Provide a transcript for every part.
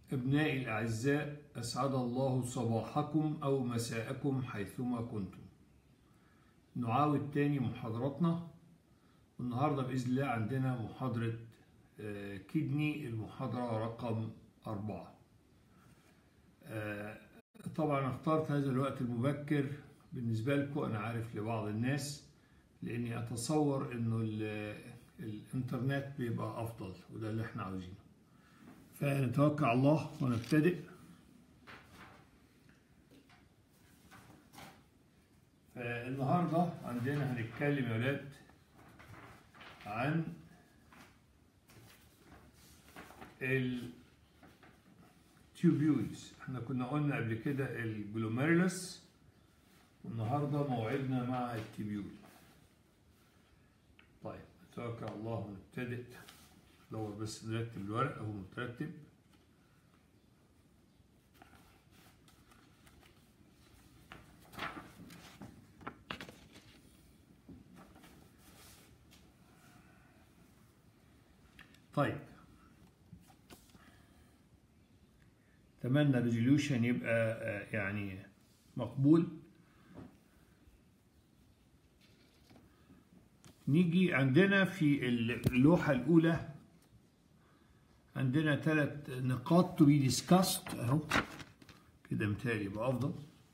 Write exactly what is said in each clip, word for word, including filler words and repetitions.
أبنائي الأعزاء، أسعد الله صباحكم أو مساءكم حيثما كنتم. نعاود تاني محاضراتنا، والنهاردة بإذن الله عندنا محاضرة كدني، المحاضرة رقم أربعة. طبعا اخترت هذا الوقت المبكر بالنسبة لكم، أنا عارف لبعض الناس، لأني أتصور إنه الإنترنت بيبقى أفضل، وده اللي إحنا عاوزينه. فنتوكل على الله ونبتدئ. فالنهارده عندنا هنتكلم يا ولاد عن التيوبيولز. احنا كنا قلنا قبل كده الجلوميرولس، والنهارده موعدنا مع التيبيول. طيب نتوكل على الله ونبتدئ. دور بس نرتب الورق اهو مترتب. طيب اتمنى الريزوليوشن يبقى يعني مقبول. نيجي عندنا في اللوحة الأولى عندنا ثلاث نقاط to be discussed اهو كده، متهيألي يبقى أفضل.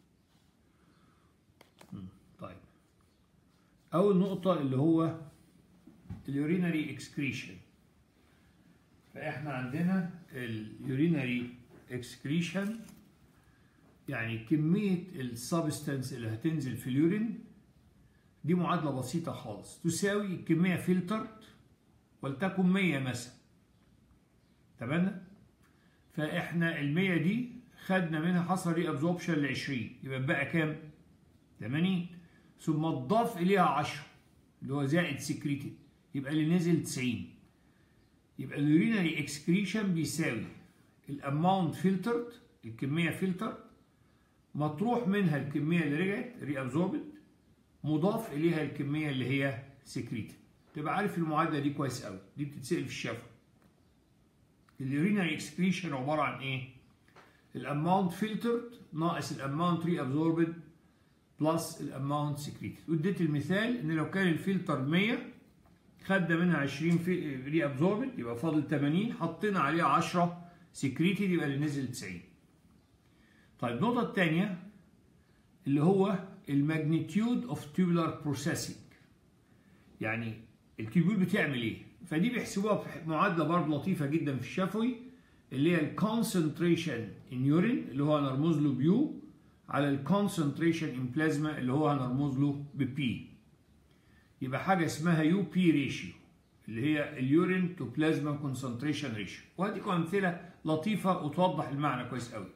طيب أول نقطة اللي هو اليورينري اكسكريشن. فإحنا عندنا اليورينري اكسكريشن يعني كمية السبستانس اللي هتنزل في اليورين، دي معادلة بسيطة خالص، تساوي كمية فلترد ولتكن مية مثلا. تمام؟ فاحنا المية دي خدنا منها حصل ري ابزوربشن ل عشرين، يبقى بقى كام؟ ثمانين، ثم تضاف اليها عشرة اللي هو زائد سكريتد، يبقى اللي نزل تسعين. يبقى اليورينري اكسكريشن بيساوي الاماونت فلترد، الكمية فلتر، مطروح منها الكمية اللي رجعت ري ابزوربد، مضاف اليها الكمية اللي هي سكريتد. تبقى عارف المعادلة دي كويس قوي، دي بتتسأل في الشفا. اليورينري اكسكريشن عبارة عن ايه؟ الاماونت فلترد ناقص الاماونت ري ابزوربد بلس الاماونت سكريتد. واديت المثال ان لو كان الفلتر مية خدنا منها عشرين في ري ابزوربد، يبقى فاضل ثمانين، حطينا عليها عشرة سكريتد، يبقى اللي نزل تسعين. طيب النقطة الثانية اللي هو الماجنتيود اوف تيوبولار بروسيسنج، يعني التيوبول بتعمل ايه؟ فدي بيحسبوها بمعادله برضه لطيفه جدا في الشفوي، اللي هي الكونسنتريشن ان يورين اللي هو هنرمز له بيو على الكونسنتريشن ان بلازما اللي هو هنرمز له ببي. يبقى حاجه اسمها يو بي ريشيو اللي هي اليورين تو بلازما كونسنتريشن ريشيو. وهديكم امثله لطيفه وتوضح المعنى كويس قوي.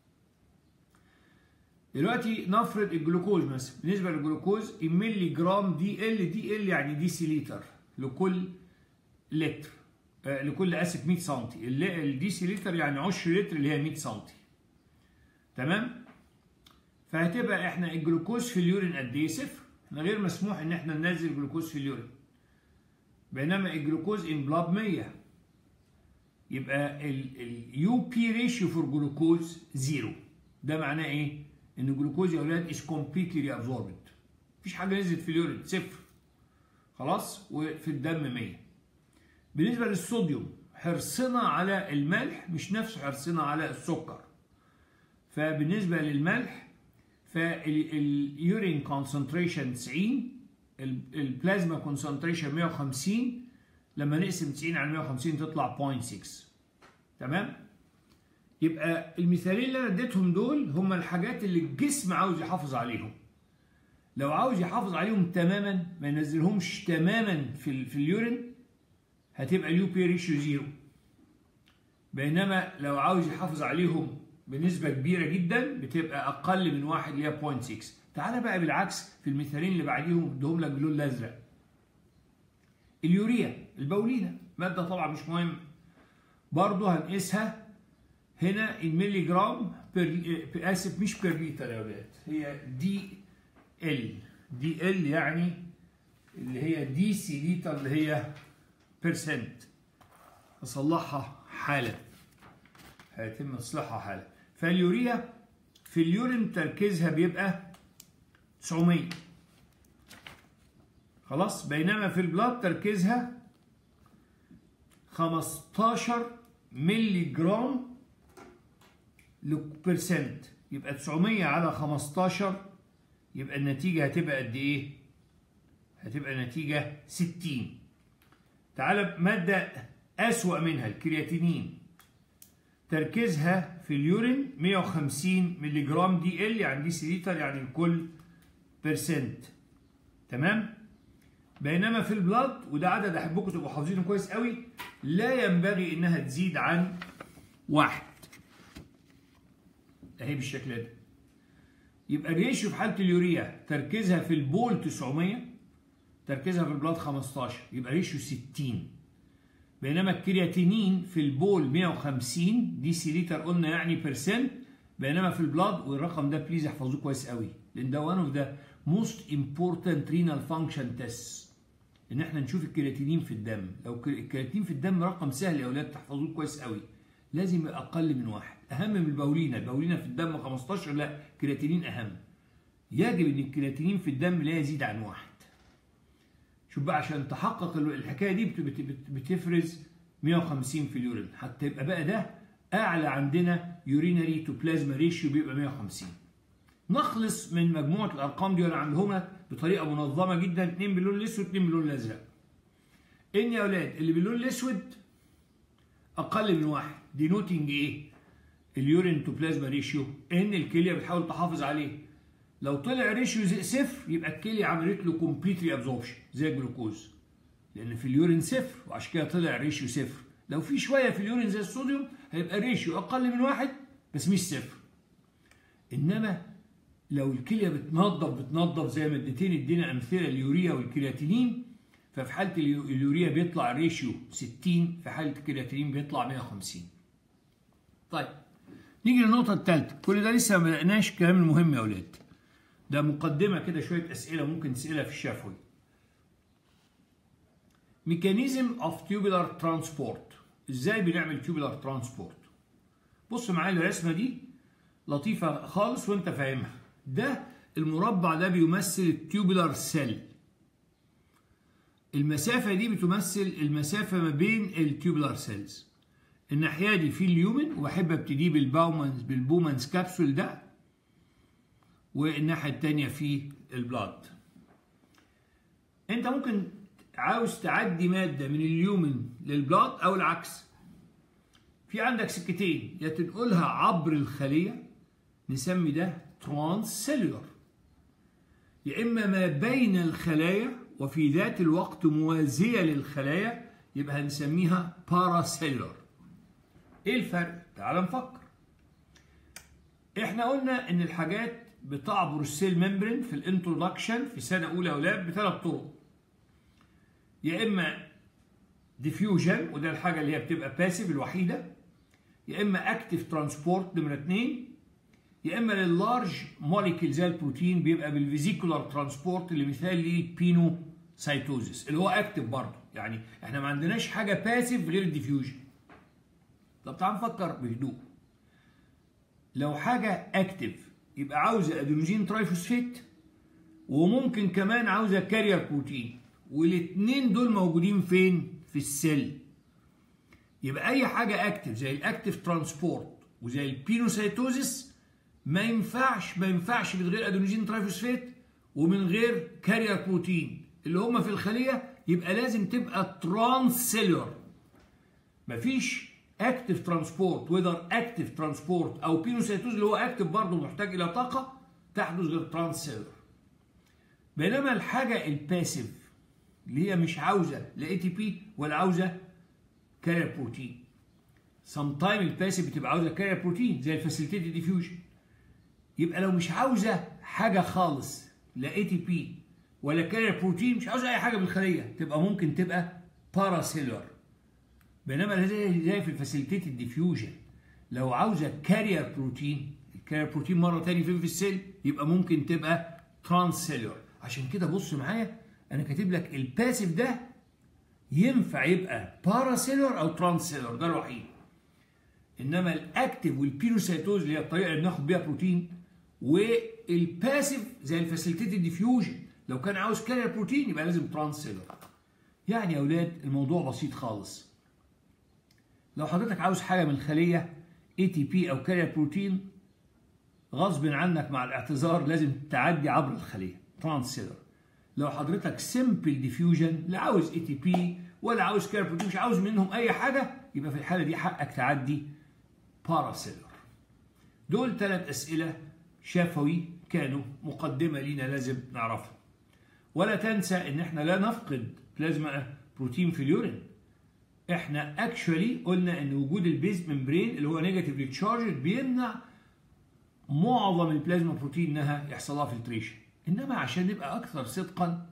دلوقتي نفرض الجلوكوز مثلا، بالنسبه للجلوكوز الملي جرام دي ال، دي ال يعني ديسي لتر لكل لتر، آه لكل اسف مية سم. الديسي لتر يعني عشر لتر اللي هي مية سم. تمام؟ فهتبقى احنا الجلوكوز في اليورين قد ايه؟ صفر. احنا غير مسموح ان احنا ننزل جلوكوز في اليورين. بينما الجلوكوز ان بلاد مية، يبقى اليو بي ريشيو فور جلوكوز زيرو. ده معناه ايه؟ ان الجلوكوز يا اولاد is completely reabsorbed، مفيش حاجه نزلت في اليورين، صفر خلاص، وفي الدم مية. بالنسبه للصوديوم حرصنا على الملح مش نفس حرصنا على السكر. فبالنسبه للملح فاليورين كونسنتريشن تسعين، البلازما كونسنتريشن مية وخمسين، لما نقسم تسعين على مية وخمسين تطلع صفر فاصلة ستة. تمام؟ يبقى المثالين اللي انا اديتهم دول هم الحاجات اللي الجسم عاوز يحافظ عليهم. لو عاوز يحافظ عليهم تماما، ما ينزلهمش تماما في في اليورين، هتبقى اليو بي ريشيو زيرو. بينما لو عاوز يحافظ عليهم بنسبه كبيره جدا بتبقى اقل من واحد اللي هي صفر فاصلة ستة. تعالى بقى بالعكس في المثالين اللي بعديهم اديهم لك باللون الازرق. اليوريا البولينه ماده طبعا مش مهم، برضه هنقيسها هنا الملي جرام بير، اسف مش بير لتر يا ولاد، هي دي ال. دي ال يعني اللي هي دي سي لتر اللي هي بيرسنت. اصلحها حالا. هيتم اصلاحها حالا. فاليوريا في اليورين تركيزها بيبقى تسعمية خلاص، بينما في البلاد تركيزها خمستاشر مللي جرام للبرسنت. يبقى تسعمية على خمستاشر، يبقى النتيجة هتبقى قد ايه؟ هتبقى نتيجة ستين. تعالى مادة أسوأ منها، الكرياتينين، تركيزها في اليورين مية وخمسين مللي جرام دي ال، يعني ديسيليتر يعني الكل برسنت، تمام؟ بينما في البلاد، وده عدد احبكم تبقوا حافظينه كويس قوي، لا ينبغي انها تزيد عن واحد. اهي بالشكل ده. يبقى الريشيو في حاله اليوريا تركيزها في البول تسعمية، تركيزها في البلاد خمستاشر، يبقى ريشيو ستين. بينما الكرياتينين في البول مية وخمسين ديسيليتر قلنا يعني برسنت، بينما في البلاد، والرقم ده بليز احفظوه كويس قوي لان ده وان اوف ذا موست امبورتنت رينال فانكشن تيست، ان احنا نشوف الكرياتينين في الدم. لو الكرياتينين في الدم رقم سهل يا اولاد تحفظوه كويس قوي، لازم يبقى اقل من واحد. اهم من البولينا، البولينا في الدم خمستاشر، لا كرياتينين اهم. يجب ان الكرياتينين في الدم لا يزيد عن واحد. شوف بقى، عشان تحقق الحكايه دي بتفرز مية وخمسين في اليورين، حتى يبقى بقى ده اعلى عندنا يورينري تو بلازما ريشيو بيبقى مية وخمسين. نخلص من مجموعه الارقام دي وانا عندهما بطريقه منظمه جدا، اتنين باللون الاسود اتنين باللون الازرق. ان يا اولاد اللي باللون الاسود اقل من واحد، دينوتنج ايه؟ اليورين تو بلازما ريشيو، ان الكليه بتحاول تحافظ عليه. لو طلع ريشيو زي صفر يبقى الكليه عملت له كومبليت ري ابزوربشن زي الجلوكوز، لان في اليورين صفر وعشان كده طلع ريشيو صفر. لو في شويه في اليورين زي الصوديوم هيبقى ريشيو اقل من واحد بس مش صفر. انما لو الكليه بتنظف بتنظف زي مادتين ادينا امثله اليوريا والكرياتينين، ففي حاله اليوريا بيطلع ريشيو ستين، في حاله الكرياتينين بيطلع مية وخمسين. طيب نيجي للنقطه الثالثه، كل ده لسه ما بدأناش الكلام المهم يا اولاد، ده مقدمه كده، شويه اسئله ممكن تسالها في الشفوي. ميكانيزم اوف تيوبولار ترانسبورت، ازاي بنعمل تيوبولار ترانسبورت؟ بص معايا الرسمه دي لطيفه خالص وانت فاهمها. ده المربع ده بيمثل التيوبولار سيل، المسافه دي بتمثل المسافه ما بين التيوبولار سيلز. الناحيه دي في اليومن، وبحب ابتدي بالباومانز بالبومانز كابسول ده، والناحيه الثانيه في البلاد. انت ممكن عاوز تعدي ماده من اليومن للبلاد او العكس. في عندك سكتين، يا تنقلها عبر الخليه نسمي ده ترانس سيلولر، يا اما ما بين الخلايا وفي ذات الوقت موازيه للخلايا يبقى هنسميها باراسيلولر. ايه الفرق؟ تعال نفكر. احنا قلنا ان الحاجات بتعبر السيل ممبرين في الانترودكشن في سنه اولى اولاد بثلاث طرق، يا اما ديفيوجن وده الحاجه اللي هي بتبقى باسيف الوحيده، يا اما اكتيف ترانسبورت نمره اتنين، يا اما لللارج موليكيول زي البروتين بيبقى بالفيزيكولار ترانسبورت اللي مثال ليه البينوسايتوزيس اللي هو اكتيف برضه. يعني احنا ما عندناش حاجه باسيف غير الديفيوجن. طب تعال نفكر بهدوء. لو حاجه اكتيف يبقى عاوزه ادينوزين ترايفوسفيت وممكن كمان عاوزه كارير بروتين، والاثنين دول موجودين فين؟ في السيل. يبقى اي حاجه اكتيف زي الاكتيف ترانسبورت وزي البينوسايتوزيس ما ينفعش ما ينفعش من غير ادينوزين ترايفوسفيت ومن غير كارير بروتين اللي هم في الخليه، يبقى لازم تبقى ترانس سيلولر. مفيش اكتيف ترانسبورت وذر اكتيف ترانسبورت او بينوسايتوز اللي هو اكتيف برضه محتاج الى طاقه تحدث غير ترانس سيلولر. بينما الحاجه الباسيف اللي هي مش عاوزه لا اي تي بي ولا عاوزه كارير بروتين. سم تايم الباسيف بتبقى عاوزه كارير بروتين زي الفاسيليتيتد ديفيوجن. يبقى لو مش عاوزه حاجه خالص لا اي تي بي ولا كارير بروتين، مش عاوزه اي حاجه بالخليه، تبقى ممكن تبقى باراسيلولر. بينما زي زي في الفاسيليتيتد ديفيوجن لو عاوزه كارير بروتين، الكارير بروتين مره ثانيه فين في السيل، يبقى ممكن تبقى ترانس سيلولر. عشان كده بص معايا انا كاتب لك الباسيف ده ينفع يبقى باراسيلولر او ترانس سيلولر، ده الوحيد. انما الاكتف والبينوسايتوز اللي هي الطريقه اللي بناخد بيها بروتين، والباسيف زي الفاسيليتيتد ديفيوجن لو كان عاوز كارير بروتين يبقى لازم ترانس سيلر. يعني يا اولاد الموضوع بسيط خالص. لو حضرتك عاوز حاجه من الخليه اي تي بي او كارير بروتين، غصب عنك مع الاعتذار لازم تعدي عبر الخليه ترانس سيلر. لو حضرتك سمبل ديفيوجن لا عاوز اي تي بي ولا عاوز كارير بروتين، مش عاوز منهم اي حاجه، يبقى في الحاله دي حقك تعدي باراسيلر. دول ثلاث اسئله شفوي كانوا مقدمه لينا لازم نعرفها. ولا تنسى ان احنا لا نفقد بلازما بروتين في اليورين. احنا اكشولي قلنا ان وجود البيز ممبرين اللي هو نيجاتيفلي تشارجد بيمنع معظم البلازما بروتين انها يحصل لها فلتريشن. انما عشان نبقى اكثر صدقا،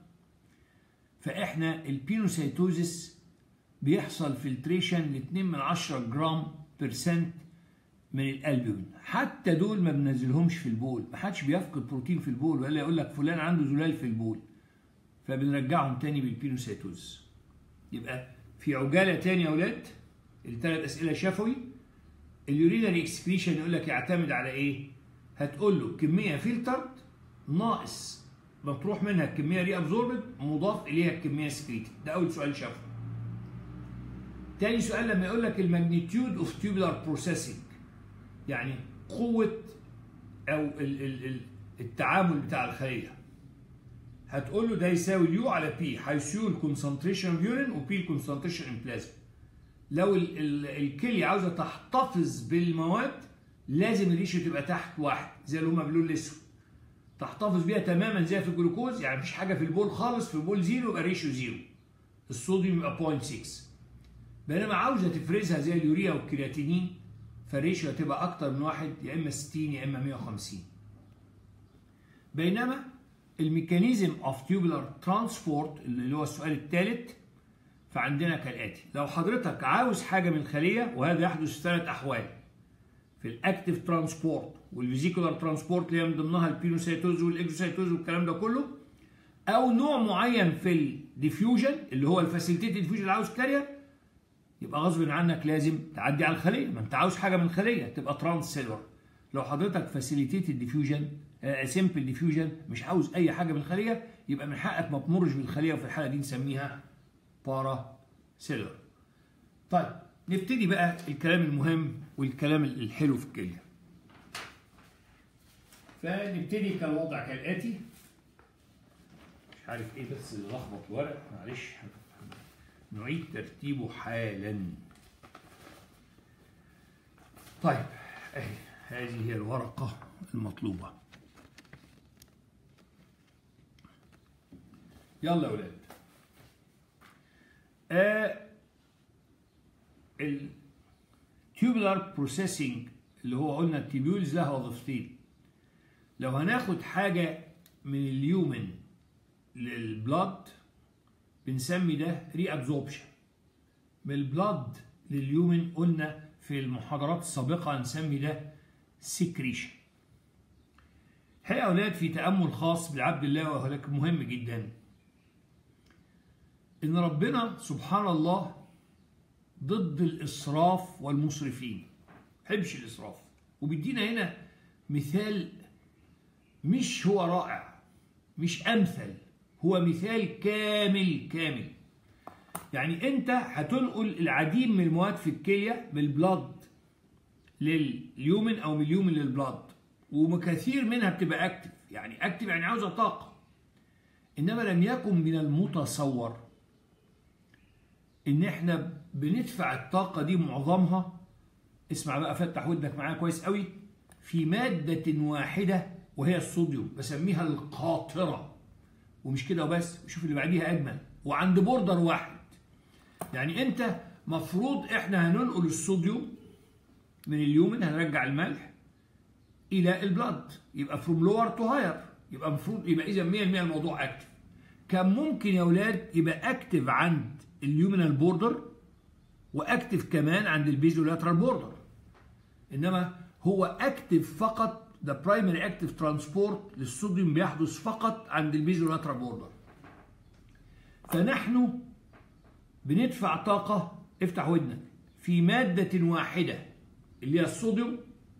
فاحنا البينوسايتوزيس بيحصل فلتريشن ل اتنين من عشرة جرام برسنت من الالبومين. حتى دول ما بننزلهمش في البول، ما حدش بيفقد بروتين في البول ولا يقول لك فلان عنده زلال في البول، فبنرجعهم تاني بالبينوسايتوز. يبقى في عجاله تاني يا اولاد، الثلاث اسئله شفوي. اليورينري اكسكريشن يقول لك يعتمد على ايه؟ هتقول له كميه فلترد ناقص مطروح منها الكميه ري ابزوربد مضاف اليها الكميه سكريتد. ده اول سؤال شفوي. تاني سؤال لما يقول لك الماجنتيود اوف تيوبولار بروسيسنج، يعني قوه او التعامل بتاع الخليه، هتقول له ده يساوي اليو على بي، حيث يو الكونسنتريشن اوف يورين وبي الكونسنتريشن ان بلازما. لو ال ال الكليه عاوزه تحتفظ بالمواد لازم الريشيو تبقى تحت واحد زي اللي هما باللون الاسود، تحتفظ بيها تماما زي في الجلوكوز، يعني مفيش حاجه في البول خالص، في البول زيرو يبقى ريشيو زيرو، الصوديوم يبقى صفر فاصلة ستة. بينما عاوزه تفرزها زي اليوريا والكرياتينين فالريشيو هتبقى اكتر من واحد، يا اما ستين يا اما مية وخمسين. بينما الميكانيزم اوف تيوبولار ترانسبورت اللي هو السؤال الثالث، فعندنا كالاتي. لو حضرتك عاوز حاجه من الخليه، وهذا يحدث في ثلاث احوال: في الاكتيف ترانسبورت والفيزيكولار ترانسبورت اللي هي من ضمنها البينوسايتوز والاكزوسايتوز والكلام ده كله، او نوع معين في الديفيوجن اللي هو الفاسيليتيتد ديفيوجن اللي عاوز كارير، يبقى غصب عنك لازم تعدي على الخليه. ما انت عاوز حاجه من الخليه تبقى ترانس سيلر. لو حضرتك فاسيليتيتد ديفيوجن سمبل ديفيوجن مش عاوز اي حاجه من الخليه، يبقى من حقك ما تمرش بالخليه، وفي الحاله دي نسميها بارا سيلر. طيب نبتدي بقى الكلام المهم والكلام الحلو في الكليه. فنبتدي كالوضع كالاتي. مش عارف ايه بس اللي لخبط الورق، معلش نعيد ترتيبه حالا. طيب اهي هذه هي الورقه المطلوبه. يلا يا ولاد. آه التيوبولار بروسيسنج اللي هو قلنا التيبيولز لها وظيفتين. لو هناخد حاجه من اليومن للبلاد بنسمي ده ري ابزوربشن. من البلاد لليومن قلنا في المحاضرات السابقه هنسمي ده سكريشن. الحقيقه يا اولاد في تامل خاص بالعبد الله وهو مهم جدا، ان ربنا سبحان الله ضد الاسراف والمسرفين، ما بيحبش الاسراف، وبيدينا هنا مثال مش هو رائع، مش امثل، هو مثال كامل كامل. يعني انت هتنقل العديد من المواد في الكليه من البلاد لليومن او من اليومن للبلاد، وكثير منها بتبقى اكتف، يعني اكتف يعني عاوزه طاقه. انما لم يكن من المتصور ان احنا بندفع الطاقه دي معظمها، اسمع بقى فتح ودنك معايا كويس قوي، في ماده واحده وهي الصوديوم، بسميها القاطره. ومش كده وبس، وشوف اللي بعديها اجمل، وعند بوردر واحد. يعني انت مفروض احنا هننقل الصوديوم من اليومن، هنرجع الملح الى البلاد، يبقى فروم لور تو هاير، يبقى المفروض يبقى اذا مية بالمية الموضوع اكتف. كان ممكن يا اولاد يبقى اكتف عند اليومينال بوردر واكتف كمان عند البيزولاترال بوردر، انما هو اكتف فقط، ده برايمري اكتف ترانسبورت للصوديوم بيحدث فقط عند البيزولاترال بوردر. فنحن بندفع طاقه، افتح ودنك، في ماده واحده اللي هي الصوديوم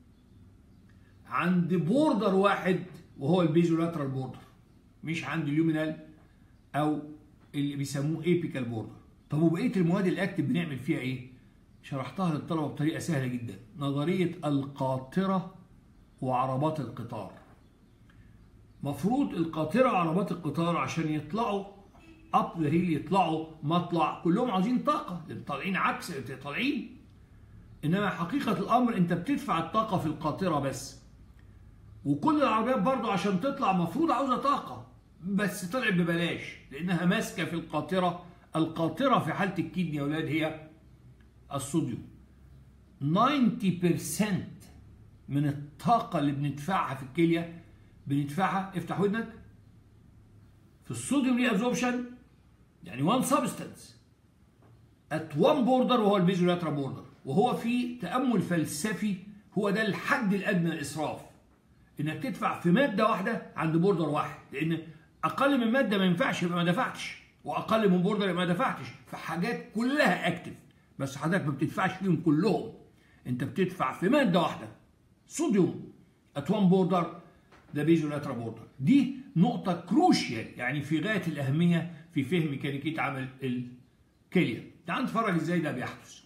عند بوردر واحد وهو البيزولاترال بوردر، مش عند اليومينال او اللي بيسموه ايبيكال بوردر. طب وبقيه المواد الاكتف بنعمل فيها ايه؟ شرحتها للطلبه بطريقه سهله جدا، نظريه القاطره وعربات القطار. مفروض القاطره وعربات القطار عشان يطلعوا اب ذا هيل، يطلعوا مطلع، كلهم عاوزين طاقه، طالعين عكس طالعين. انما حقيقه الامر انت بتدفع الطاقه في القاطره بس، وكل العربيات برضو عشان تطلع مفروض عاوزه طاقه، بس طلعت ببلاش لانها ماسكه في القاطره. القاطره في حاله الكدني يا اولاد هي الصوديوم. تسعين بالمية من الطاقه اللي بندفعها في الكليه بندفعها، افتح ودنك، في الصوديوم ري ابزوربشن، يعني وان سبستانس ات وان بوردر وهو البيزولاترال بوردر. وهو في تامل فلسفي هو ده الحد الادنى للاسراف، انك تدفع في ماده واحده عند بوردر واحد، لان اقل من ماده ما ينفعش يبقى ما دفعتش، واقل من بوردر يبقى ما دفعتش. فحاجات كلها اكتف بس حضرتك ما بتدفعش فيهم كلهم، انت بتدفع في ماده واحده صوديوم ات وان بوردر ده بيزولاترال بوردر. دي نقطه كروشيال يعني في غايه الاهميه في فهم ميكانيكيه عمل الكليه. تعال نتفرج ازاي ده بيحدث.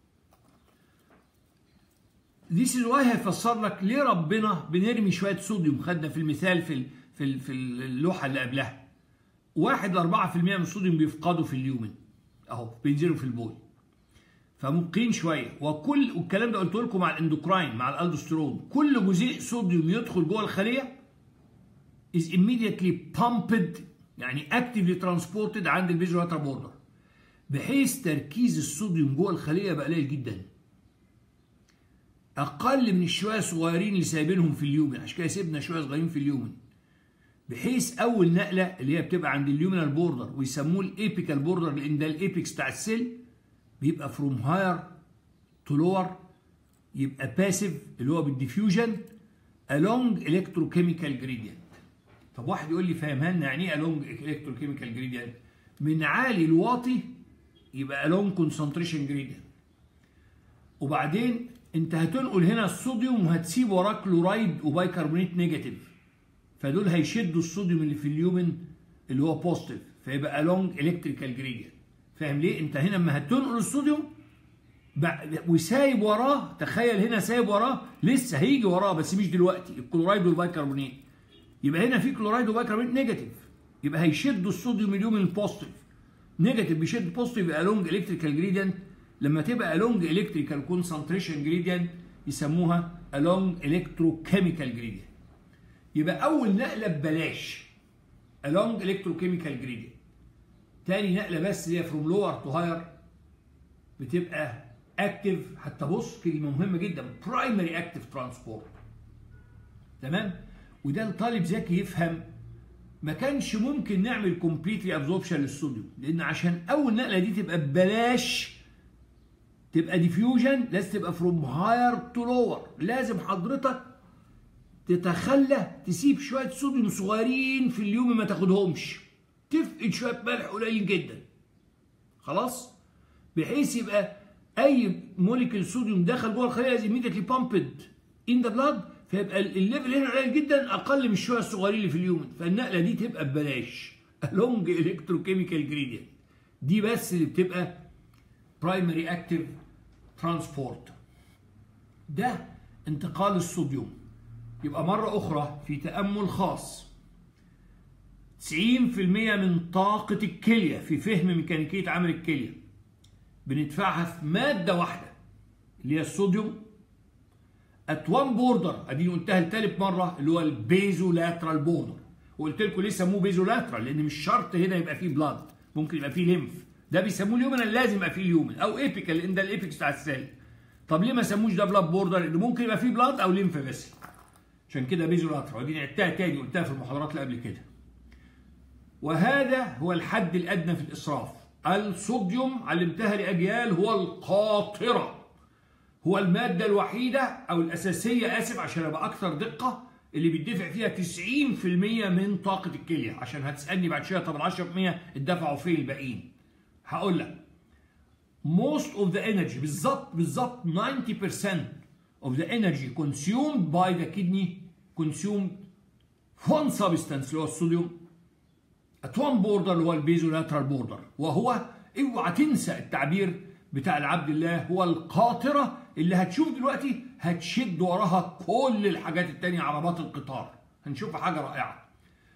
This is why هيفسر لك ليه ربنا بنرمي شويه صوديوم. خدنا في المثال في في في اللوحه اللي قبلها واحد ل أربعة بالمية من الصوديوم بيفقدوا في اليومن اهو، بينزلوا في البول، فممكن شويه. وكل والكلام ده قلت لكم مع الاندوكراين مع الالدوستيرون، كل جزيء صوديوم يدخل جوه الخليه is immediately pumped يعني actively transported عند البيزولاترال بوردر، بحيث تركيز الصوديوم جوه الخليه بقى قليل جدا، اقل من الشويه الصغيرين اللي سايبينهم في اليومن. عشان كده سيبنا شويه صغيرين في اليومن، بحيث اول نقله اللي هي بتبقى عند اليومينال بوردر ويسموه الايبيكال بوردر لان ده الايبكس بتاع السيل، بيبقى فروم هاير تو لور، يبقى باسيف اللي هو بالديفيوجن along electrochemical gradient. طب واحد يقول لي فاهمها لنا يعني ايه along electrochemical gradient؟ من عالي لواطي يبقى along concentration gradient، وبعدين انت هتنقل هنا الصوديوم وهتسيب وراه كلورايد وبايكربونات نيجاتيف، فدول هيشدوا الصوديوم اللي في اليومن اللي هو بوزيتيف، فيبقى along electrical gradient. فاهم ليه؟ انت هنا لما هتنقل الصوديوم وسايب وراه، تخيل هنا سايب وراه، لسه هيجي وراه بس مش دلوقتي الكلورايد والبايكربونات، يبقى هنا في كلورايد وبايكربونات نيجاتيف، يبقى هيشدوا الصوديوم اليومن البوزيتيف، نيجاتيف بيشد بوزيتيف، يبقى along electrical gradient. لما تبقى along electrical concentration gradient يسموها along electrochemical gradient. يبقى أول نقلة ببلاش along electrochemical gradient. تاني نقلة بس اللي هي from lower to higher بتبقى active. حتى بص كلمة مهمة جدا primary active transport. تمام؟ وده الطالب ذكي يفهم. ما كانش ممكن نعمل completely absorption للصوديوم، لأن عشان أول نقلة دي تبقى ببلاش تبقى ديفيوجن لازم تبقى فروم هاير تو لور. لازم حضرتك تتخلى تسيب شويه صوديوم صغيرين في اليوم ما تاخدهمش، تفقد شويه ملح قليل جدا خلاص، بحيث يبقى اي موليكيول صوديوم دخل جوه الخليه لازم ايميديتلي بامبد ان ذا بلاد، فيبقى الليفل هنا قليل جدا اقل من الشويه الصغيرين اللي في اليوم، فالنقله دي تبقى ببلاش along electrochemical gradient. دي بس اللي بتبقى primary active transport. ده انتقال الصوديوم. يبقى مرة أخرى في تأمل خاص، تسعين بالمية من طاقة الكلية في فهم ميكانيكية عمل الكلية بندفعها في مادة واحدة اللي هي الصوديوم at one border. ادي قلتها لتالت مرة اللي هو البيزولاترال بوردر، وقلت لكم ليه سموه بيزولاترال؟ لأن مش شرط هنا يبقى فيه بلاد، ممكن يبقى فيه ليمف. ده بيسموه اليومن، لازم يبقى فيه اليومن او ايبيكال لان ده الايبكس بتاع السيل. طب ليه ما سموش ده بلاد بوردر؟ لان ممكن يبقى فيه بلاد او ليمف بس، عشان كده بيزولاترال. ودي عدتها تاني، قلتها في المحاضرات اللي قبل كده. وهذا هو الحد الادنى في الاسراف. الصوديوم علمتها لاجيال هو القاطره، هو الماده الوحيده او الاساسيه، اسف عشان ابقى اكثر دقه، اللي بيدفع فيها تسعين بالمية من طاقه الكليه. عشان هتسالني بعد شويه طب ال عشرة بالمية اتدفعوا فين الباقيين؟ هقول لك most of the energy بالظبط بالظبط تسعين بالمية of the energy consumed by the kidney consumed one substance اللي هو الصوديوم at one border اللي هو البيزولاترال بوردر، وهو اوعى تنسى التعبير بتاع العبد الله، هو القاطرة اللي هتشوف دلوقتي هتشد وراها كل الحاجات التانية، عربات القطار هنشوفها حاجة رائعة.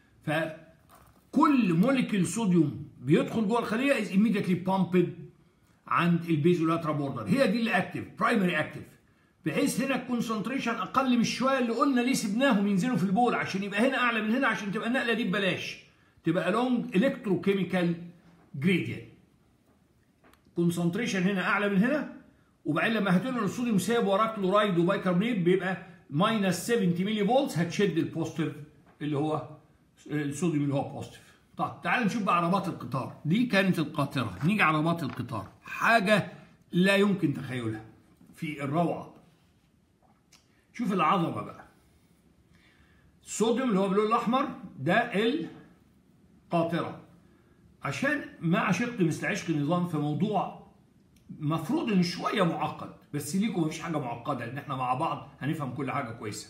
فكل موليكيول صوديوم بيدخل جوه الخلية is immediately pumped عند البيزولاترال بوردر، هي دي اللي اكتف برايمري اكتف، بحيث هنا الكونسنتريشن اقل من الشويه اللي قلنا ليه سيبناهم ينزلوا في البول عشان يبقى هنا اعلى من هنا، عشان تبقى النقله دي ببلاش، تبقى along electrochemical gradient. كونسنتريشن هنا اعلى من هنا، وبعدين لما هتنقل الصوديوم سايب وراه كلورايد وبايكربونات بيبقى ماينس سبعين ملي فولت، هتشد البوزيتيف اللي هو الصوديوم اللي هو بوزيتيف. طيب تعالوا نشوف بقى عربات القطار، دي كانت القاطره، نيجي عربات القطار، حاجه لا يمكن تخيلها في الروعه. شوف العظمه بقى. الصوديوم اللي هو باللون الاحمر ده القاطره. عشان ما عشقت مثل عشق النظام في موضوع مفروض انه شويه معقد، بس ليكم مفيش حاجه معقده لان احنا مع بعض هنفهم كل حاجه كويسه.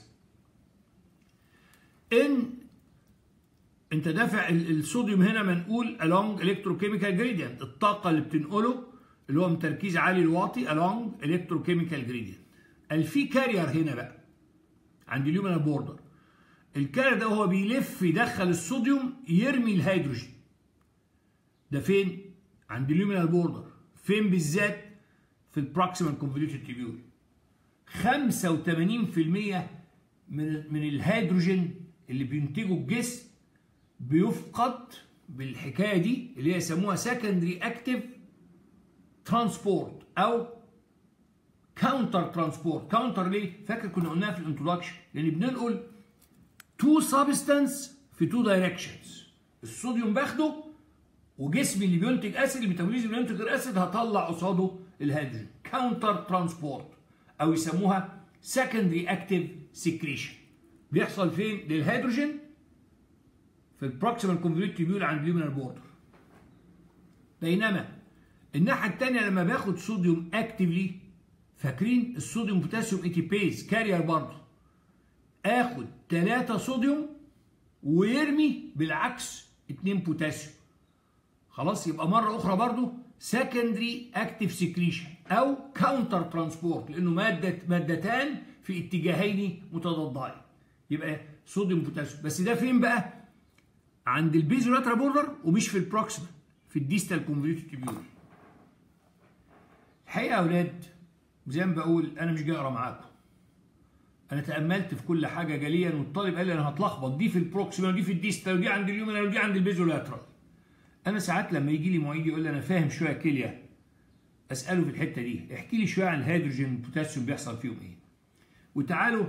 ان انت دافع الصوديوم هنا منقول along electrochemical gradient، الطاقه اللي بتنقله اللي هو من تركيز عالي الواطي along electrochemical gradient. قال في كارير هنا بقى عند اليومينال بوردر، الكارير ده هو بيلف يدخل الصوديوم يرمي الهيدروجين. ده فين؟ عند اليومينال بوردر. فين بالذات؟ في البروكسيمال كونفوليوتد تيبيول. خمسة وثمانين بالمئة من من الهيدروجين اللي بينتجه الجسم بيفقد بالحكايه دي اللي هي يسموها سكندري اكتيف ترانسبورت او كاونتر ترانسبورت. كاونتر ليه؟ فاكر كنا قلناها في الانترودكشن، لان بننقل تو سبستانس في تو دايركشنز. الصوديوم باخده وجسمي اللي بينتج اسيد، الميتابوليزم اللي بينتج الاسيد هطلع قصاده الهيدروجين. كاونتر ترانسبورت او يسموها سكندري اكتيف سكريشن. بيحصل فين؟ للهيدروجين في البروكسيمال كونفوليوتد تيبيول عند اليومينال بوردر. بينما الناحيه الثانيه لما باخد صوديوم اكتيفلي، فاكرين الصوديوم بوتاسيوم ايتيبيز كارير برضه، اخد ثلاثة صوديوم ويرمي بالعكس اثنين بوتاسيوم. خلاص يبقى مره اخرى برضه سكندري اكتيف سكريشن او كاونتر ترانسبورت، لانه ماده مادتان في اتجاهين متضادين. يبقى صوديوم بوتاسيوم، بس ده فين بقى؟ عند البيزولاترال بوردر ومش في البروكسيمال، في الديستال كونفوليوتد تيبيول. الحقيقه يا اولاد زي ما بقول انا مش جاي اقرا معاكم، انا تاملت في كل حاجه جليا، والطالب قال لي انا هتلخبط، دي في البروكسيمال ودي في الديستال ودي عند اليومينال ودي عند البيزولاترال. انا ساعات لما يجي لي معيد يقول لي انا فاهم شويه كليه، اساله في الحته دي احكي لي شويه عن الهيدروجين والبوتاسيوم بيحصل فيهم ايه. وتعالوا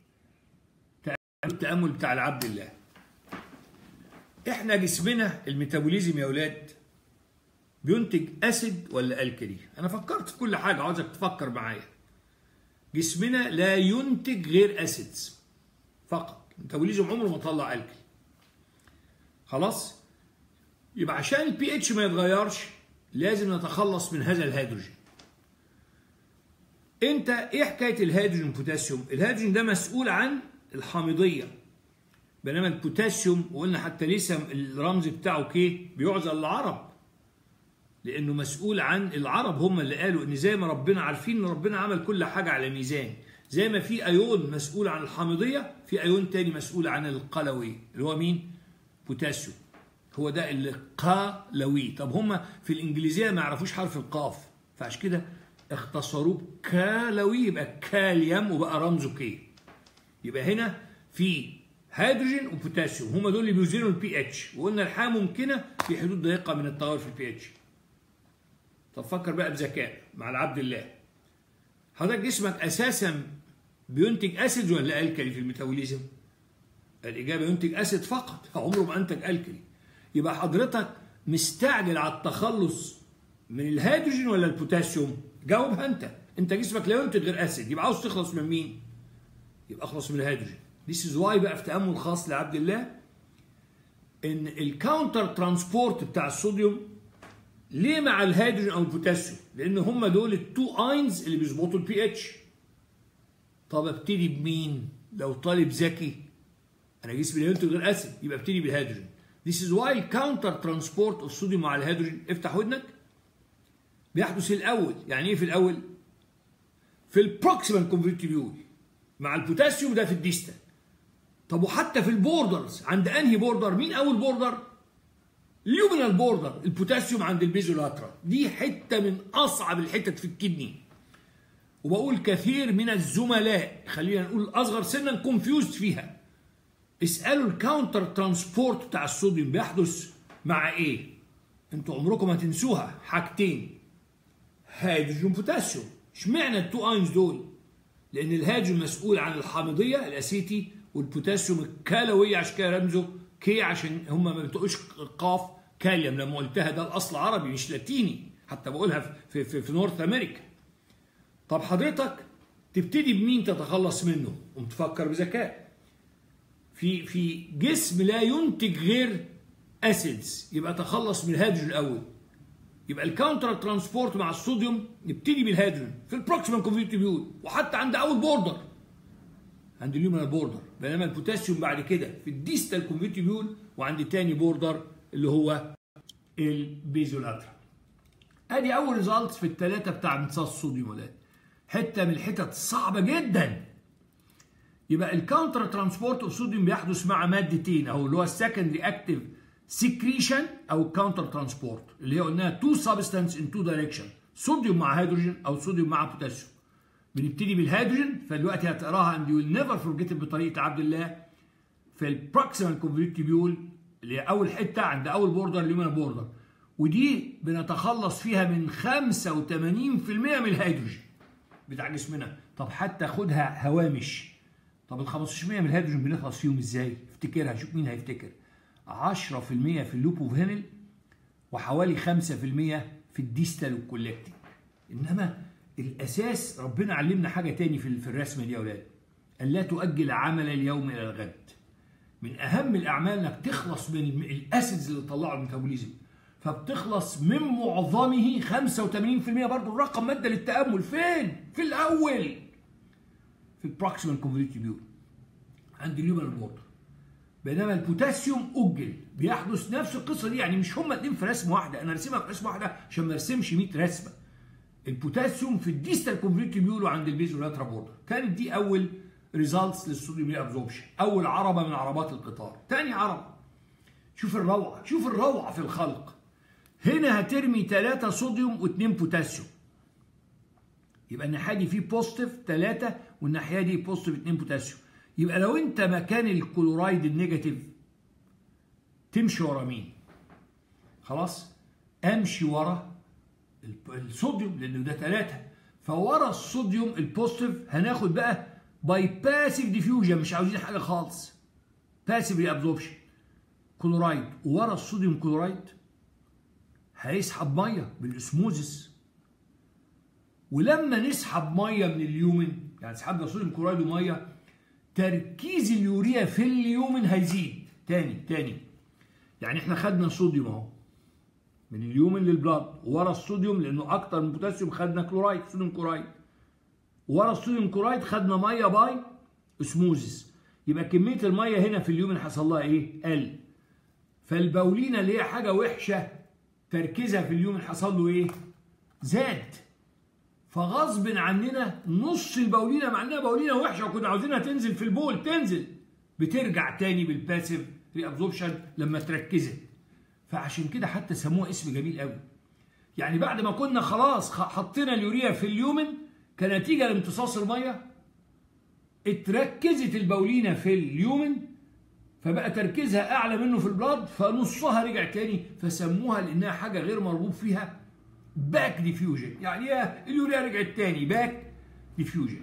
التامل بتاع العبد الله. احنا جسمنا الميتابوليزم يا اولاد بينتج اسيد ولا الكلي؟ انا فكرت في كل حاجه، عاوزك تفكر معايا. جسمنا لا ينتج غير اسيدز فقط، الميتابوليزم عمره ما طلع الكلي. خلاص؟ يبقى عشان البي اتش ما يتغيرش لازم نتخلص من هذا الهيدروجين. انت ايه حكايه الهيدروجين والبوتاسيوم؟ الهيدروجين ده مسؤول عن الحامضيه، بينما البوتاسيوم وقلنا حتى لسه الرمز بتاعه كي بيعزل العرب، لانه مسؤول عن العرب. هم اللي قالوا ان زي ما ربنا عارفين ان ربنا عمل كل حاجه على ميزان، زي ما في ايون مسؤول عن الحامضيه في ايون تاني مسؤول عن القلوي اللي هو مين؟ بوتاسيوم. هو ده اللي قلوي. طب هم في الانجليزيه ما يعرفوش حرف القاف، فعشان كده اختصروه كالوي، يبقى كاليوم وبقى رمزه كي. يبقى هنا في هيدروجين وبوتاسيوم، هم دول اللي بيوزنوا البي اتش، وقلنا الحياه ممكنه في حدود ضيقه من التغير في البي اتش. طب فكر بقى بذكاء مع العبد الله. حضرتك جسمك اساسا بينتج اسيد ولا الكلي في الميتابوليزم؟ الاجابه ينتج اسيد فقط، عمره ما انتج الكلي. يبقى حضرتك مستعجل على التخلص من الهيدروجين ولا البوتاسيوم؟ جاوبها انت. انت جسمك لا ينتج غير اسيد، يبقى عاوز تخلص من مين؟ يبقى اخلص من الهيدروجين. This is why بقى في تأمل خاص لعبد الله ان الكاونتر ترانسبورت بتاع الصوديوم ليه مع الهيدروجين او البوتاسيوم؟ لان هم دول التو اينز اللي بيظبطوا البي اتش. طب ابتدي بمين؟ لو طالب ذكي انا جسمي لا ينتج غير اسيد يبقى ابتدي بالهيدروجين. This is why counter transport الصوديوم مع الهيدروجين، افتح ودنك، بيحدث الاول. يعني ايه في الاول؟ في البروكسيمال كونفرتيبيول مع البوتاسيوم ده في الديستال. طب وحتى في البوردرز عند انهي بوردر؟ مين اول بوردر؟ اليومينال بوردر، البوتاسيوم عند البيزولاترال. دي حته من اصعب الحتت في الكدني، وبقول كثير من الزملاء خلينا نقول اصغر سنا كونفيوزد فيها. اسالوا الكاونتر ترانسبورت بتاع الصوديوم بيحدث مع ايه؟ انتوا عمركم ما تنسوها، حاجتين، هيدروجين بوتاسيوم. اشمعنى التو اينز دول؟ لان الهيدروجين مسؤول عن الحامضيه الاسيتي، والبوتاسيوم الكالويه عشان كده رمزه كي، عشان هم ما بتقولش قاف كاليوم. لما قلتها ده الاصل عربي مش لاتيني، حتى بقولها في في, في نورث امريكا. طب حضرتك تبتدي بمين تتخلص منه؟ قمت تفكر بذكاء. في في جسم لا ينتج غير اسيدز، يبقى تخلص من الهيدروجين الاول. يبقى الكاونتر ترانسبورت مع الصوديوم نبتدي بالهيدروجين في البروكسيمال كونفرتيبيول، وحتى عند اول بوردر عند اليومينال بوردر، بينما البوتاسيوم بعد كده في الديستال كونفرتيبيول وعند تاني بوردر اللي هو البيزولاترال. ادي اول ريزلتس في الثلاثه بتاع امتصاص الصوديوم. وده حته من الحتت الصعبه جدا. يبقى الكاونتر ترانسبورت اوف صوديوم بيحدث مع مادتين اهو، اللي هو السكندري اكتيف سكريشن او كاونتر ترانسبورت، اللي هي قلناها تو سبستانس ان تو دايركشن، صوديوم مع هيدروجين او صوديوم مع بوتاسيوم. بنبتدي بالهيدروجين، فدلوقتي هتقراها اند يو ويل نيفر فورجيت بطريقه عبد الله في البروكسيمال كونفرتيبيول اللي هي اول حته عند اول بوردر اليومينال بوردر، ودي بنتخلص فيها من خمسة وثمانين بالمئة من الهيدروجين بتاع جسمنا. طب حتى خدها هوامش، طب ال خمستاشر بالمئة من الهيدروجين بنخلص فيهم ازاي؟ افتكرها، شوف مين هيفتكر. عشرة بالمئة في اللوب اوف هينل، وحوالي خمسة بالمئة في الديستال والكولكتيك. انما الاساس ربنا علمنا حاجه تاني في الرسمه دي يا اولاد، الا تؤجل عمل اليوم الى الغد. من اهم الاعمال انك تخلص من الاسيدز اللي طلعوا الميتابوليزم، فبتخلص من معظمه خمسة وثمانين بالمئة. برضه الرقم ماده للتامل. فين؟ في الاول في البروكسيمال كونفرتيبيول عند اليومينال بوردر. بينما البوتاسيوم اجل، بيحدث نفس القصه دي. يعني مش هما الاثنين في رسمه واحده، انا رسمها في رسمه واحده عشان ما ارسمش مية رسمه. البوتاسيوم في الديستال كونفرتيبيول وعند البيزولاترال بوردر. كانت دي اول ريزلتس للصوديوم ري ابزوربشن، اول عربه من عربات القطار. ثاني عربه، شوف الروعه، شوف الروعه في الخلق. هنا هترمي ثلاثة صوديوم واثنين بوتاسيوم، يبقى الناحيه دي فيه بوزيتيف ثلاثة والناحيه دي بوزيتيف اثنين بوتاسيوم. يبقى لو انت مكان الكلورايد النيجاتيف تمشي ورا مين؟ خلاص؟ امشي ورا الصوديوم لانه ده ثلاثة، فورا الصوديوم البوزيتيف هناخد بقى باي باسيف ديفيوجن، مش عاوزين حاجه خالص، باسيف ري ابزوربشن كلورايد، وورا الصوديوم كلورايد هيسحب ميه بالاسموزس. ولما نسحب ميه من اليومن، يعني سحبنا صوديوم كلورايد وميه، تركيز اليوريا في اليومن هيزيد. تاني تاني يعني احنا خدنا صوديوم اهو من اليومن للبلاد، ورا الصوديوم لانه اكتر من بوتاسيوم خدنا كلورايد، صوديوم كلورايد، ورا الصوديوم كلورايد خدنا ميه باي اسموزس. يبقى كميه الميه هنا في اليومن حصل لها ايه؟ قل. فالبولينه اللي هي حاجه وحشه تركيزها في اليومن حصل له ايه؟ زاد. فغصب عننا نص البولينه، مع انها بولينه وحشه وكنا عاوزينها تنزل في البول، تنزل بترجع تاني بالباسيف ري ابزوربشن لما تركزت. فعشان كده حتى سموها اسم جميل قوي. يعني بعد ما كنا خلاص حطينا اليوريا في اليومن كنتيجه لامتصاص الميه، اتركزت البولينه في اليومن فبقى تركيزها اعلى منه في البلاد، فنصها رجع تاني، فسموها لانها حاجه غير مرغوب فيها باك ديفيوجن. يعني ايه اليوريا رجعت تاني؟ باك ديفيوجن.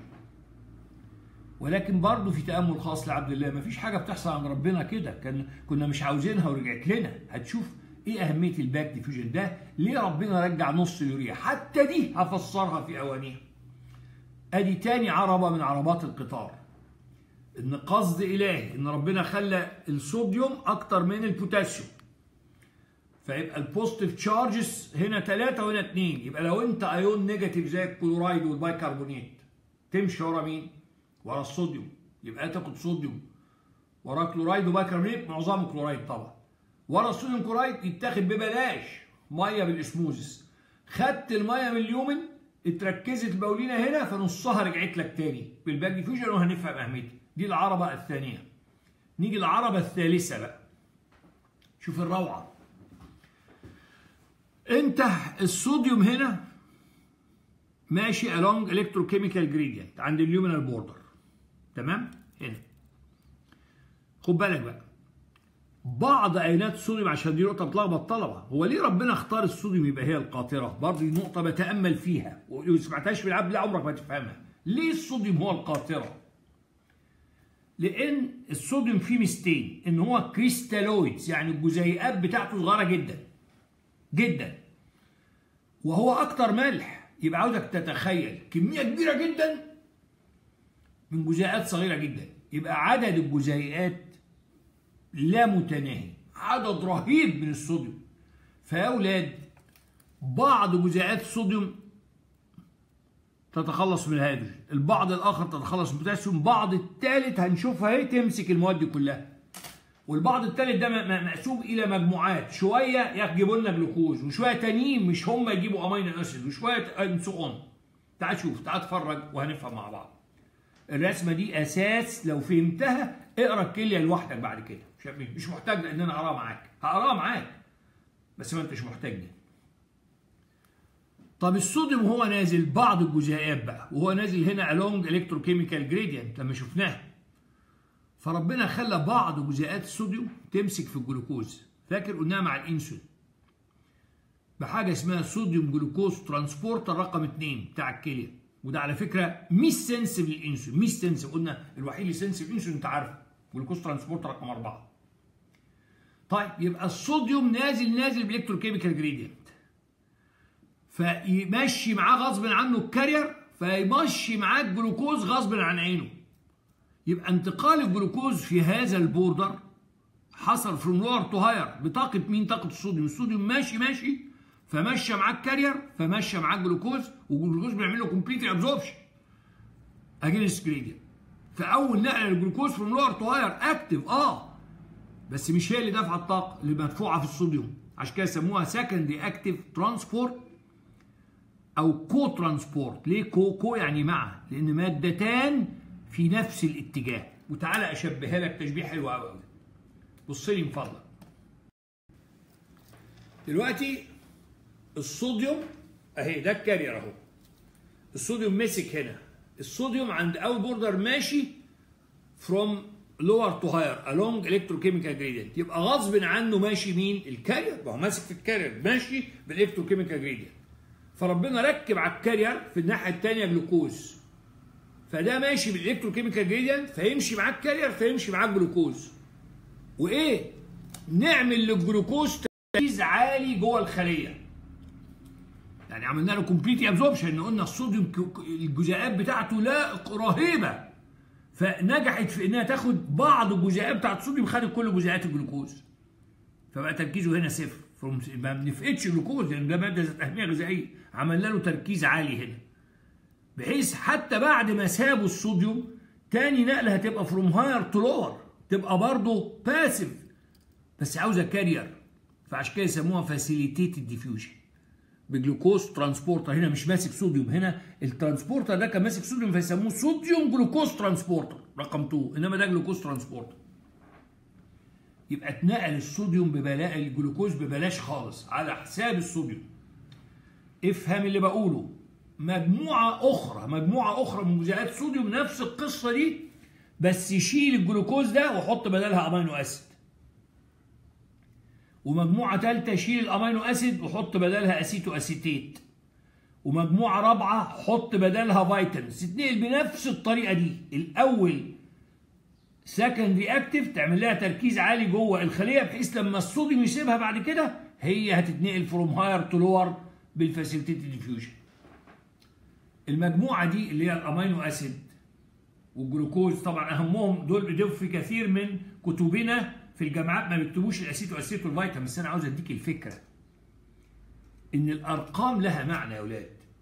ولكن برضه في تامل خاص لعبد الله، مفيش حاجه بتحصل عند ربنا كده، كان كنا مش عاوزينها ورجعت لنا. هتشوف ايه اهميه الباك ديفيوجن ده، ليه ربنا رجع نص اليوريا. حتى دي هفسرها في اوانيها. ادي تاني عربه من عربات القطار، ان قصد الهي ان ربنا خلى الصوديوم اكتر من البوتاسيوم، فيبقى البوزيتيف تشارجز هنا ثلاثة وهنا اثنين. يبقى لو انت ايون نيجاتيف زي الكلورايد والبايكربونات تمشي ورا مين؟ ورا الصوديوم، يبقى تاخد صوديوم ورا كلورايد وبيكربونات، معظمه كلورايد طبعا. ورا الصوديوم كلورايد يتاخد ببلاش ميه بالاسموزس. خدت الميه من اليومن اتركزت البولينه هنا فنصها رجعت لك تاني بالباك ديفيوجن وهنفهم اهميتها. دي العربه الثانيه. نيجي العربه الثالثه بقى. شوف الروعه. انت الصوديوم هنا ماشي along electrochemical gradient عند اليومينال بوردر. تمام؟ هنا. خد بالك بقى. بعض ايونات الصوديوم، عشان دي نقطه بتلخبط الطلبه، هو ليه ربنا اختار الصوديوم يبقى هي القاطره؟ برضه دي نقطه بتامل فيها ولو ما سمعتهاش في العاب لا عمرك ما تفهمها. ليه الصوديوم هو القاطره؟ لان الصوديوم فيه ميزتين، ان هو كريستالويدز يعني الجزيئات بتاعته صغيره جدا جدا، وهو اكتر ملح. يبقى عاوزك تتخيل كميه كبيره جدا من جزيئات صغيره جدا، يبقى عدد الجزيئات لا متناهي، عدد رهيب من الصوديوم. فيا اولاد بعض جزيئات الصوديوم تتخلص من الهيدروجين، البعض الاخر تتخلص من البوتاسيوم، بعض الثالث هنشوفها اهي تمسك المواد دي كلها. والبعض الثالث ده مقسوم الى مجموعات، شويه يجيبوا لنا جلوكوز وشويه تانيين مش هم يجيبوا امينو اسيد وشويه انسون. تعال شوف، تعال اتفرج وهنفهم مع بعض. الرسمه دي اساس لو فهمتها اقرا الكليه لوحدك بعد كده، مش محتاج ان انا اقراها معاك، هقراها معاك بس ما انتش محتاجني. طب الصوديوم وهو نازل بعض الجزيئات بقى وهو نازل هنا along electrochemical gradient لما شفناه، فربنا خلى بعض جزيئات الصوديوم تمسك في الجلوكوز. فاكر قلناها مع الانسولين بحاجه اسمها صوديوم جلوكوز ترانسبورتر رقم اتنين بتاع الكليه، وده على فكره مش سنسيف للانسولين، مش سنسيف، قلنا الوحيد اللي سنسيف للانسولين انت عارفه جلوكوز ترانسبورتر رقم اربعه. طيب يبقى الصوديوم نازل نازل بالالكتروكيميكال جريدينت، فيمشي معاه غصب عنه الكارير، فيمشي معاه الجلوكوز غصب عن عينه. يبقى انتقال الجلوكوز في هذا البوردر حصل فروم لور تو هاير بطاقه مين؟ طاقه الصوديوم. الصوديوم ماشي ماشي فمشى معاه الكارير فمشى معاه الجلوكوز، والجلوكوز بيعمل له كومبليت ابزوربشن اجينست جريدينت. فاول نقله للجلوكوز فروم لور تو هاير اكتف اه بس مش هي اللي دافعه الطاقه اللي مدفوعه في الصوديوم، عشان كده سموها سكندري اكتف ترانسبورت او كو ترانسبورت. ليه كو؟ كو يعني مع، لان مادتان في نفس الاتجاه. وتعالى اشبهها لك تشبيه حلو قوي. بص لي من فضلك. دلوقتي الصوديوم اهي ده الكارير اهو. الصوديوم مسك هنا، الصوديوم عند اول بوردر ماشي فروم لور تو هاير along electrochemical gradient، يبقى غصب عنه ماشي مين؟ الكارير، ما هو ماسك في الكارير ماشي بالالكتروكيميكال جريدينت. فربنا ركب على الكارير في الناحيه الثانيه جلوكوز، فده ماشي بالالكتروكيميكال جريدينت فيمشي معاه الكارير فيمشي معاه الجلوكوز. وايه؟ نعمل للجلوكوز تركيز عالي جوه الخليه. يعني عملنا له كومبليت ابزوربشن، قلنا الصوديوم الجزيئات بتاعته لا رهيبه، فنجحت في انها تاخد بعض الجزيئات بتاعت الصوديوم، خدت كل جزيئات الجلوكوز. فبقى تركيزه هنا صفر، ما بنفقدش جلوكوز لان ده ماده ذات اهميه غذائيه، عملنا له تركيز عالي هنا. بحيث حتى بعد ما سابوا الصوديوم تاني نقله هتبقى فروم هاير تو لور، تبقى برضه باسيف بس عاوزه كارير، فعشان كده يسموها فاسيليتيتد ديفيوجن بجلوكوز ترانسبورتر. هنا مش ماسك صوديوم، هنا الترانسبورتر ده كان ماسك صوديوم فيسموه صوديوم جلوكوز ترانسبورتر رقم اتنين، انما ده جلوكوز ترانسبورتر. يبقى اتنقل الصوديوم ببلاش، الجلوكوز ببلاش خالص على حساب الصوديوم. افهم اللي بقوله. مجموعه اخرى مجموعه اخرى من جزيئات الصوديوم نفس القصه دي، بس يشيل الجلوكوز ده وحط بدلها امينو اسيد. ومجموعه ثالثه شيل الامينو اسيد وحط بدلها اسيتو اسيتيت. ومجموعه رابعه حط بدلها فيتامينز. تتنقل بنفس الطريقه دي. الاول سكندري اكتف تعمل لها تركيز عالي جوه الخليه، بحيث لما الصوديوم يسيبها بعد كده هي هتتنقل فروم هاير تو لور بالفاسيليتيتد ديفيوجن. المجموعه دي اللي هي الامينو اسيد والجلوكوز، طبعا اهمهم دول بيضيفوا في كثير من كتبنا في الجامعات، ما بيكتبوش الاسيتو اسيت والفيتامين، بس انا عاوز اديك الفكره ان الارقام لها معنى يا اولاد.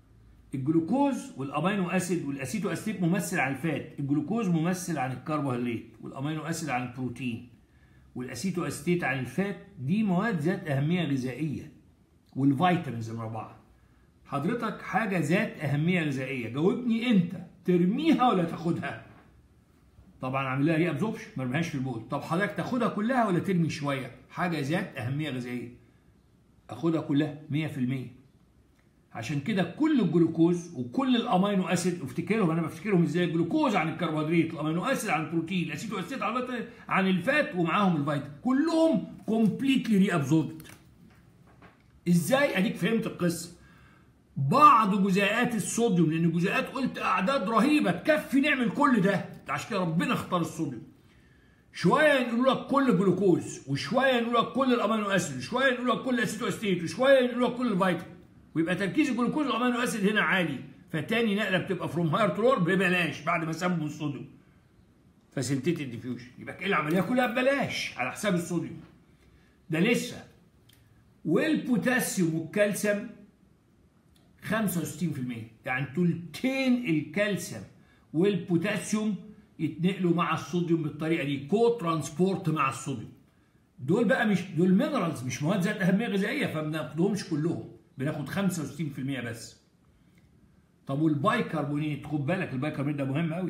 الجلوكوز والامينو اسيد والاسيتو اسيد ممثل عن الفات، الجلوكوز ممثل عن الكربوهيدرات، والامينو اسيد عن البروتين، والاسيتو اسيد عن الفات. دي مواد ذات اهميه غذائيه، والفيتامينز مع بعض. حضرتك حاجه ذات اهميه غذائيه، جاوبني انت، ترميها ولا تاخدها؟ طبعا اعمل لها ري ابزوربشن، ما ارميهاش في البول. طب حضرتك تاخدها كلها ولا ترمي شويه؟ حاجه ذات اهميه غذائيه، اخدها كلها مية في المية. عشان كده كل الجلوكوز وكل الامينو اسيد، افتكرهم انا بفتكرهم ازاي، الجلوكوز عن الكربوهيدرات، الامينو اسيد عن البروتين، الاسيتو اسيد عن الفات، ومعاهم الفيتامين، كلهم كومبليتلي ري ابزوربد. ازاي؟ اديك فهمت القصه. بعض جزيئات الصوديوم، لان الجزيئات قلت اعداد رهيبه تكفي نعمل كل ده، عشان كده ربنا اختار الصوديوم. شويه يقولوا لك كل جلوكوز، وشويه يقولوا لك كل الامينو اسيد، وشويه يقولوا لك كل الاسيتو اسيد، وشويه يقولوا لك كل الفيتامين، ويبقى تركيز الجلوكوز والامينو اسيد هنا عالي، فتاني نقله بتبقى فروم هاير تو لور ببلاش بعد ما سموا الصوديوم. فاسيليتيتد ديفيوجن، يبقى العمليه كلها ببلاش على حساب الصوديوم. ده لسه. والبوتاسيوم والكالسيوم خمسة وستين في المية، يعني تلتين الكالسيوم والبوتاسيوم يتنقلوا مع الصوديوم بالطريقه دي، كو ترانسبورت مع الصوديوم. دول بقى مش دول مينرالز، مش مواد ذات اهميه غذائيه، فما بناخدهمش كلهم، بناخد خمسة وستين في المية بس. طب والبايكربونات، خد بالك البايكربونات ده مهم قوي.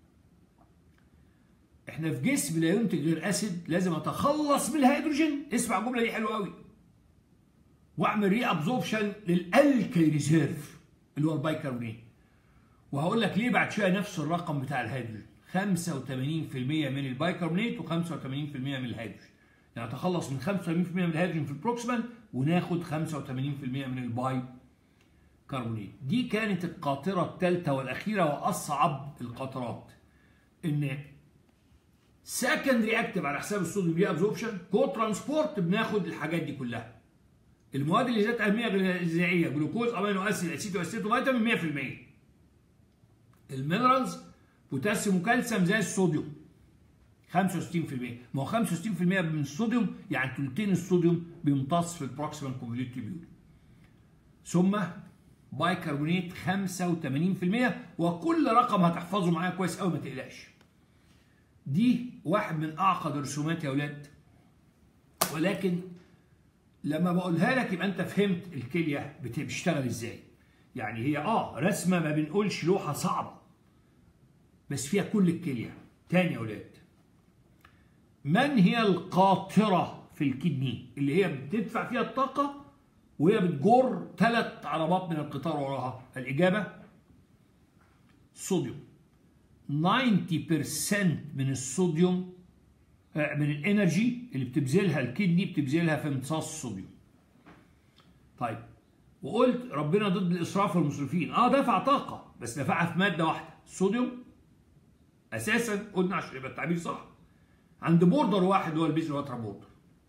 احنا في جسم لا ينتج غير اسيد، لازم اتخلص من الهيدروجين، اسمع الجمله دي حلوه قوي، واعمل ري ابزوربشن للالكي ريزيرف اللي هو البايكربونات. وهقول لك ليه بعد شويه نفس الرقم بتاع الهيدروجين، خمسة وثمانين في المية من البايكربونات وخمسة وثمانين في المية من الهيدروجين. يعني اتخلص من خمسة وثمانين في المية من الهيدروجين في البروكسيمال، وناخد خمسة وثمانين في المية من الباي كربونات. دي كانت القاطره الثالثه والاخيره واصعب القاطرات، ان سكندري اكتف على حساب الصوديوم ري ابزوربشن، كو ترانسبورت بناخد الحاجات دي كلها. المواد اللي ذات اهميه غذائيه، جلوكوز، امينو اسيد، اسيتو اسيد، وفيتامين مية في المية. المينرالز بوتاسيوم وكالسيوم زي الصوديوم خمسة وستين في المية. ما هو خمسة وستين في المية من الصوديوم يعني ثلثين الصوديوم بيمتص في البروكسيمال كونفوليوتد تيبيول. ثم بايكربونات خمسة وثمانين في المية، وكل رقم هتحفظه معايا كويس قوي ما تقلقش. دي واحد من اعقد الرسومات يا اولاد، ولكن لما بقولها لك يبقى انت فهمت الكليه بتشتغل ازاي. يعني هي اه رسمه، ما بنقولش لوحه صعبه، بس فيها كل الكليه. تاني يا اولاد، من هي القاطره في الكدني اللي هي بتدفع فيها الطاقه وهي بتجر ثلاث عربات من القطار وراها؟ الاجابه صوديوم. تسعين بالمية من الصوديوم من الانرجي اللي بتبذلها الكدني بتبذلها في امتصاص الصوديوم. طيب، وقلت ربنا ضد الاسراف والمسرفين، اه دفع طاقه بس دفعها في ماده واحده، الصوديوم اساسا قلنا عشان يبقى التعبير صح عند بوردر واحد هو البيز واتر بوردر.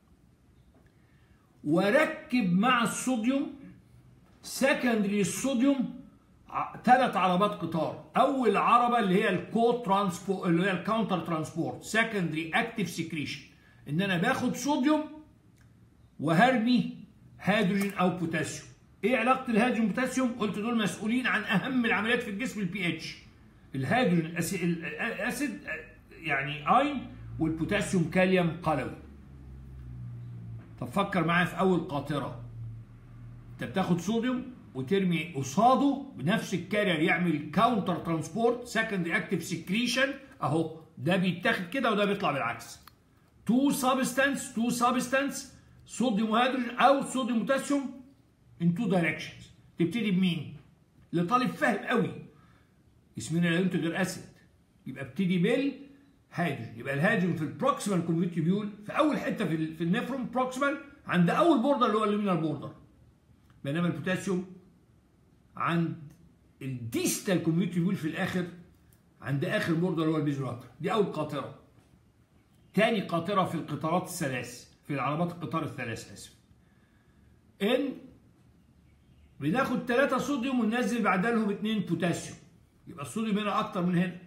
وركب مع الصوديوم سكندري الصوديوم ثلاث عربات قطار. اول عربه اللي هي الكو ترانسبورت اللي هي الكاونتر ترانسبورت، سكندري اكتيف سكريشن، ان انا باخد صوديوم وهرمي هيدروجين او بوتاسيوم. ايه علاقه الهيدروجين والبوتاسيوم؟ قلت دول مسؤولين عن اهم العمليات في الجسم، البي اتش. الهيدروجين اسيد يعني اين، والبوتاسيوم كاليوم قلوي. طب فكر معايا في اول قاطره، انت بتاخد صوديوم وترمي قصاده بنفس الكارير يعمل كاونتر ترانسبورت سكندري اكتيف سكريشن اهو، ده بيتاخد كده وده بيطلع بالعكس. تو سبستانس تو سبستانس صوديوم وهيدروجين او صوديوم وبوتاسيوم ان تو دايركشنز. تبتدي بمين؟ لطالب فاهم قوي، اسمنا لا ينتج غير اسيد، يبقى ابتدي بالهيدروجين. يبقى الهيدروجين في البروكسيمال كونفوليوتد تيبيول في اول حته في في النفرون بروكسيمال عند اول بوردر اللي هو الليمينال بوردر، بينما البوتاسيوم عند الديستال كونفوليوتد تيبيول في الاخر عند اخر بوردر اللي هو البيزولاتر. دي اول قاطره. تاني قاطره في القطارات الثلاث، في العربات القطار الثلاث اسف، ان بناخد ثلاثة صوديوم وننزل بعد لهم اثنين بوتاسيوم، يبقى الصوديوم هنا اكتر من هنا.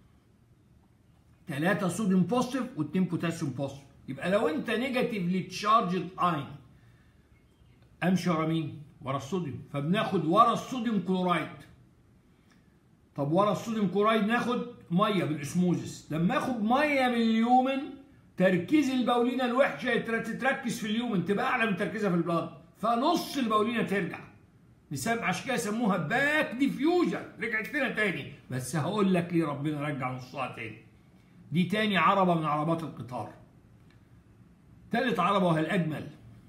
ثلاثة صوديوم بوزيتيف واثنين بوتاسيوم بوزيتيف. يبقى لو انت نيجاتيفلي تشارجد اين امشي ورا مين؟ ورا الصوديوم، فبناخد ورا الصوديوم كلورايد طب ورا الصوديوم كلورايد ناخد ميه بالاسموزس. لما اخد ميه من اليومن تركيز البولينه الوحشه تتركز في اليومن تبقى اعلى من تركيزها في البلاد، فنص البولينه ترجع. نسمع عشان كده سموها باك ديفيوجن، رجعت لنا تاني. بس هقول لك ليه ربنا رجع نصها تاني. دي تاني عربه من عربات القطار. تالت عربه وهي الاجمل.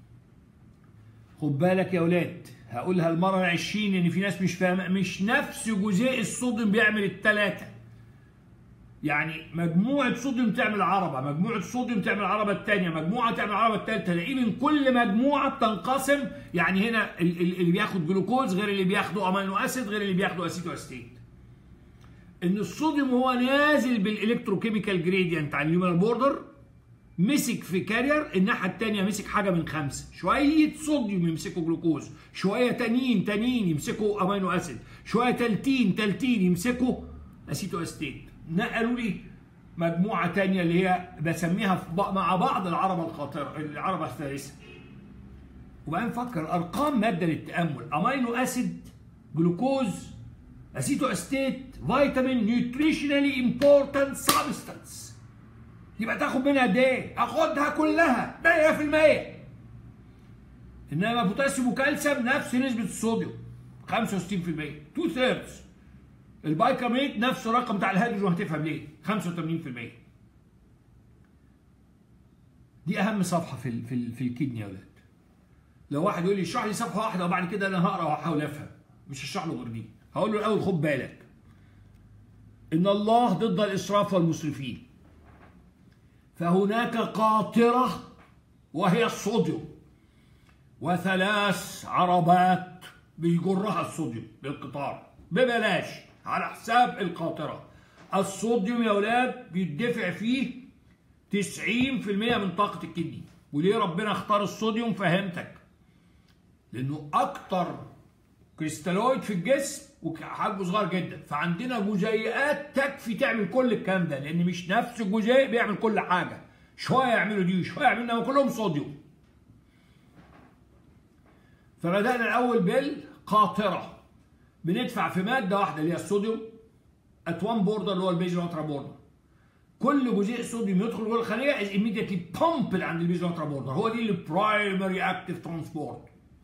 خد بالك يا ولاد، هقولها المره العشرين لان في ناس مش فاهمه. مش نفس جزيء الصوديوم بيعمل الثلاثه. يعني مجموعه صوديوم تعمل عربه، مجموعه صوديوم تعمل العربه الثانيه، مجموعه تعمل العربه الثالثه. تلاقيه من كل مجموعه بتنقسم. يعني هنا اللي بياخد جلوكوز غير اللي بياخده امينو اسيد غير اللي بياخده اسيتو استيت. ان الصوديوم هو نازل بالالكتروكيميكال جريدينت على اليومينال بوردر، مسك في كارير، الناحيه الثانيه مسك حاجه من خمسه، شويه صوديوم يمسكوا جلوكوز، شويه تانيين تانيين يمسكوا امينو اسيد، شويه تالتين تالتين يمسكوا اسيتو استيت. نقلوا لي مجموعه ثانيه اللي هي بسميها مع بعض العربه الخاطره، العربه الثالثه. وبقى نفكر الارقام ماده للتامل. امينو اسيد، جلوكوز، اسيتو استيت، فيتامين، نيوتريشنالي امبورتنت سبستانس. يبقى تاخد منها قد ايه؟ اخدها كلها مية في المية. انما بوتاسيوم وكالسيوم نفس نسبه الصوديوم خمسة وستين في المية، تو ثيردز. البايكاربونات نفس الرقم بتاع الهيدروجين، هتفهم ليه؟ خمسة وثمانين في المية. دي اهم صفحه في ال في ال في الكدني يا ولاد. لو واحد يقول لي اشرح لي صفحه واحده وبعد كده انا هقرا وهحاول افهم، مش هشرح له غير دي. هقول له الاول خد بالك ان الله ضد الاسراف والمسرفين. فهناك قاطره وهي الصوديوم، وثلاث عربات بيجرها الصوديوم للقطار ببلاش على حساب القاطره. الصوديوم يا اولاد بيدفع فيه تسعين في المية من طاقه الكدني. وليه ربنا اختار الصوديوم؟ فهمتك. لانه اكتر كريستالويد في الجسم وحجمه صغير جدا، فعندنا جزيئات تكفي تعمل كل الكلام ده، لان مش نفس الجزيء بيعمل كل حاجه. شويه يعملوا دي وشويه يعملوا دي، كلهم صوديوم. فبدانا الاول بالقاطره. بندفع في ماده واحده اللي هي الصوديوم ات وان بوردر اللي هو البيزل واترا بوردر. كل جزيء صوديوم يدخل جوه الخليه از immediately pumped عند البيزل واترا بوردر. هو دي البرايمري اكتيف ترانسبورت.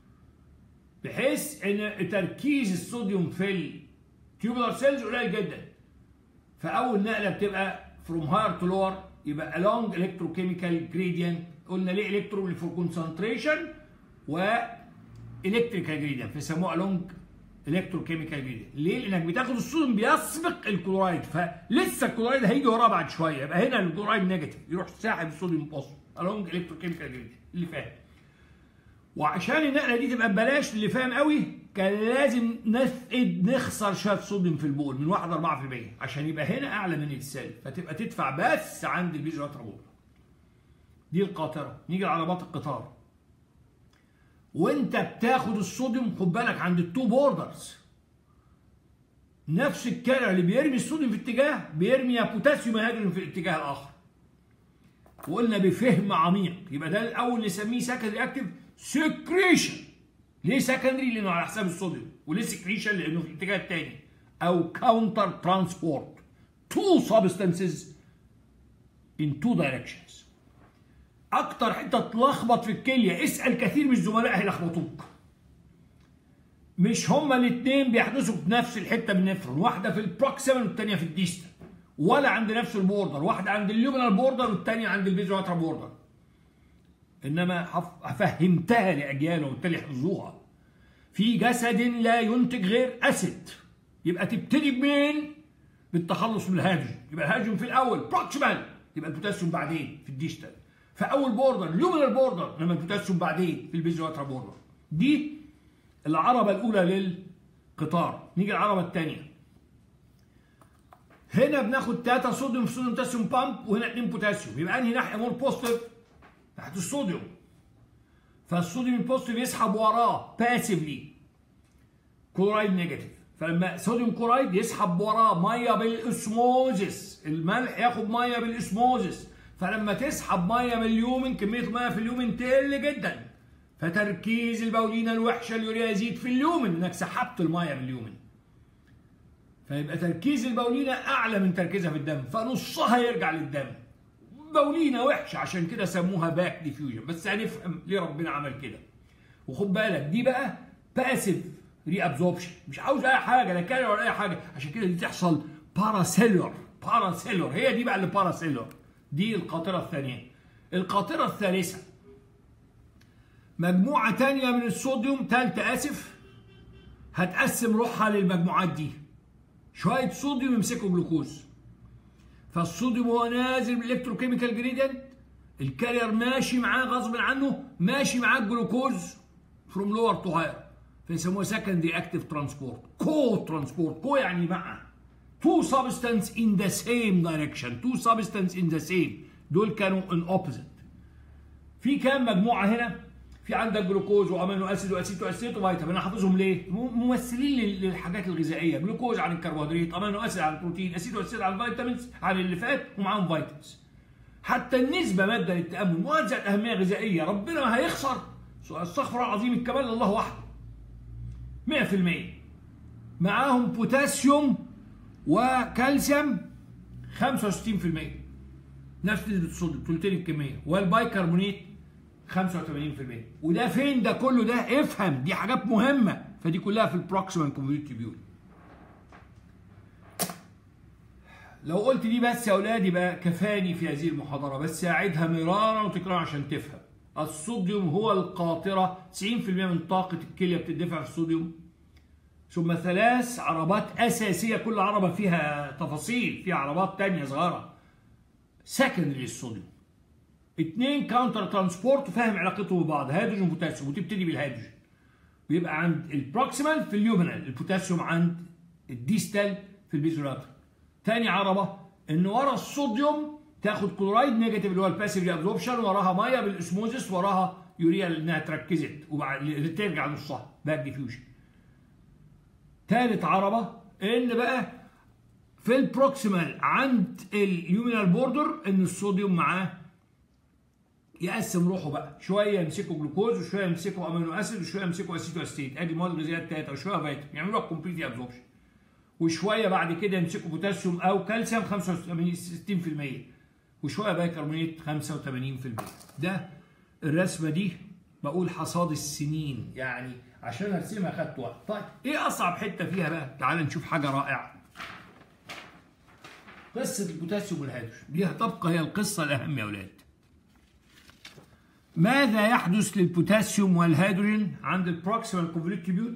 بحيث ان تركيز الصوديوم في التيوبولار سيلز قليل جدا. فاول نقله بتبقى فروم هاير تو لور، يبقى along electrochemical gradient. قلنا ليه الكترو فور كونسنتريشن و electrical gradient، فيسموه along electrochemical gradient. ليه؟ لانك بتاخد الصوديوم بيسبق الكلورايد، فلسه الكلورايد هيجي وراه بعد شويه، يبقى هنا الكلورايد نيجاتيف يروح ساحب الصوديوم بوزيتيف along electrochemical gradient. اللي فاهم. وعشان النقله دي تبقى ببلاش اللي فاهم قوي، كان لازم نفقد نخسر شويه صوديوم في البول من واحد أربعة في المية عشان يبقى هنا اعلى من السالب، فتبقى تدفع بس عند البيزل واترا بوردر. دي القاطره. نيجي لعربات القطار. وانت بتاخد الصوديوم خد بالك عند التو بوردرز، نفس الكارير اللي بيرمي الصوديوم في اتجاه بيرمي يا بوتاسيوم يا هيدروجين في الاتجاه الاخر. وقلنا بفهم عميق، يبقى ده الاول نسميه سكندري اكتيف سكريشن. ليه سكندري؟ لانه على حساب الصوديوم. وليه سكريشن؟ لانه في الاتجاه الثاني. او كاونتر ترانسبورت تو سبستانسز ان تو دايركشنز. اكتر حته تلخبط في الكليه، اسال كثير من الزملاء هيلخبطوك. مش هما الاثنين بيحدثوا في نفس الحته من النفرون، واحده في البروكسيمال والثانيه في الديستال، ولا عند نفس البوردر، واحده عند اليومينال بوردر والثانيه عند البيزل واترا بوردر. انما فهمتها لاجيال وبالتالي حفظوها. في جسد لا ينتج غير اسيد، يبقى تبتدي بمين؟ بالتخلص من الهيدروجين. يبقى الهيدروجين في الاول بروكسيمال، يبقى البوتاسيوم بعدين في الديستال. فاول بوردر اليومينال بوردر، لما البوتاسيوم بعدين في البيزل واترا بوردر. دي العربه الاولى للقطار. نيجي العربه الثانيه. هنا بناخد ثلاثة صوديوم في صوديوم بوتاسيوم بامب، وهنا اثنين بوتاسيوم. يبقى انهي ناحيه مور بوزيتيف؟ تحت الصوديوم. فالصوديوم البوزيتيف يسحب وراه باسفلي كلورايد نيجاتيف. فلما صوديوم كلورايد يسحب وراه ميه بالاسموزس، الملح ياخد ميه بالاسموزس. فلما تسحب ميه من اليومن، كميه الميه في اليومن تقل جدا، فتركيز البولينه الوحشه اليوريا يزيد في اليومن، انك سحبت الميه من اليومن. فيبقى تركيز البولينه اعلى من تركيزها في الدم، فنصها يرجع للدم. بولينه وحشه، عشان كده سموها باك ديفيوجن، بس هنفهم ليه ربنا عمل كده. وخد بالك دي بقى باسيف ري ابزوربشن، مش عاوز اي حاجه، لا كارير ولا اي حاجه، عشان كده دي تحصل باراسيلور. باراسيلور هي دي بقى اللي باراسيلور، دي القاطره الثانيه. القاطره الثالثه مجموعه ثانيه من الصوديوم، ثالثه اسف، هتقسم روحها للمجموعات دي. شويه صوديوم يمسكوا جلوكوز، فالصوديوم هو نازل بالالكتروكيميكال جريدينت، الكارير ماشي معاه غصب عنه، ماشي معاه الجلوكوز فروم لور تو هاير، فيسموها سكندري اكتيف ترانسبورت. كو ترانسبورت، كو يعني مع. تو سبستانس ان ذا سيم دايركشن، تو سبستانس ان ذا سيم، دول كانوا ان اوبوزيت. في كام مجموعه هنا؟ في عندك جلوكوز وامينو اسيد واسيتو اسيد وفيتامين. انا حافظهم ليه؟ ممثلين للحاجات الغذائيه، جلوكوز عن الكربوهيدرات، امينو اسيد عن البروتين، اسيتو اسيد عن الفيتامينز عن اللي فات، ومعاهم فيتامينز. حتى النسبه ماده للتامل، مواد ذات اهميه غذائيه، ربنا ما هيخسر. استغفر الله العظيم، الكمال لله وحده. مئة في المئة. معاهم بوتاسيوم وكالسيوم خمسة وستين في المئة، نفس نسبه الصوديوم ثلثين الكميه، والبايكربونات خمسة وثمانين في المئة. وده فين ده كله؟ ده افهم، دي حاجات مهمه، فدي كلها في البروكسيمال كونفوليوتد تيبيول. لو قلت دي بس يا اولاد يبقى كفاني في هذه المحاضره، بس اعيدها مرارا وتكرارا عشان تفهم. الصوديوم هو القاطره، تسعين في المئة من طاقه الكليه بتدفع في الصوديوم. ثم ثلاث عربات اساسيه، كل عربه فيها تفاصيل، فيها عربات ثانيه صغيره سكندري للصوديوم. اثنين كاونتر ترانسبورت، وفاهم علاقتهم ببعض، هيدروجين وبوتاسيوم، وتبتدي بالهيدروجين. ويبقى عند البروكسيمال في اليومينال، البوتاسيوم عند الديستال في البيزولاتر. تاني عربه ان ورا الصوديوم تاخد كلورايد نيجاتيف اللي هو الباسيف ابزوربشن، وراها ميه بالاسموزس، وراها يوريا لانها اتركزت وبعد ترجع نصها باك ديفيوجن. ثالث عربه ان بقى في البروكسيمال عند اليومينال بوردر ان الصوديوم معاه يقسم روحه بقى، شويه يمسكوا جلوكوز، وشويه يمسكوا امينو اسيد، وشويه يمسكوا اسيتو اسيد، ادي مواد غذائيه الثلاثه، وشويه فيتامين يعملوها كومبليت ابزوربشن. وشويه بعد كده يمسكوا بوتاسيوم او كالسيوم خمسة وثمانين ستين في المئة، وشويه بايكربونات خمسة وثمانين في المئة. ده الرسمه دي بقول حصاد السنين، يعني عشان ارسمها خدت وقت. طيب ايه اصعب حته فيها بقى؟ تعال نشوف حاجه رائعه. قصه البوتاسيوم والهيدروجين دي هتبقى هي القصه الاهم يا اولاد. ماذا يحدث للبوتاسيوم والهيدروجين عند البروكسيمال كونفوليوتد تيبيول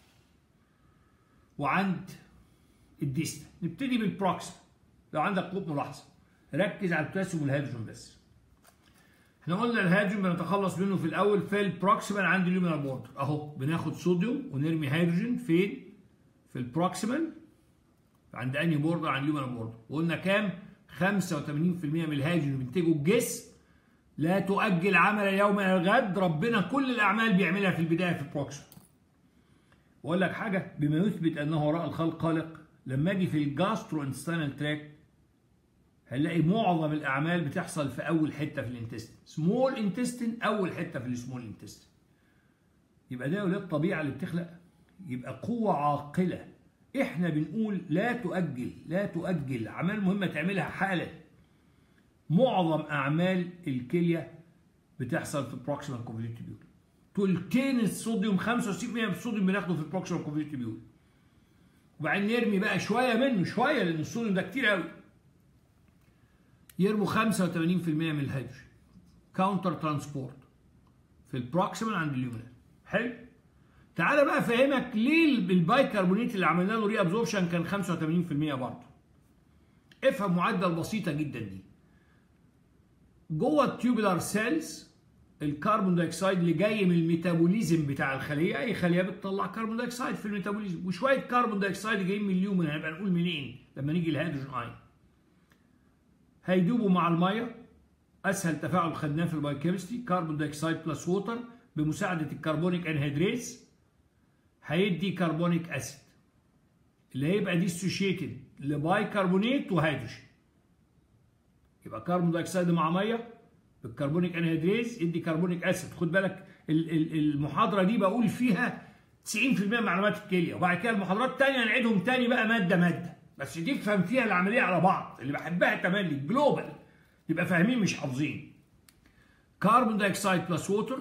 وعند الديستال؟ نبتدي بالبروكسيمال. لو عندك قوه ملاحظه ركز على البوتاسيوم والهيدروجين بس. احنا قلنا الهيدروجين بنتخلص منه في الاول في البروكسيمال عند اليومينال بوردر، اهو بناخد صوديوم ونرمي هيدروجين فين؟ في البروكسيمال عند انهي بوردر؟ عند اليومينال بوردر. وقلنا كام؟ خمسة وثمانين في المئة من الهيدروجين اللي بينتجه الجسم لا تؤجل عمل اليوم الى الغد، ربنا كل الاعمال بيعملها في البدايه في البروكسيمال. واقول لك حاجه بما يثبت انه وراء الخلق خالق، لما اجي في الجاسترو انتستينال تراك هنلاقي معظم الاعمال بتحصل في اول حته في الانتستين، سمول انتستين، اول حته في السمول انتستين. يبقى ده ولاد الطبيعه اللي بتخلق، يبقى قوه عاقله. احنا بنقول لا تؤجل، لا تؤجل اعمال مهمه تعملها حالا. معظم اعمال الكليه بتحصل في البروكسيمال كونفوليوتد تيبيول. تلتين الصوديوم، خمسة وستين بالمئة من الصوديوم بناخده في البروكسيمال كونفوليوتد تيبيول. وبعدين نرمي بقى شويه منه، شويه لان الصوديوم ده كتير قوي. يرموا خمسة وثمانين في المئة من الهيدروجين كاونتر ترانسبورت في البروكسيمال عند اليومينال. حلو؟ تعالى بقى افهمك ليه البايكربونات اللي عملنا له ري ابزوربشن كان خمسة وثمانين في المئة برضه. افهم معدل بسيطه جدا دي. جوه التيوبولار سيلز الكربون دايوكسيد اللي جاي من الميتابوليزم بتاع الخليه، اي خليه بتطلع كربون دايوكسيد في الميتابوليزم، وشويه كربون دايوكسيد جايين من اليومن، هنبقى نقول منين لما نيجي الهيدروجين ايون. هيدوبوا مع الميه، اسهل تفاعل خدناه في البايوكيمستري، كربون دايوكسيد بلس ووتر بمساعده الكربونيك انهيدريز هيدي كربونيك اسيد اللي هيبقى ديسوشيتد لبايكربونات وهيدروجين. يبقى كربون دايوكسيد مع ميه بالكربونيك انهيدريز يدي كربونيك اسيد. خد بالك المحاضره دي بقول فيها تسعين في المية من معلومات الكليه، وبعد كده المحاضرات الثانيه هنعيدهم تاني بقى ماده ماده، بس تفهم فيها العمليه على بعض. اللي بحبها تملي جلوبال، يبقى فاهمين مش حافظين. كربون دايوكسيد بلس ووتر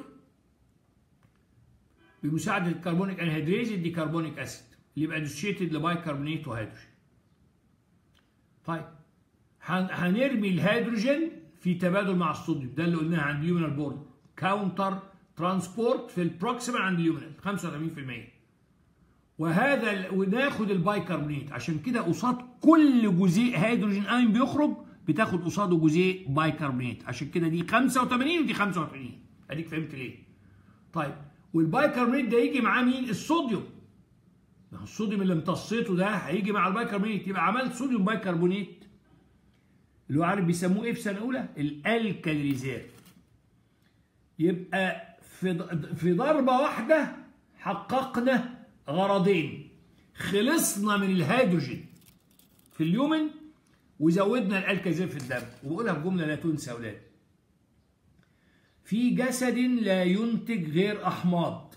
بمساعده الكربونيك انهيدريز يدي كربونيك اسيد اللي يبقى اسوشيتد لبايكربونات وهيدروجين. طيب هنرمي الهيدروجين في تبادل مع الصوديوم، ده اللي قلناها عند اليومينال بورد، كاونتر ترانسبورت في البروكسيمال عند اليومينال خمسة وثمانين في المية، وهذا وناخد البايكربونات. عشان كده قصاد كل جزيء هيدروجين ايون بيخرج بتاخد قصاده جزيء بايكربونات، عشان كده دي خمسة وثمانين ودي خمسة وثمانين. اديك فهمت ليه؟ طيب والبايكربونات ده يجي معاه مين؟ الصوديوم. ما هو الصوديوم اللي امتصيته ده هيجي مع البايكربونات، يبقى عملت صوديوم بايكربونات اللي هو عارف بيسموه ايه في سنه اولى؟ الالكالي ريزيرف. يبقى في في ضربه واحده حققنا غرضين، خلصنا من الهيدروجين في اليومن وزودنا الالكازير في الدم. وبقولها في جمله لا تنسى يا اولاد، في جسد لا ينتج غير احماض،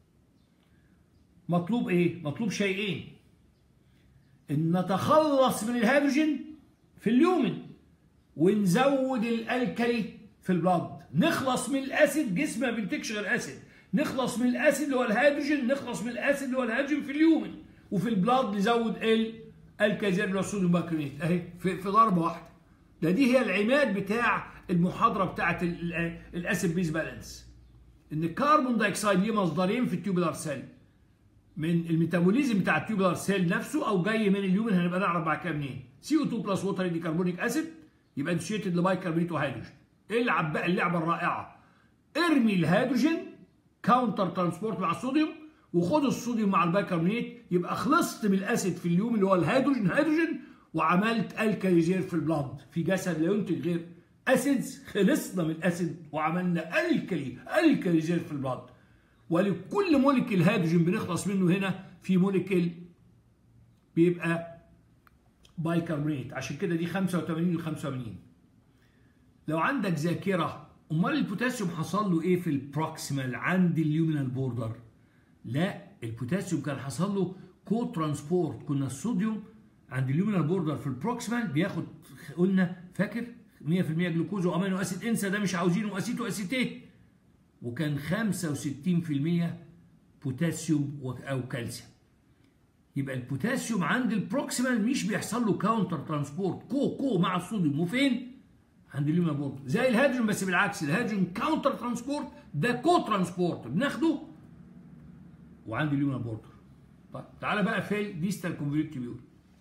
مطلوب ايه؟ مطلوب شيئين، ان نتخلص من الهيدروجين في اليومن ونزود الالكالي في البلاد. نخلص من الاسيد، جسم ما بينتجش غير اسيد، نخلص من الاسيد اللي هو الهيدروجين، نخلص من الاسيد اللي هو الهيدروجين في اليومن، وفي البلاد نزود الالكازير اللي هو الصوديوم بايكربونات اهي في, في ضربه واحده. ده دي هي العماد بتاع المحاضره بتاعت الاسيد بيز بالانس، ان الكربون دايوكسيد ليه مصدرين في التيوبولار سيل، من الميتابوليزم بتاع التيوبولار سيل نفسه او جاي من اليومن، هنبقى نعرف بعد كده منين. سي او اتنين بلس ووتر يدي كربونيك اسيد يبقى اسوشيتد لبايكربونات وهيدروجين. العب بقى اللعبه الرائعه، ارمي الهيدروجين كاونتر ترانسبورت مع الصوديوم، وخد الصوديوم مع البايكربونات، يبقى خلصت من الاسيد في اليوم اللي هو الهيدروجين هيدروجين، وعملت الكاليزير في البلاد. في جسد لا ينتج غير اسيدز، خلصنا من الاسيد وعملنا الكالي الكاليزير في البلاد. ولكل موليكيول هيدروجين بنخلص منه هنا في موليكيول بيبقى بايكربونات، عشان كده دي خمسة وثمانين و خمسة وثمانين. لو عندك ذاكره، امال البوتاسيوم حصل له ايه في البروكسيمال عند اليومينال بوردر؟ لا، البوتاسيوم كان حصل له كو ترانسبورت. كنا الصوديوم عند اليومينال بوردر في البروكسيمال بياخد، قلنا فاكر مية في المية جلوكوز وامينو اسيد، انسى ده مش عاوزينه، اسيتو اسيتيت، وكان خمسة وستين في المية بوتاسيوم او كالسيوم. يبقى البوتاسيوم عند البروكسيمال مش بيحصل له كاونتر ترانسبورت، كو كو مع الصوديوم، وفين؟ عند اليومينال بوردر. زي الهيدروجين بس بالعكس، الهيدروجين كاونتر ترانسبورت، ده كو ترانسبورت بناخده وعند اليومينال بوردر. طيب تعالى بقى في الديستال كونفوليوت تيبيول.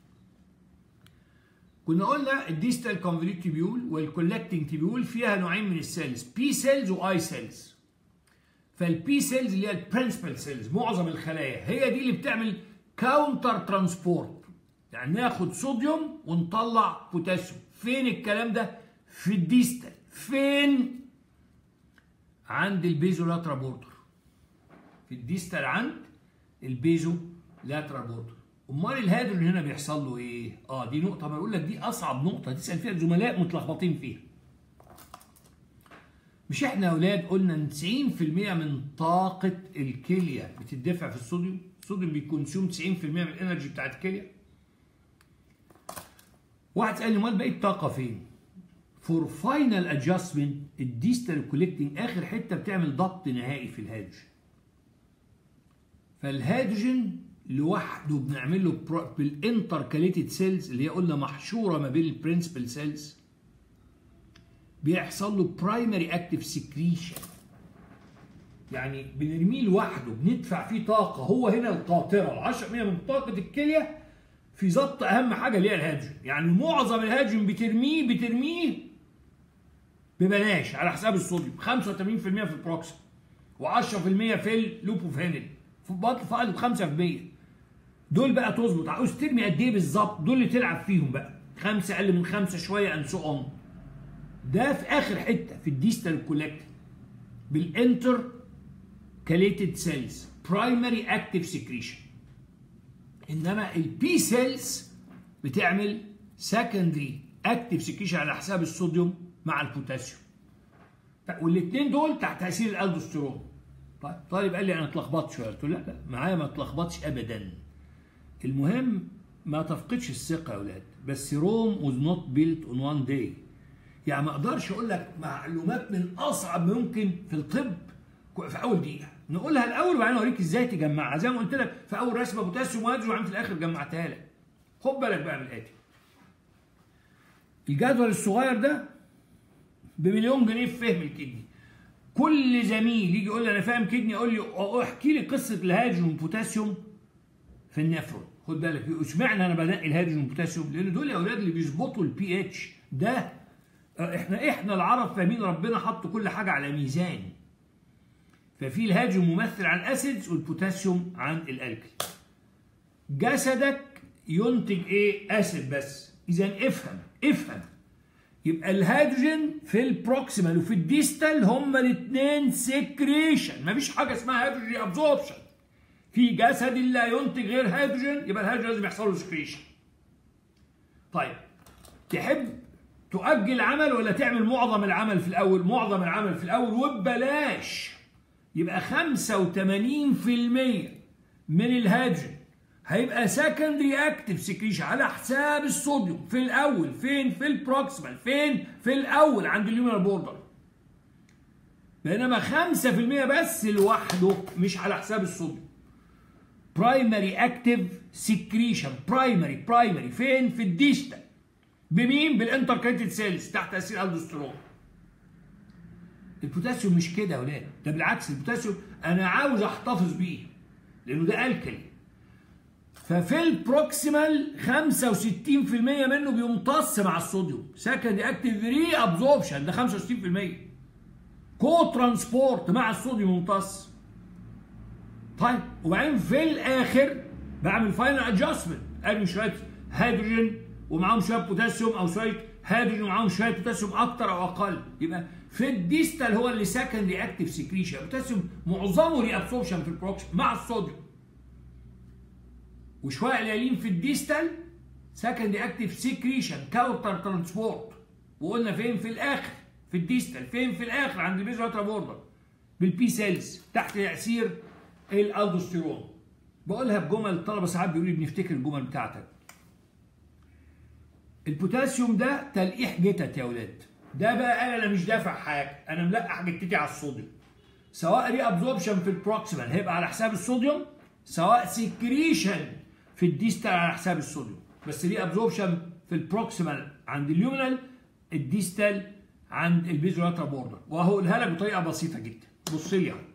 كنا قلنا الديستال كونفوليوت تيبيول والكولكتنج تيبيول فيها نوعين من السيلز، بي سيلز واي سيلز. فالبي سيلز اللي هي البرنسبل سيلز، معظم الخلايا هي دي اللي بتعمل كاونتر ترانسبورت، يعني ناخد صوديوم ونطلع بوتاسيوم. فين الكلام ده؟ في الديستال. فين؟ عند البيزو لاترا بوردر. في الديستال عند البيزو لاترا بوردر. امال الهيدروجين هنا بيحصل له ايه؟ اه دي نقطه، ما بقول لك دي اصعب نقطه تسال فيها الزملاء متلخبطين فيها. مش احنا يا اولاد قلنا ان تسعين في المية من طاقه الكليه بتدفع في الصوديوم؟ الصوديوم بيكونسيوم تسعين في المية من الانرجي بتاعت الكليه. واحد سألني امال باقي الطاقه فين؟ فور فاينل ادجستمنت الديستال كولكتنج اخر حته بتعمل ضبط نهائي في الهيدروجين. فالهيدروجين لوحده بنعمل له بالانتركاليتد سيلز اللي هي قلنا محشوره ما بين البرنسبل سيلز، بيحصل له برايمري اكتيف سكريشن، يعني بنرميه لوحده بندفع فيه طاقه. هو هنا القاطره عشرة في المية من طاقه الكليه في ضبط اهم حاجه اللي هي الهيدروجين. يعني معظم الهيدروجين بترميه بترميه ببلاش على حساب الصوديوم، خمسة وثمانين في المية في البروكسيم و10% في اللوبوفينيل، في بطل فقط خمسة في المية. دول بقى تظبط، عاوز ترمي قد ايه بالظبط؟ دول اللي تلعب فيهم بقى، خمسه اقل من خمسه شويه اند سو اون. ده في اخر حته في الديستال كولكت بالانتر كاليتد سيلز برايمري اكتيف سكريشن. انما البي سيلز بتعمل سكندري اكتيف سكريشن على حساب الصوديوم مع البوتاسيوم، والاثنين دول تحت تاثير الالدوستيرون. طيب طالب قال لي انا اتلخبطت شويه، قلت له لا لا معايا ما اتلخبطش ابدا. المهم ما تفقدش الثقه يا اولاد. بس روم was not built on one day. يعني ما اقدرش اقول لك معلومات من اصعب ممكن في الطب في اول دقيقه، نقولها الاول وبعدين اوريك ازاي تجمعها. زي ما قلت لك في اول رسمه بوتاسيوم وهيدروجين وبعدين في الاخر جمعتها لك. خد بالك بقى من الاتي. الجدول الصغير ده بمليون جنيه في فهم الكدني. كل زميل يجي يقول لي انا فاهم كدني، اقول لي احكي لي قصه الهيدروجين والبوتاسيوم في النفرون. خد بالك اشمعنى انا بنقي الهيدروجين والبوتاسيوم؟ لان دول يا اولاد اللي بيظبطوا البي اتش. ده احنا احنا العرب فاهمين ربنا حط كل حاجه على ميزان. ففي الهيدروجين ممثل عن الاسيدز والبوتاسيوم عن الالكلي. جسدك ينتج ايه؟ اسيد بس. اذا افهم افهم يبقى الهيدروجين في البروكسيمال وفي الديستال هما الاثنين سكريشن. مفيش حاجه اسمها هيدروجين ابزوربشن. في جسد لا ينتج غير هيدروجين يبقى الهيدروجين لازم يحصل له سكريشن. طيب تحب تؤجل عمل ولا تعمل معظم العمل في الاول؟ معظم العمل في الاول وببلاش. يبقى خمسة وثمانين بالمئة من الهيدروجين هيبقى سكندري اكتف سكريشن على حساب الصوديوم في الاول. فين؟ في البروكسيمال. فين؟ في الاول عند اليومينال بوردر. بينما خمسة بالمئة بس لوحده مش على حساب الصوديوم. برايمري اكتف سكريشن. برايمري برايمري فين؟ في الديستال. بمين؟ بالانتركريتد سيلز تحت تاثير الالدوستيرون. البوتاسيوم مش كده يا ولاد، ده بالعكس. البوتاسيوم انا عاوز احتفظ بيه لانه ده الكلي. ففي البروكسيمال خمسة وستين بالمئة منه بيمتص مع الصوديوم. سكند اكتيف ري ابزوربشن ده خمسة وستين بالمئة. كو ترانسبورت مع الصوديوم ممتص. طيب وبعدين في الاخر بعمل فاينل ادجستمنت، ارمي شويه هيدروجين ومعاهم شويه بوتاسيوم او شويه هيدروجين ومعاهم شويه بوتاسيوم اكتر او اقل. يبقى في الديستال هو اللي سكندري اكتيف سكريشن. البوتاسيوم معظمه ري ابسوربشن في البروكسيمال مع الصوديوم. وشويه قليلين في الديستال سكندري اكتيف سكريشن كاوتر ترانسبورت. وقلنا فين؟ في الاخر في الديستال. فين؟ في الاخر عند البيزواترا بوردر بالبي سيلز تحت تاثير الالدوستيرون. بقولها بجمل الطلبه ساعات بيقولوا لي بنفتكر الجمل بتاعتك. البوتاسيوم ده تلقيح جتت يا ولاد. ده بقى انا مش دافع حاجه، انا ملقح جتتي على الصوديوم. سواء ري ابزوربشن في البروكسيمال هيبقى على حساب الصوديوم، سواء سكريشن في الديستال على حساب الصوديوم. بس ري ابزوربشن في البروكسيمال عند اليومينال، الديستال عند البيزولاترا بوردر. وهقولها لك بطريقه بسيطه جدا. بص لي اهو.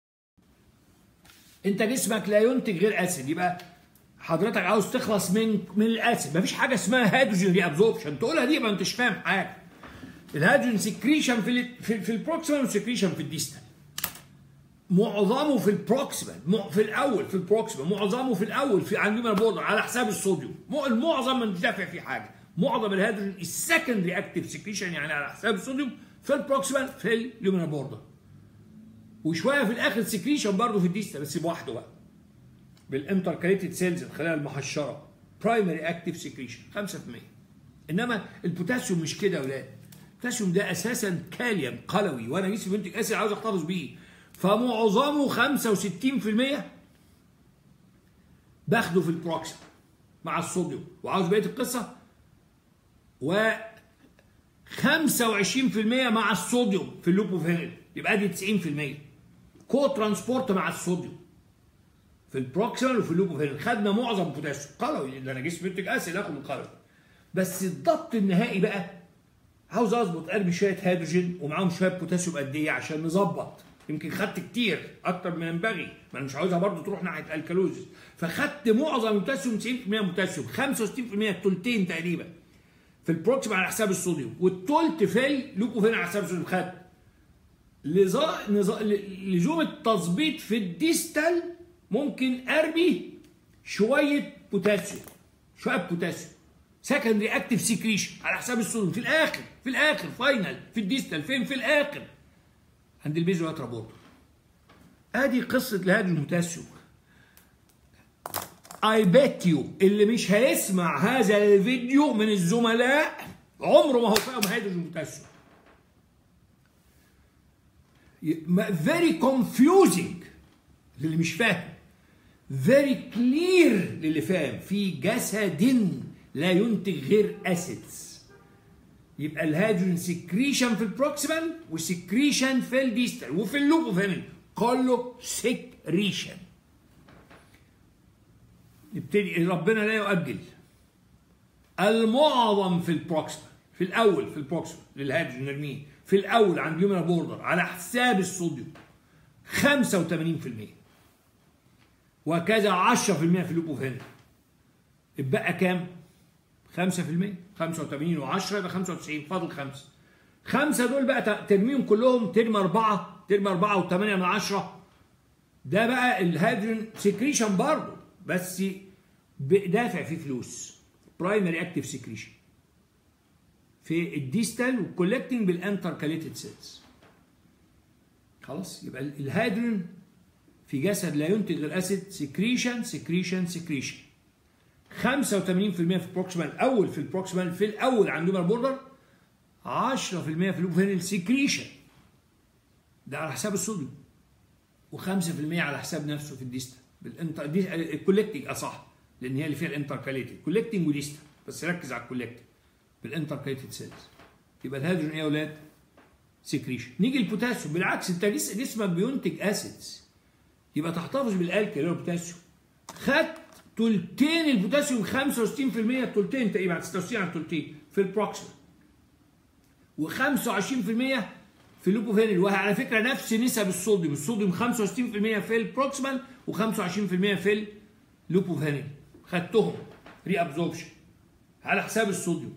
انت جسمك لا ينتج غير اسيد، يبقى حضرتك عاوز تخلص من من الاسيد. مفيش حاجه اسمها هيدروجين ري ابزوربشن، تقولها دي يبقى انت مش فاهم حاجه. الهيدروجين سكريشن في ال في, في البروكسيمال وسكريشن في الديستال. معظمه في البروكسيمال في الاول في البروكسيمال معظمه في الاول في عند اليومينال بوردر على حساب الصوديوم. المعظم مش دافع فيه حاجه. معظم الهيدروجين السكندري اكتيف سكريشن يعني على حساب الصوديوم في البروكسيمال في اليومينال بوردر. وشويه في الاخر سكريشن برضه في الديستال بس لوحده بقى بالانتركريتد سيلز الخلايا المحشره. برايمري اكتيف سكريشن خمسة بالمئة. انما البوتاسيوم مش كده يا ولاد. البوتاسيوم ده اساسا كاليوم قلوي وانا جسمي بينتج اسيد عاوز احتفظ بيه. فمعظمه خمسة وستين بالمئة باخده في البروكسيمال مع الصوديوم وعاوز بقيه القصه. و خمسة وعشرين بالمئة مع الصوديوم في اللوبوفينيل، يبقى دي تسعين بالمئة. كو ترانسبورت مع الصوديوم في البروكسيمال وفي اللوبوفينيل. خدنا معظم البوتاسيوم قلوي لان انا جسمي بينتج اسيد اخد من قلوي. بس الضبط النهائي بقى عاوز اظبط ارمي شويه هيدروجين ومعاهم شويه بوتاسيوم قد ايه عشان نظبط. يمكن خدت كتير اكتر من ينبغي، ما انا مش عاوزها برضه تروح ناحيه الكالوزيس. فخدت معظم البوتاسيوم تسعين بالمئة بوتاسيوم، خمسة وستين بالمئة الثلثين تقريبا في البروكسيمال على حساب الصوديوم، والثلث في اللوبوفينيل على حساب الصوديوم. خدت لزوم التظبيط في الديستال ممكن ارمي شويه بوتاسيوم شويه بوتاسيوم سكندري اكتيف سكريشن على حساب الصوديوم في الاخر في الاخر فاينل في الديستال. فين؟ في الاخر عند البيزولاترا بوردر. ادي قصه الهيدروجين والبوتاسيوم. اي بيت يو اللي مش هيسمع هذا الفيديو من الزملاء عمره ما هو فاهم هيدروجين والبوتاسيوم. very confusing للي مش فاهم، very clear للي فاهم. في جسد لا ينتج غير اسيدز. يبقى الهيدروجين سكريشن في البروكسيمال وسكريشن في الديستال وفي اللوبوفينيل كله سكريشن. نبتدي، ربنا لا يؤجل. المعظم في البروكسيمال، في الاول في البروكسيمال للهيدروجين نرميه في الاول عند اليومينال بوردر على حساب الصوديوم خمسة وثمانين بالمئة، وكذا عشرة بالمئة في اللوبوفينيل. اتبقى كام؟ خمسة بالمئة. خمسة وثمانين و10 يبقى خمسة وتسعين، فاضل خمسة. خمسة دول بقى ترميهم كلهم، ترمي أربعة، ترمي أربعة وثمانية من عشرة. ده بقى الهيدروجين سكريشن برضه، بس دافع فيه فلوس. برايمري اكتيف سكريشن في الديستال والكولكتنج بالانتركاليتد سيلز. خلاص، يبقى الهيدروجين في جسد لا ينتج غير اسيد سكريشن سكريشن سكريشن. خمسة وثمانين بالمئة في البروكسيمال الاول، في البروكسيمال في الاول عند اليومينال بوردر، عشرة بالمئة في اللوبوفينيل سكريشن. ده على حساب الصوديوم، وخمسة بالمئة على حساب نفسه في الديستال بالانتر دي الكولكتنج اصح، لان هي اللي فيها الانتركاليتد كولكتنج وديستال، بس ركز على الكولكتنج بالانتركاليتد سيلز. يبقى الهيدروجين ايه يا اولاد؟ سكريشن. نيجي البوتاسيوم، بالعكس انت جسمك بينتج اسيدز، يبقى تحتفظ بالالكل اللي هو البوتاسيوم. خدت تلتين البوتاسيوم، خمسة وستين بالمئة، تلتين تقريبا، ستة وستين على تلتين في البروكسيمال، وخمسة وعشرين بالمئة في اللوبوفينيل. وعلى فكره نفس نسب الصوديوم، الصوديوم خمسة وستين بالمئة في البروكسيمال وخمسة وعشرين بالمئة في اللوبوفينيل. خدتهم ري ابزوربشن على حساب الصوديوم.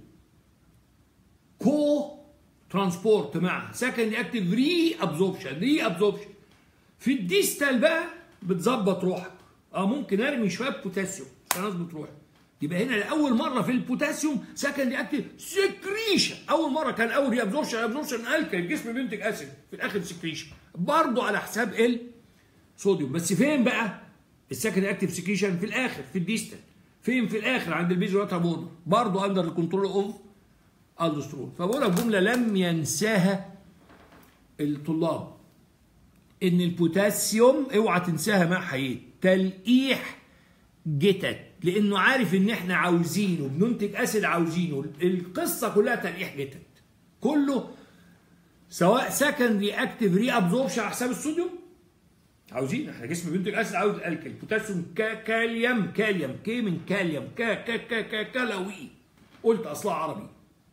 كو ترانسبورت مع سكند اكتيف ري ابزوربشن ري ابزوربشن. في الديستال بقى بتظبط روحك. اه ممكن ارمي شويه بوتاسيوم عشان اظبط روحي. يبقى هنا لاول مره في البوتاسيوم سكند اكتيف سكريشن. اول مره كان اول ري ابزوربشن ابزوربشن الكل، الجسم بينتج اسيد، في الاخر سكريشن برضه على حساب الصوديوم. بس فين بقى السكند اكتيف سكريشن؟ في الاخر في الديستال. فين في الاخر؟ عند البيزولاتر بوردر، برضه اندر الكنترول اوف الدوسترون. فبقول لك جمله لم ينساها الطلاب، ان البوتاسيوم اوعى تنساها مع حياه تلقيح جتت، لانه عارف ان احنا عاوزينه، بننتج اسيد عاوزينه. القصه كلها تلقيح جتت، كله سواء سكندري اكتيف ري ابزوربشن على حساب الصوديوم، عاوزين احنا جسم بينتج اسيد عاوز الكل. بوتاسيوم كاليوم، كاليوم كي من كاليوم كا كا كا كا كالوي، قلت اصلها عربي.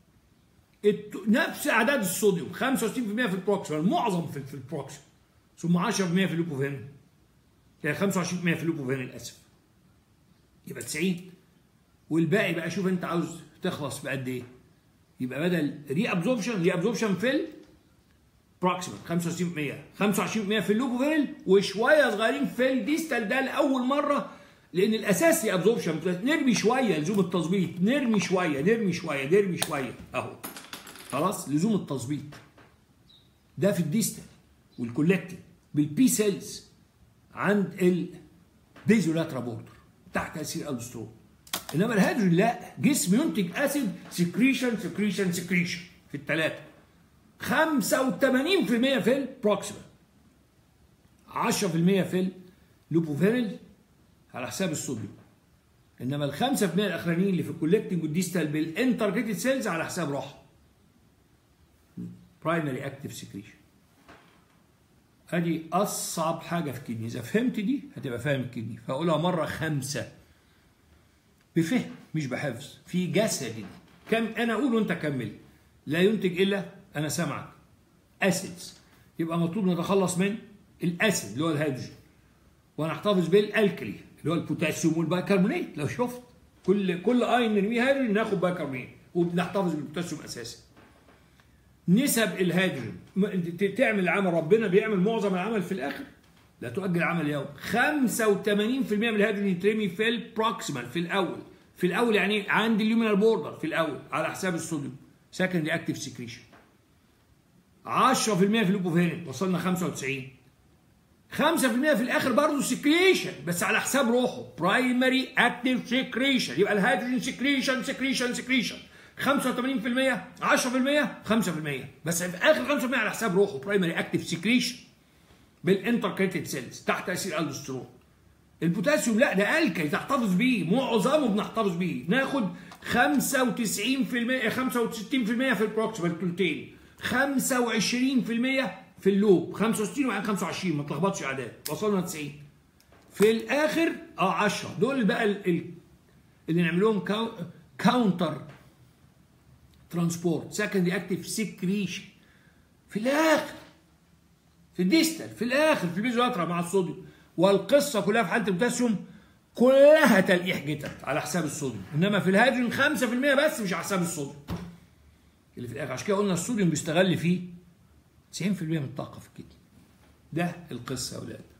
نفس اعداد الصوديوم، خمسة وستين بالمئة في البروكسيمال، معظم في, في البروكسيمال، ثم عشرة بالمئة في اللوبوفينيل، يعني خمسة وعشرين بالمئة في اللوبوفينيل اسف، يبقى تسعين. والباقي بقى شوف انت عاوز تخلص بقد ايه. يبقى بدل ري ابزوربشن ري ابزوربشن في البروكسيمال خمسة وستين بالمئة، خمسة وعشرين بالمئة في اللوبوفينيل، وشويه صغيرين في الديستال. ده لاول مره، لان الاساس ري ابزوربشن. نرمي شويه لزوم التظبيط، نرمي شويه نرمي شويه نرمي شويه اهو، خلاص لزوم التظبيط. ده في الديستال والكولكتيف بالبي سيلز عند البيزولاترا بوردر تحت تاثير الدوسترون. انما الهيدروجين لا، جسم ينتج اسيد سكريشن سكريشن سكريشن في الثلاثه. خمسة وثمانين بالمئة في البروكسيمال، عشرة بالمئة في اللوبوفينيل على حساب الصوديوم. انما ال خمسة بالمئة الاخرانيين اللي في الكولكتنج والديستال بالانتركريتد سيلز على حساب روحهم. برايمري اكتيف سكريشن. ادي اصعب حاجه في الكدني، اذا فهمت دي هتبقى فاهم الكدني. فاقولها مره خمسه بفهم مش بحفظ. في جسدي كم انا اقول وانت كمل، لا ينتج الا انا سامعك اسيدز. يبقى مطلوب نتخلص من الاسيد اللي هو الهيدروجين، ونحتفظ بالالكلي اللي هو البوتاسيوم والبيكربونات. لو شفت كل كل اين نرميه هيدروجين ناخد بيكربونات، وبنحتفظ بالبوتاسيوم اساسا. نسب الهيدروجين تعمل العمل، ربنا بيعمل معظم العمل في الاخر، لا تؤجل عمل يوم. خمسة وثمانين بالمئة من الهيدروجين يترمي في البروكسيمال في الاول، في الاول يعني عند اليومينال بوردر في الاول على حساب الصوديوم سكندري اكتيف سكريشن. عشرة بالمئة في اللوبوفينيل، وصلنا خمسة وتسعين. خمسة بالمئة في الاخر برضه سكريشن بس على حساب روحه، برايمري اكتيف سكريشن. يبقى الهيدروجين سكريشن سكريشن سكريشن. خمسة وثمانين في المية، عشرة في المية، خمسة في المية، بس في اخر خمسة في المية على حساب روحه برايمري اكتيف سكريشن بالانتركريتد سيلز تحت تاثير الدوستيرون. البوتاسيوم لا ده الكي تحتفظ بيه، معظمه بنحتفظ بيه، ناخد خمسة وتسعين في المية خمسة وستين في المية في البروكسيمال ثلثين، خمسة وعشرين في المية في اللوب، خمسة وستين وبعدين خمسة وعشرين ما تلخبطش اعداد، وصلنا تسعين. في الاخر اه عشرة دول بقى ال اللي نعمل لهم كاونتر ترانسبورت سكندري اكتيف سكريشن في الاخر في الديستال في الاخر في البيزواترا مع الصوديوم. والقصه كلها في حاله البوتاسيوم كلها تلقيح جدا على حساب الصوديوم، انما في الهيدروجين خمسة في المية بس مش على حساب الصوديوم اللي في الاخر. عشان كده قلنا الصوديوم بيستغل فيه تسعين في المية من الطاقه في الكتله. ده القصه يا اولاد.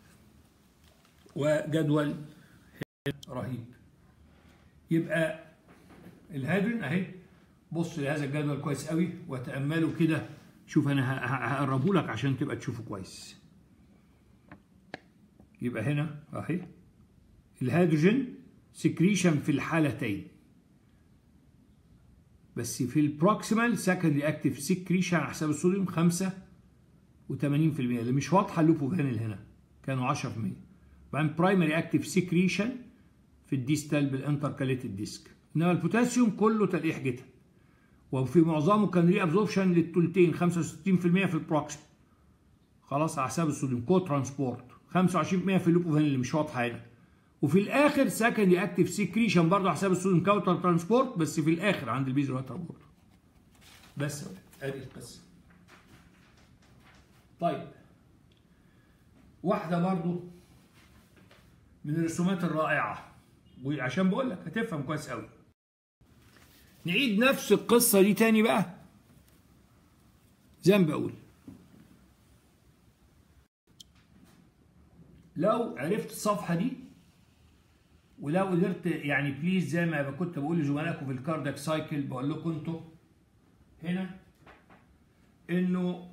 وجدول رهيب. يبقى الهيدروجين اهي، بص لهذا الجدول كويس قوي وتامله كده. شوف انا هقربه لك عشان تبقى تشوفه كويس. يبقى هنا اهي الهيدروجين سكريشن في الحالتين، بس في البروكسيمال سكندري اكتيف سكريشن على حساب الصوديوم خمسة وثمانين في المية اللي مش واضحه اللوبوفانيل هنا كانوا عشرة في المية. بعدين برايمري اكتيف سكريشن في الديستال بالانتركاليتد ديسك. انما البوتاسيوم كله تلقيح جدا، وفي معظمه كان ري ابزوربشن للثلثين خمسة وستين في المية في البروكسيم خلاص على حساب الصوديوم كو ترانسبورت، خمسة وعشرين في المية في اللوبوفانيل اللي مش واضحه هنا. وفي الاخر سكندري اكتيف سكريشن برضه على حساب الصوديوم كاوتر ترانسبورت بس في الاخر عند البيزواترا برضه. بس ادي القصه. طيب واحده برضه من الرسومات الرائعه، وعشان بقول لك هتفهم كويس قوي. نعيد نفس القصه دي تاني بقى زي ما بقول. لو عرفت الصفحه دي ولو قدرت يعني بليز زي ما كنت بقول لزملائكم في الكاردياك سايكل بقول لكم انتوا هنا انه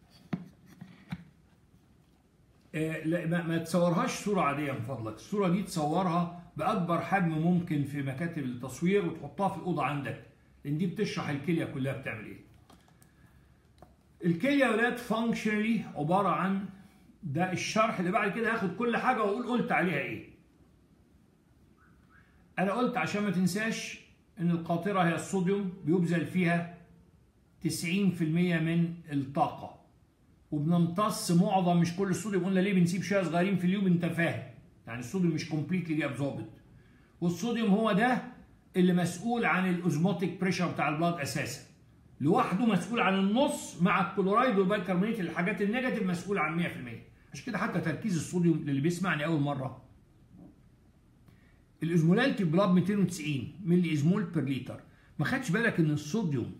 آه ما, ما تصورهاش صوره عاديه من فضلك. الصوره دي تصورها باكبر حجم ممكن في مكاتب التصوير وتحطها في الاوضه عندك، لان دي بتشرح الكليه كلها بتعمل ايه. الكليه يا ولاد فانكشنالي عباره عن ده الشرح اللي بعد كده هاخد كل حاجه واقول قلت عليها ايه. انا قلت عشان ما تنساش ان القاطره هي الصوديوم بيبذل فيها تسعين في المية من الطاقه، وبنمتص معظم مش كل الصوديوم. قلنا ليه بنسيب شويه صغيرين في اليوم؟ انت فاهم يعني الصوديوم مش كومبليتلي دي ابزوربد، والصوديوم هو ده اللي مسؤول عن الاوزموتيك بريشر بتاع البلاد اساسا لوحده، مسؤول عن النص مع الكلورايد والبيكربونات الحاجات النيجاتيف مسؤول عن مية في المية. عشان كده حتى تركيز الصوديوم للي بيسمعني اول مره، الازمولالتي بلاد مئتين وتسعين ملي ازمول بير لتر. ما خدش بالك ان الصوديوم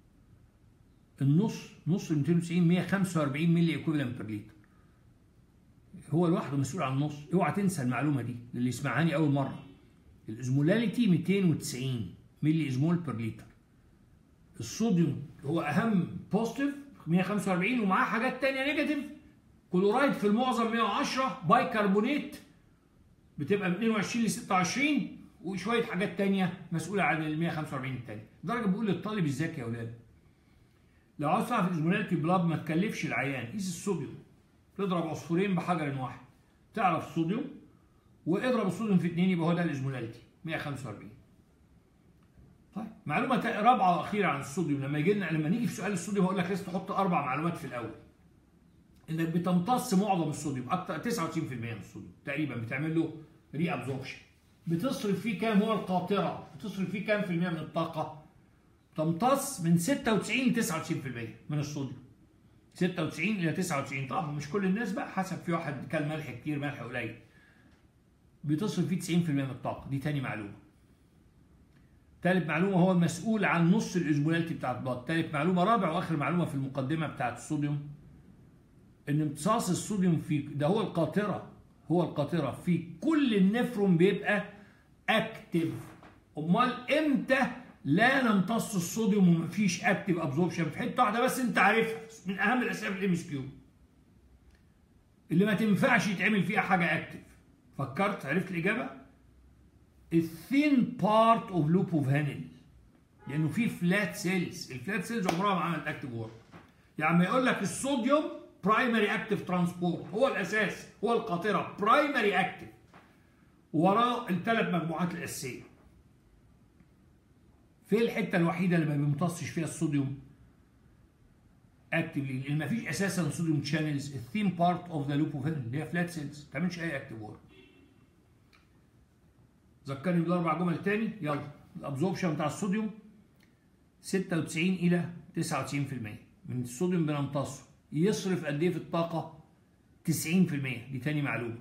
النص نص مئتين وتسعين مئة وخمسة وأربعين ملي ايكوفالنت بير لتر، هو لوحده مسؤول عن النص. اوعى تنسى المعلومه دي للي يسمعاني اول مره. الازمولاليتي مئتين وتسعين ملي ازمول بير لتر. الصوديوم هو اهم بوزيتيف مئة وخمسة وأربعين ومعاه حاجات ثانيه نيجاتيف، كلورايد في المعظم مئة وعشرة، بايكربونات بتبقى من اثنين وعشرين ل ستة وعشرين، وشويه حاجات ثانيه مسؤوله عن ال مئة وخمسة وأربعين الثاني. لدرجه بقول للطالب الذكي يا اولاد لو عاوز تعرف الازمولاليتي بلاد ما تكلفش العيان، قيس الصوديوم، تضرب عصفورين بحجر واحد، تعرف الصوديوم واضرب الصوديوم في اثنين يبقى هو ده الازمولاليتي مئة وخمسة وأربعين. طيب معلومه رابعه واخيره عن الصوديوم، لما يجي لنا لما نيجي في سؤال الصوديوم هقول لك لازم تحط اربع معلومات في الاول. انك بتمتص معظم الصوديوم، اكتر تسعة وتسعين في المية من الصوديوم تقريبا بتعمل له ري ابزوربشن. بتصرف فيه كام؟ هو القاطره بتصرف فيه كام في المية من الطاقه؟ تمتص من ستة وتسعين ل تسعة وتسعين في المية من الصوديوم. ستة وتسعين الى تسعة وتسعين، طبعا مش كل الناس بقى، حسب في واحد كان ملح كتير ملح قليل. بتصرف فيه تسعين في المية من الطاقه، دي تاني معلومه. ثالث معلومه هو المسؤول عن نص الازمولاليتي بتاعت البلاد. ثالث معلومه. رابع واخر معلومه في المقدمه بتاعت الصوديوم ان امتصاص الصوديوم في ده هو القاطره هو القاطره في كل النفرون بيبقى اكتف. امال امتى لا نمتص الصوديوم ومفيش اكتف ابزوربشن؟ في حته واحده بس انت عارفها، من اهم الاسئله في الام اس كيو اللي ما تنفعش يتعمل فيها حاجه اكتف. فكرت؟ عرفت الاجابه؟ الثين بارت اوف لوب اوف هانل. لانه في فلات سيلز، الفلات سيلز عمرها ما عملت اكتيف ورك. يعني ما يقول لك الصوديوم برايمري اكتيف ترانسبورت، هو الاساس، هو القاطره برايمري اكتيف، وراه الثلاث مجموعات الاساسيه. في الحته الوحيده اللي ما بيمتصش فيها الصوديوم اكتيفلي، لان ما فيش اساسا صوديوم شانلز، الثيم بارت اوف ذا لوبوفيل اللي هي فلات سيلز ما بتعملش اي اكتيف ورك. ذكرني بالاربع جمل تاني، يلا. الابزوربشن بتاع الصوديوم ستة وتسعين الى تسعة وتسعين بالمية من الصوديوم بنمتصه، يصرف قد ايه في الطاقه؟ تسعين بالمية، دي تاني معلومه.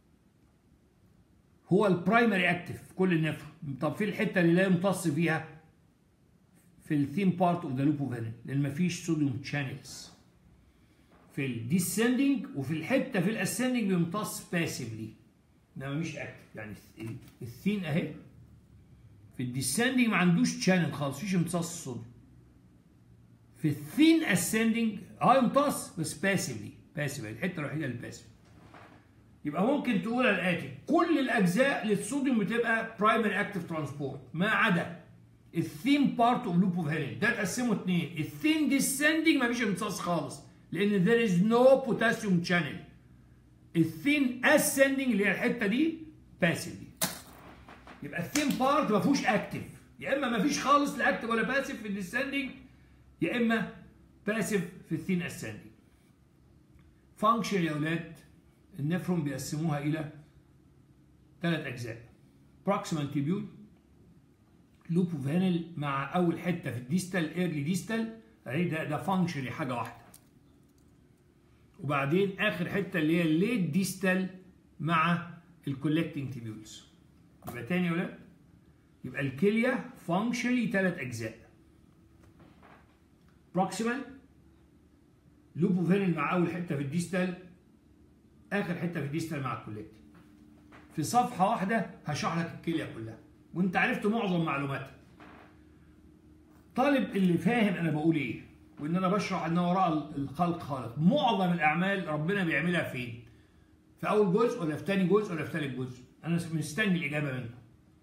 هو البرايمري اكتيف في كل النفر. طب في الحته اللي لا يمتص فيها؟ في الثيم بارت اوف ذا لوبوفيل، لان مفيش صوديوم شانلز. في الديسندنج وفي الحته في الاسندنج بيمتص باسفلي، انما مش اكتف. يعني الثين اهي في الديسندنج ما عندوش شانل خالص، مفيش امتصاص الصوديوم. في الثين اسندنج اه يمتص بس باسفلي، باسفلي الحته الوحيده اللي باسفلي. يبقى ممكن تقول الاتي: كل الاجزاء للصوديوم بتبقى برايمري اكتيف ترانسبورت ما عدا الثين بارت اوف لوب اوف هيلين، ده تقسمه اثنين. الثين ديسندنج مفيش امتصاص خالص لان there is no potassium channel. الثين اسندنج اللي هي الحته دي باسفلي. يبقى الثين بارت ما فيهوش اكتف، يا اما ما فيش خالص لا اكتف ولا باسف في الديسندنج، يا اما باسف في الثين اسندنج. فانكشن يا اولاد النفرون بيقسموها الى ثلاث اجزاء: بروكسيمال تيبيول، لوب اوف هينل مع اول حته في الديستال ايرلي ديستال، اهي ده ده فانكشن حاجه واحده. وبعدين اخر حته اللي هي الليت ديستال مع الكولكتنج تيبيولز. يبقى تاني يا ولاد، يبقى الكليه فانكشنلي ثلاث اجزاء: بروكسيمال، لوب اوف هينل مع اول حته في الديستال، اخر حته في الديستال مع الكولكتنج. في صفحه واحده هشرح لك الكليه كلها وانت عرفت معظم معلوماتها. طالب اللي فاهم انا بقول ايه وان انا بشرح ان وراء الخلق خالق. معظم الاعمال ربنا بيعملها فين؟ في اول جزء ولا في ثاني جزء ولا في ثالث جزء؟ انا مستني الاجابه منكم.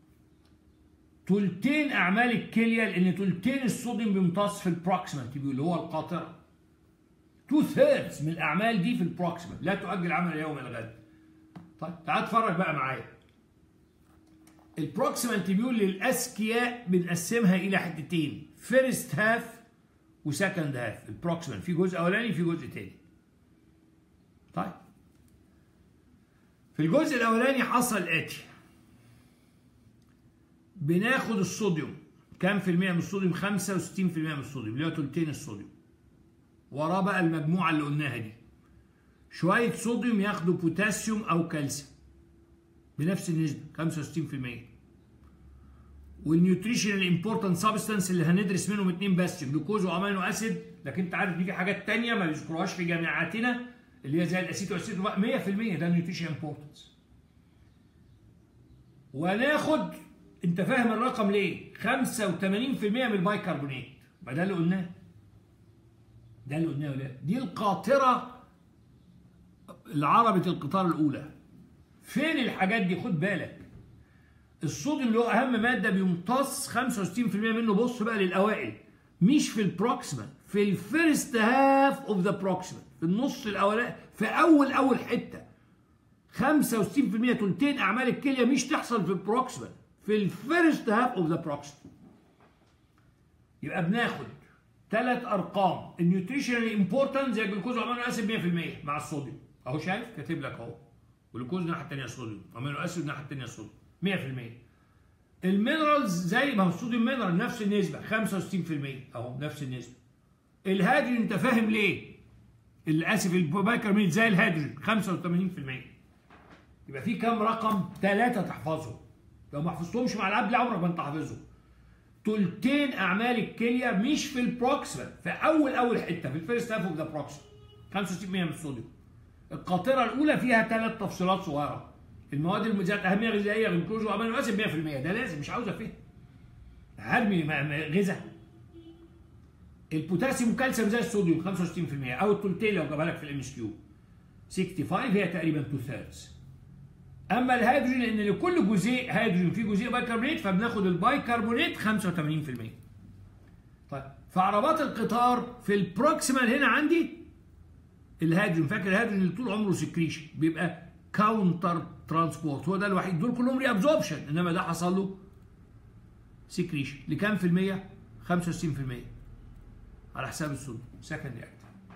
تلتين اعمال الكليه، لان تلتين الصوديوم بيمتص في البروكسيمال تيبيول اللي هو القاطره. تو ثيردز من الاعمال دي في البروكسيمال، لا تؤجل عمل اليوم الى الغد. طيب تعال اتفرج بقى معايا. البروكسيمال تيبيول للاذكياء بنقسمها الى حتتين: فيرست هاف وسكند هاف. البروكسيمال في جزء اولاني في جزء تاني. طيب في الجزء الاولاني حصل الاتي: بناخد الصوديوم كام في المية من الصوديوم؟ خمسة وستين في المية من الصوديوم اللي هو تلتين الصوديوم. وراه بقى المجموعه اللي قلناها دي، شويه صوديوم ياخدوا بوتاسيوم او كالسيوم بنفس النسبه خمسة وستين في المية. والنيوتريشنال امبورتنت سبستانس اللي هندرس منهم اثنين بس، جلوكوز وامينو اسيد، لكن انت عارف دي في حاجات ثانيه ما بيذكروهاش في جامعاتنا اللي هي زي الاسيتو اسيتو مية في المية، ده النيوتريشن امبورتنس. وناخد، انت فاهم الرقم ليه؟ خمسة وثمانين في المية من البايكربونات. ما ده اللي قلناه. ده اللي قلناه ولا دي القاطره العربة القطار الاولى. فين الحاجات دي؟ خد بالك. الصوديوم اللي هو اهم ماده بيمتص خمسة وستين في المية منه. بص بقى للاوائل، مش في البروكسيمال، في الفيرست هاف اوف ذا بروكسيمال، في النص الاولاني، في اول اول حته. خمسة وستين في المية تلتين اعمال الكليه مش تحصل في البروكسيمال، في الفيرست هاف اوف ذا بروكسيمال. يبقى بناخد ثلاث ارقام: النيوتريشنال امبورتنس زي الجلوكوز وامينو اسيد مية في المية مع الصوديوم، اهو شايف كاتب لك اهو، جلوكوز الناحيه الثانيه الصوديوم، امينو اسيد الناحيه الثانيه الصوديوم مية في المية. المينرالز زي ما هو الصوديوم مينرال نفس النسبه خمسة وستين في المية اهو نفس النسبه. الهيدروجين انت فاهم ليه؟ اسف البايكربونات زي الهيدروجين خمسة وثمانين في المية. يبقى في كام رقم؟ ثلاثه تحفظهم. لو ما حفظتهمش مع العب عمرك ما انت حافظهم. تلتين اعمال الكليه مش في البروكسيمال، في اول اول حته في الفيرست هاف اوف ذا بروكسيمال خمسة وستين في المية من الصوديوم. القاطره الاولى فيها ثلاث تفصيلات صغيره: المواد المذات اهميه غذائيه جلوكوز وامينو اسيد مية في المية، ده لازم مش عاوز افهم. هرمي غذاء. البوتاسيوم والكالسيوم زي الصوديوم خمسة وستين في المية او التلتين لو جابها لك في الام اس كيو. خمسة وستين هي تقريبا تو ثيردز. اما الهيدروجين لان لكل جزيء هيدروجين فيه جزيء بايكربونات، فبناخد البايكربونات خمسة وثمانين في المية. طيب في عربات القطار في البروكسيمال هنا عندي الهيدروجين، فاكر الهيدروجين اللي طول عمره سكريشن بيبقى كاونتر ترانسبورت، هو ده الوحيد، دول كلهم ري ابزوربشن، انما ده حصل له سكريشن لكام في المية؟ خمسة وستين في المية على حساب الصوديوم سكند رياكتيف.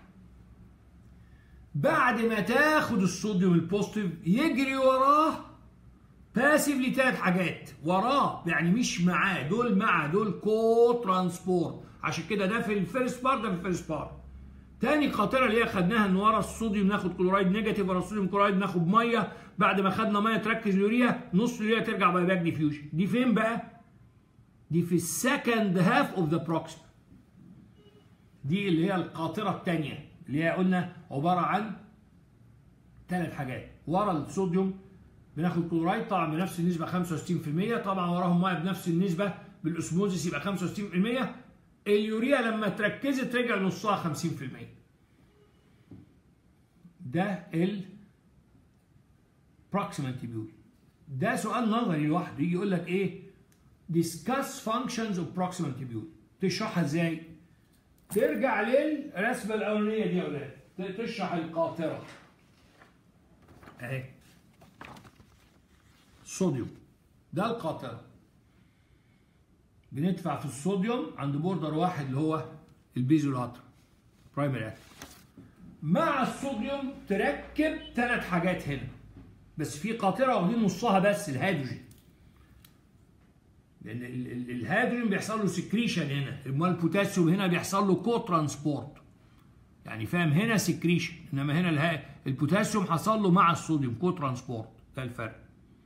بعد ما تاخد الصوديوم البوزيتيف يجري وراه باسيفلي ثلاث حاجات وراه، يعني مش معاه، دول مع دول كو ترانسبورت، عشان كده ده في الفيرست بار ده في الفيرست بار. تاني قاطره اللي هي خدناها ان ورا الصوديوم ناخد كلورايد نيجاتيف، ورا الصوديوم كلورايد ناخد ميه، بعد ما خدنا ميه تركز اليوريا، نص اليوريا ترجع باي باك ديفيوجن. دي فين بقى؟ دي في السكند هاف اوف ذا بروكسيما. دي اللي هي القاطره الثانيه اللي هي قلنا عباره عن ثلاث حاجات. ورا الصوديوم بناخد كلورايد طبعا بنفس النسبه خمسة وستين في المية، طبعا وراهم ميه بنفس النسبه بالاسموزيس يبقى خمسة وستين في المية. اليوريا لما اتركزت رجع نصها خمسين في المية. ده ال proximal tubule. ده سؤال نظري لوحده، يجي يقول لك ايه؟ discuss functions of proximal tubule. تشرحها ازاي؟ ترجع للرسمه الاولانيه دي يا اولاد، تشرح القاطره. اهي صوديوم ده القاطره، بندفع في الصوديوم عند بوردر واحد اللي هو البيزولاتر برايمري اكتف. مع الصوديوم تركب ثلاث حاجات هنا، بس في قاطره واخدين نصها بس الهيدروجين، لان الهيدروجين بيحصل له سكريشن هنا، امال البوتاسيوم هنا بيحصل له كو ترانسبورت، يعني فاهم هنا سكريشن، انما هنا البوتاسيوم حصل له مع الصوديوم كو ترانسبورت، ده الفرق.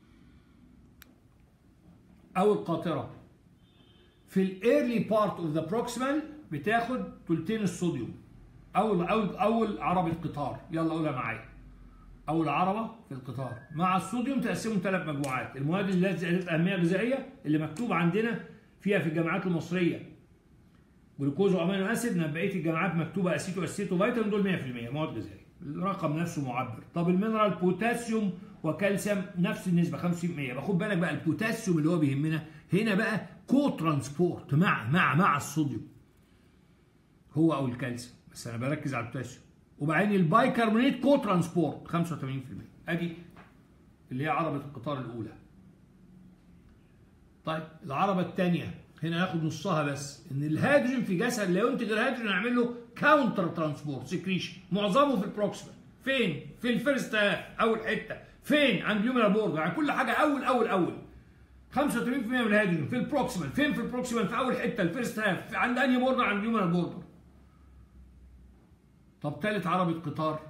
اول قاطره في الايرلي بارت اوف ذا بروكسيمال بتاخد ثلثين الصوديوم. اول اول اول عربه قطار، يلا قولها معايا. اول عربه في القطار مع الصوديوم تقسمهم ثلاث مجموعات. المواد اللي ذات اهميه غذائيه اللي مكتوب عندنا فيها في الجامعات المصريه جلوكوز وامينو اسيد، انما بقيه الجامعات مكتوبه اسيتو اسيتو فيتامين، دول مية في المية مواد غذائيه، الرقم نفسه معبر. طب المينرال بوتاسيوم وكالسيوم نفس النسبه خمسة وستين في المية. باخد بالك بقى البوتاسيوم اللي هو بيهمنا هنا بقى كو ترانسبورت مع مع مع الصوديوم هو او الكالسيوم، بس انا بركز على البوتاسيوم. وبعدين البايكربونات كو ترانسبورت خمسة وثمانين في المية. ادي اللي هي عربه القطار الاولى. طيب العربه الثانيه هنا هاخد نصها بس، ان الهيدروجين في جسد لا ينتج الهيدروجين نعمل له كاونتر ترانسبورت سكريشن، معظمه في البروكسيمال. فين؟ في الفيرست اول حته. فين؟ عند اليومينال بوردر، يعني كل حاجه اول اول اول. خمسة وثمانين في المية من الهيدروجين في البروكسيمال. فين في البروكسيمال؟ في اول حته الفيرست هاف. عند انهي بوردر؟ عند اليومينال بوردر. طب ثالث عربه قطار،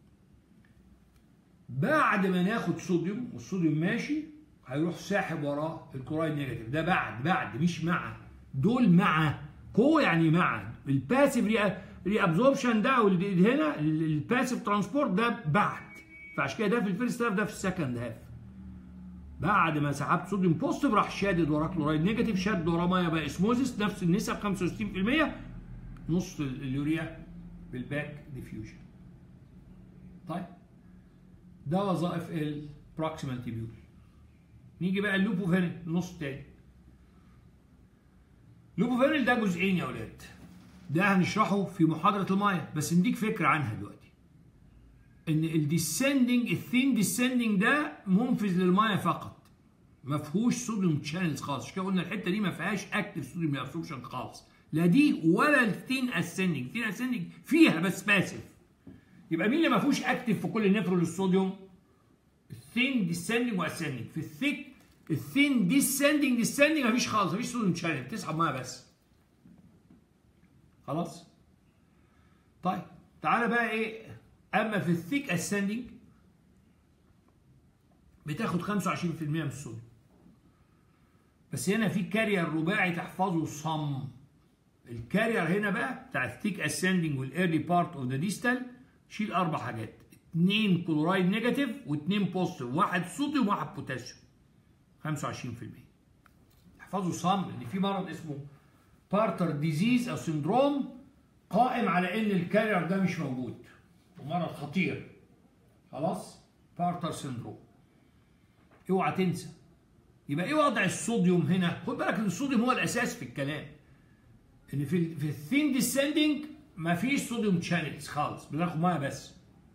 بعد ما ناخد صوديوم والصوديوم ماشي هيروح ساحب وراه الكلورايد نيجاتيف. ده بعد بعد مش مع، دول مع كو يعني مع. الباسيف ري ابزوربشن ده هنا الباسيف ترانسبورت ده بعد، فعشان كده ده في الفيرست هاف ده في السكند هاف. بعد ما سحبت صوديوم بوزيتيف راح شادد وراه كلورايد نيجاتيف، شد وراه ميه بقى اسموزيس نفس النسب خمسة وستين في المية، نص اليوريا بالباك ديفيوجن. طيب ده وظائف البروكسيمال تيبيول. نيجي بقى اللوبوفينيل النص التاني. اللوبوفينيل ده جزئين يا اولاد، ده هنشرحه في محاضره الميه، بس نديك فكره عنها دلوقتي. ان الديسندنج الثين ديسندنج ده منفذ للميه فقط، ما فيهوش صوديوم شانلز خالص، عشان كده قلنا الحته دي ما فيهاش اكتف صوديوم ابسوربشن خالص، لا دي ولا الثين اسندنج. الثين اسندنج فيها بس باسف. يبقى مين اللي ما فيهوش اكتف في كل نفر للصوديوم؟ الثين ديسندنج واسندنج. في الثيك الثين ديسندنج ديسندنج ما فيش خالص، ما فيش صوديوم شانل، بتسحب ميه بس. خلاص؟ طيب تعالى بقى ايه؟ اما في الثيك اسندنج بتاخد خمسة وعشرين في المية من الصوديوم. بس هنا في كارير رباعي تحفظه صم. الكارير هنا بقى بتاع الثيك اسندنج والايرلي بارت اوف ذا ديستال شيل اربع حاجات، اثنين كلورايد نيجاتيف واثنين بوزيتيف، واحد صوديوم وواحد بوتاسيوم. خمسة وعشرين في المية. احفظوا صم ان في مرض اسمه بارتر ديزيز او سندروم قائم على ان الكارير ده مش موجود، ومرض خطير. خلاص؟ بارتر سندروم. اوعى تنسى. يبقى ايه وضع الصوديوم هنا؟ خد بالك ان الصوديوم هو الاساس في الكلام. ان في في الثين ديسندنج مفيش صوديوم شانلز خالص، بناخد ميه بس.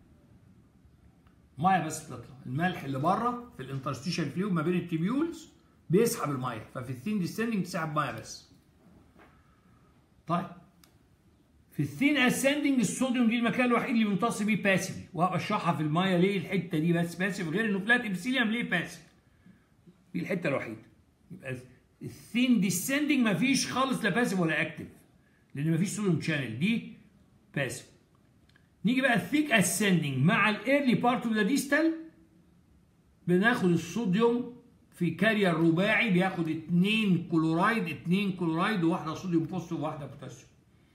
ميه بس بتطلع، الملح اللي بره في الانترستيشال فلويد ما بين التيبيولز بيسحب الميه، ففي الثين ديسندنج تسحب ميه بس. طيب في الثين اسندنج الصوديوم دي المكان الوحيد اللي بيمتص بيه باسيفلي، وهبقى اشرحها في الميه ليه الحته دي بس باسيف، غير انه فلات ابسيليوم ليه باسيف. دي الحته الوحيده. يبقى الثين ديسندنج مفيش خالص لا باسيف ولا اكتف، لان مفيش صوديوم شانل، دي باسيف. نيجي بقى الثيك اسندنج مع الايرلي بارت اوف ذا ديستال، بناخد الصوديوم في كارير رباعي بياخد اتنين كلورايد اتنين كلورايد وواحده صوديوم بوزيتيف وواحده بوتاسيوم.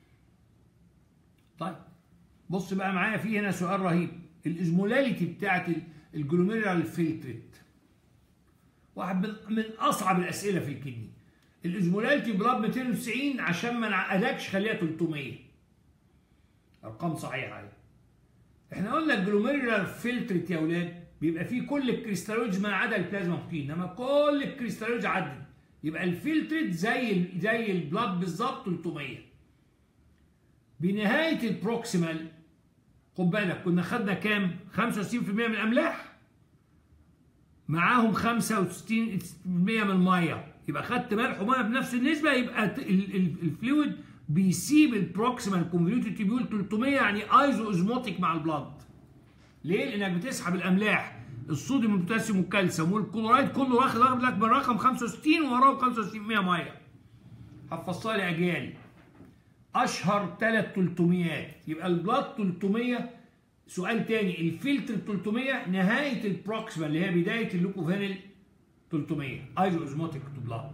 طيب بص بقى معايا، في هنا سؤال رهيب، الازمولاليتي بتاعت الجلوميرال فلتريت، واحد من من اصعب الاسئله في الكدني. الازمولاليتي بلاد مئتين وتسعين، عشان ما نعقدكش خليها تلتمية، ارقام صحيحه اهي. احنا قلنا الجلوميرال فلتريت يا اولاد بيبقى فيه كل الكريستالويدز ما عدا البلازما بروتين، انما كل الكريستالويدز عدت، يبقى الفلتريت زي زي البلاد بالظبط تلتمية. بنهايه البروكسيمال خد بالك كنا خدنا كام؟ خمسة وستين بالمية من الاملاح معاهم خمسة وستين بالمية من الميه، يبقى خدت ملح وميه بنفس النسبه، يبقى الفلويد بيسيب البروكسيمال كونفوليوتد تيبيول تلتمية، يعني ايزو ازموتيك مع البلاد. ليه؟ لانك بتسحب الاملاح، الصوديوم والبوتاسيوم والكالسيوم والكلورايد كله واخد لك بالرقم خمسة وستين ووراه خمسة وستين بالمية ميه. هتفصلها لي اجيال. اشهر ثلاث تلتميات، يبقى البلاد تلتمية. سؤال تاني، الفلتر تلتمية، نهايه البروكسيما اللي هي بدايه اللوكوفينيل تلتمية، ايزو ازموتيك تو بلاد.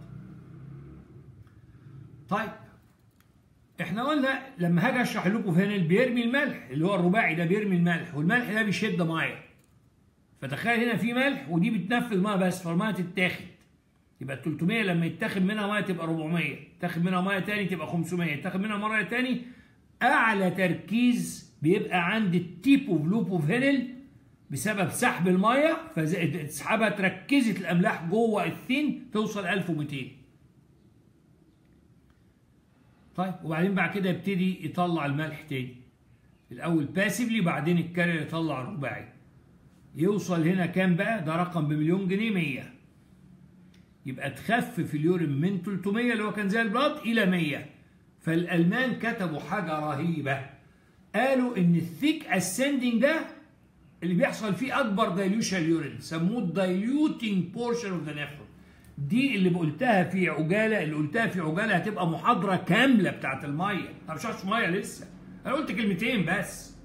طيب احنا قلنا لما هاجي اشرح اللوكوفينيل بيرمي الملح اللي هو الرباعي ده، بيرمي الملح، والملح ده بيشد ميه. فتخيل هنا في ملح ودي بتنفذ ميه بس، فالميه تتاخد، يبقى ال تلتمية لما يتاخد منها ميه تبقى اربعمية، تاخد منها ميه تاني تبقى خمسمية، تاخد منها مره تاني. اعلى تركيز بيبقى عند التيب اوف لوكوفينيل بسبب سحب الميه، فتسحبها تركزت الاملاح جوه الثين توصل ألف ومئتين. طيب وبعدين بعد كده يبتدي يطلع الملح تاني، الاول باسيفلي بعدين الكارير يطلع الرباعي. يوصل هنا كام بقى؟ ده رقم بمليون جنيه، مية. يبقى تخفف اليورين من تلتمية اللي هو كان زي البلاد الى مية. فالالمان كتبوا حاجه رهيبه، قالوا ان الثيك اسندنج ده اللي بيحصل فيه اكبر دايلوشن يورين، سموه الدايلوتنج بورشن اوف ذا نيفرون. دي اللي قلتها في عجاله، اللي قلتها في عجاله هتبقى محاضره كامله بتاعت الميه، انا مش عارف ميه لسه، انا قلت كلمتين بس.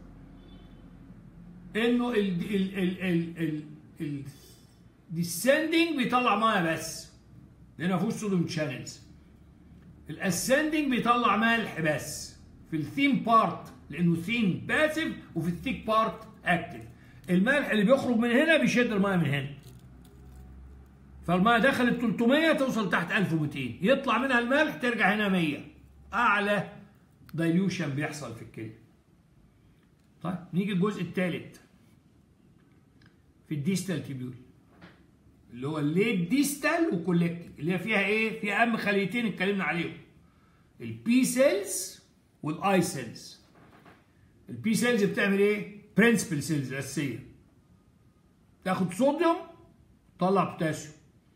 انه ال ال ال ال ال ال الديسندنج بيطلع ميه بس لان ما فيهوش صوديوم شانلز. الاسندنج بيطلع ملح بس في الثين بارت لانه ثين باسيف، وفي الثيك بارت اكتف. الملح اللي بيخرج من هنا بيشد الميه من هنا، فالميه دخلت تلتمية توصل تحت ألف ومئتين، يطلع منها الملح ترجع هنا مية. اعلى دايلوشن بيحصل في الكلى. طيب نيجي الجزء الثالث في الديستال تيبيول اللي هو الليت ديستال وكولكتنج، اللي هي فيها ايه؟ فيها اهم خليتين اتكلمنا عليهم، البي سيلز والاي سيلز. البي سيلز بتعمل ايه؟ برنسبل سيلز الاساسيه، تاخد صوديوم تطلع بوتاسيوم،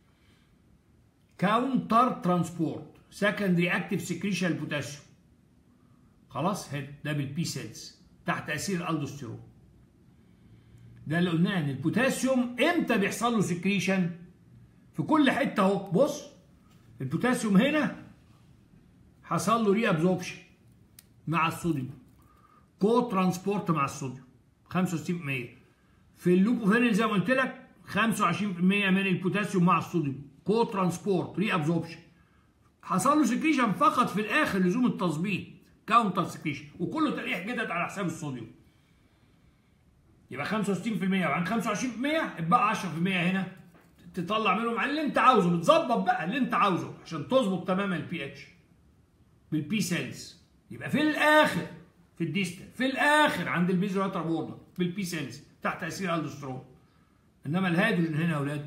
كاونتر ترانسبورت، سكندري اكتيف سكريشن البوتاسيوم. خلاص هنا ده بالبي سيلز تحت تاثير الالدوستيرون. ده اللي قلناه ان البوتاسيوم امتى بيحصل له سكريشن؟ في كل حته اهو. بص البوتاسيوم هنا حصل له ري ابزوربشن مع الصوديوم، كو ترانسبورت مع الصوديوم خمسة وستين بالمية. في اللوكوفينيل زي ما قلت لك خمسة وعشرين بالمية من البوتاسيوم مع الصوديوم، كو ترانسبورت ري ابزوربشن. حصل له سكريشن فقط في الاخر لزوم التظبيط، كاونتر سكريشن، وكله تلقيح جدد على حساب الصوديوم. يبقى خمسة وستين بالمية وعن خمسة وعشرين بالمية اتبقى عشرة بالمية هنا تطلع منهم على اللي انت عاوزه، بتظبط بقى اللي انت عاوزه عشان تظبط تماما البي اتش بالبي سيلز. يبقى في الاخر في الديستال في الاخر عند البيزولاتر بوردر بالبي سيلز تحت تاثير الالدوسترون. انما الهيدروجين هنا يا اولاد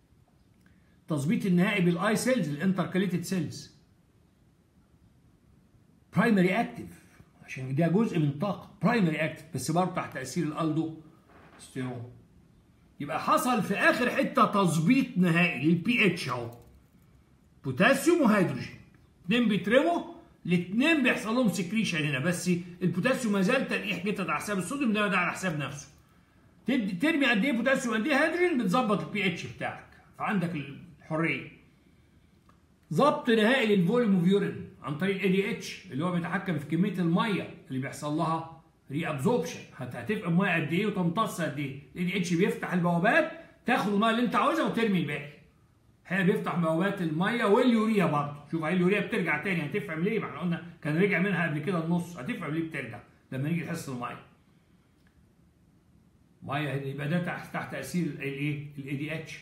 تظبيط النهائي بالاي سيلز الانتركاليتد سيلز. برايمري اكتف، عشان ده جزء من طاقه برايمري اكتف، بس برضه تحت تاثير الالدوستيرون. يبقى حصل في اخر حته تظبيط نهائي للبي اتش اهو، بوتاسيوم وهيدروجين اتنين بيترموا، الاثنين بيحصل لهم سكريشن هنا، بس البوتاسيوم ما زال تلقيح جدا على حساب الصوديوم، ده ده على حساب نفسه. ترمي قد ايه بوتاسيوم قد ايه هيدروجين بتظبط البي اتش بتاعك، فعندك الحريه. ضبط نهائي للفوليوم اوف يورين عن طريق الاي دي اتش اللي هو بيتحكم في كميه الميه اللي بيحصل لها ري ابزوربشن، هتفقد الميه قد ايه وتمتص قد ايه. الاي دي اتش بيفتح البوابات تاخد الميه اللي انت عاوزها وترمي الباقي. هنا بيفتح بوابات الميه واليوريا برضه. شوف اهي اليوريا بترجع تاني، هتفهم ليه؟ ما احنا قلنا كان رجع منها قبل كده النص، هتفهم ليه بترجع لما نيجي نحس الميه. ميه يبقى ده تحت تحت تاثير الايه؟ الاي دي اتش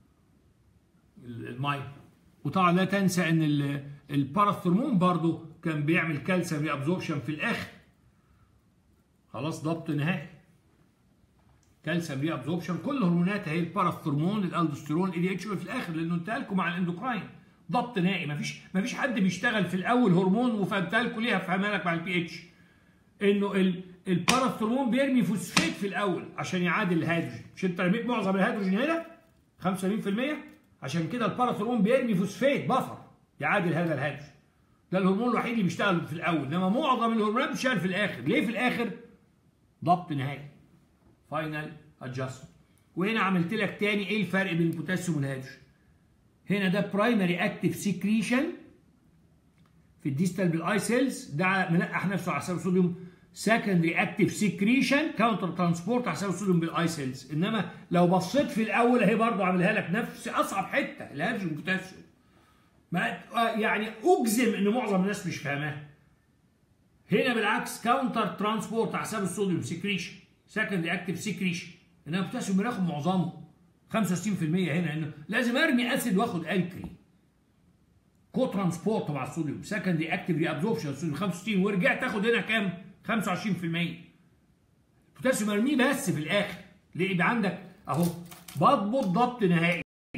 الميه. وطبعا لا تنسى ان الباراثرمون برضه كان بيعمل كالسيوم ري ابزوربشن في الاخر. خلاص ضبط نهائي. كالسيوم ري ابزوربشن، كل هرمونات اهي، الباراثرمون الالدوستيرون الاي دي اتش في الاخر، لانه انتهى لكم مع الاندوكراين. ضبط نهائي، مفيش مفيش حد بيشتغل في الاول هرمون وفهمتها لكم ليه، هفهمها لك مع البي اتش. انه الباراثرمون بيرمي فوسفات في الاول عشان يعادل الهيدروجين، مش انت رميت معظم الهيدروجين هنا خمسة وسبعين بالمية، عشان كده الباراثرمون بيرمي فوسفات بفر يعادل هذا الهيدروجين. ده الهرمون الوحيد اللي بيشتغل في الاول، انما معظم الهرمونات بتشتغل في الاخر. ليه في الاخر؟ ضبط نهائي. فاينل ادجستمنت. وهنا عملت لك تاني ايه الفرق بين البوتاسيوم والهيدروجين. هنا ده برايمري اكتيف سيكريشن في الديستال بالاي سيلز، ده منقح نفسه على حساب الصوديوم. سكندري اكتيف سيكريشن كاونتر ترانسبورت على حساب الصوديوم بالاي سيلز. انما لو بصيت في الاول اهي برضه عاملها لك نفس اصعب حته الهيدروجين والبوتاسيوم. ما يعني اجزم ان معظم الناس مش فاهماها. هنا بالعكس كاونتر ترانسبورت على حساب الصوديوم سيكريشن، سكندري اكتيف سيكريشن. انما البوتاسيوم بناخد معظمه خمسة وستين بالمية هنا، انه لازم ارمي اسيد واخد الكلي. كو ترانسبورت مع الصوديوم، سكندري اكتيف ري ابزوربشن الصوديوم خمسة وستين، ورجعت تاخد هنا كام؟ خمسة وعشرين بالمية. البوتاسيوم ارميه بس في الاخر. ليه؟ يبقى عندك اهو بضبط ضبط نهائي.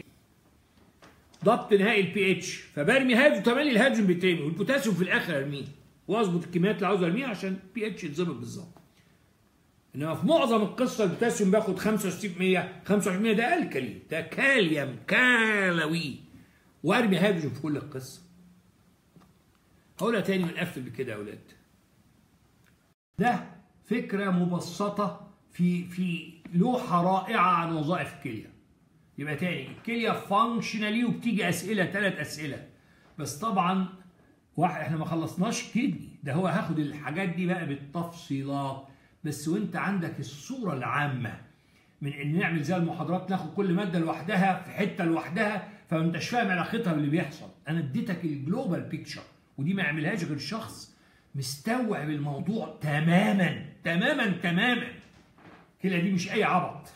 ضبط نهائي البي اتش، فبرمي هيدروجين تملي الهيدروجين بيترمي، والبوتاسيوم في الاخر ارميه واظبط الكميات اللي عاوز ارميها عشان البي اتش يتظبط بالظبط. انما في معظم القصه البوتاسيوم باخد خمسة وستين بالمية، خمسة وعشرين بالمية ده الكلي، ده كاليوم كالوي، وارمي هيدروجين في كل القصه. هقولها تاني ونقفل بكده يا اولاد. ده فكره مبسطه في في لوحه رائعه عن وظائف الكليه. يبقى تاني، الكليه فانكشنالي، وبتيجي اسئله ثلاث اسئله بس طبعا واحد احنا ما خلصناش كدني، ده هو هاخد الحاجات دي بقى بالتفصيلات بس، وانت عندك الصوره العامه من ان نعمل زي المحاضرات ناخد كل ماده لوحدها في حته لوحدها فما انتش فاهم علاقتها باللي بيحصل. انا اديتك الجلوبال بيكتشر، ودي ما يعملهاش غير شخص مستوعب الموضوع تماما تماما تماما. كده دي مش اي عبط.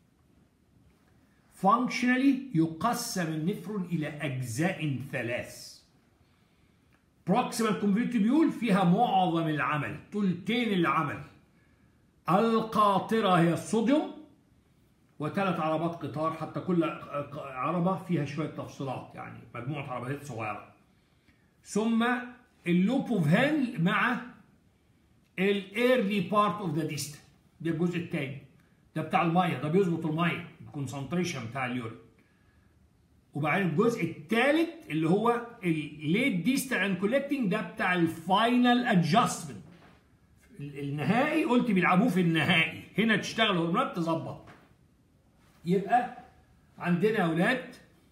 فانكشنالي يقسم النفرون الى اجزاء ثلاث. بروكسيمال كونفوليوتيبيول فيها معظم العمل، ثلثين العمل. القاطره هي الصوديوم، وثلاث عربات قطار، حتى كل عربه فيها شويه تفصيلات، يعني مجموعه عربات صغيره. ثم اللوب اوف هانل مع الايرلي بارت اوف ذا ديستال، ده الجزء الثاني، ده بتاع الميه، ده بيظبط الميه الكونسنتريشن بتاع اليورين. وبعدين الجزء الثالث اللي هو الليت ديستال اند كولكتنج، ده بتاع الفاينل ادجستمنت. النهائي قلت بيلعبوه في النهائي، هنا تشتغل هرمونات تظبط. يبقى عندنا يا اولاد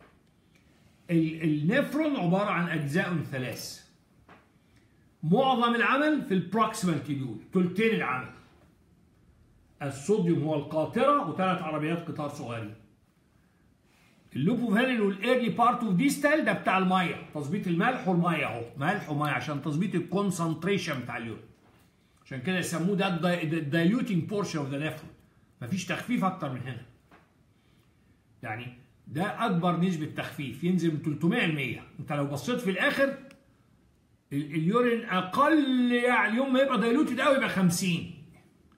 النفرون عباره عن اجزاء ثلاث. معظم العمل في البروكسيمال تيبيول، ثلثين العمل. الصوديوم هو القاطره وثلاث عربيات قطار صغيرين. اللوب اوف هانل والايرلي بارت اوف ديستال ده بتاع الميه، تظبيط الملح والميه اهو، ملح وميه عشان تظبيط الكونسنتريشن بتاع اليورين. عشان كده يسموه ده الدايلوتنج بورشن اوف ذا نفرون. مفيش تخفيف اكتر من هنا. يعني ده اكبر نسبه تخفيف، ينزل من ثلاثمية بالمية. انت لو بصيت في الاخر اليورين اقل، يعني يوم ما يبقى دايلوتد قوي يبقى خمسين.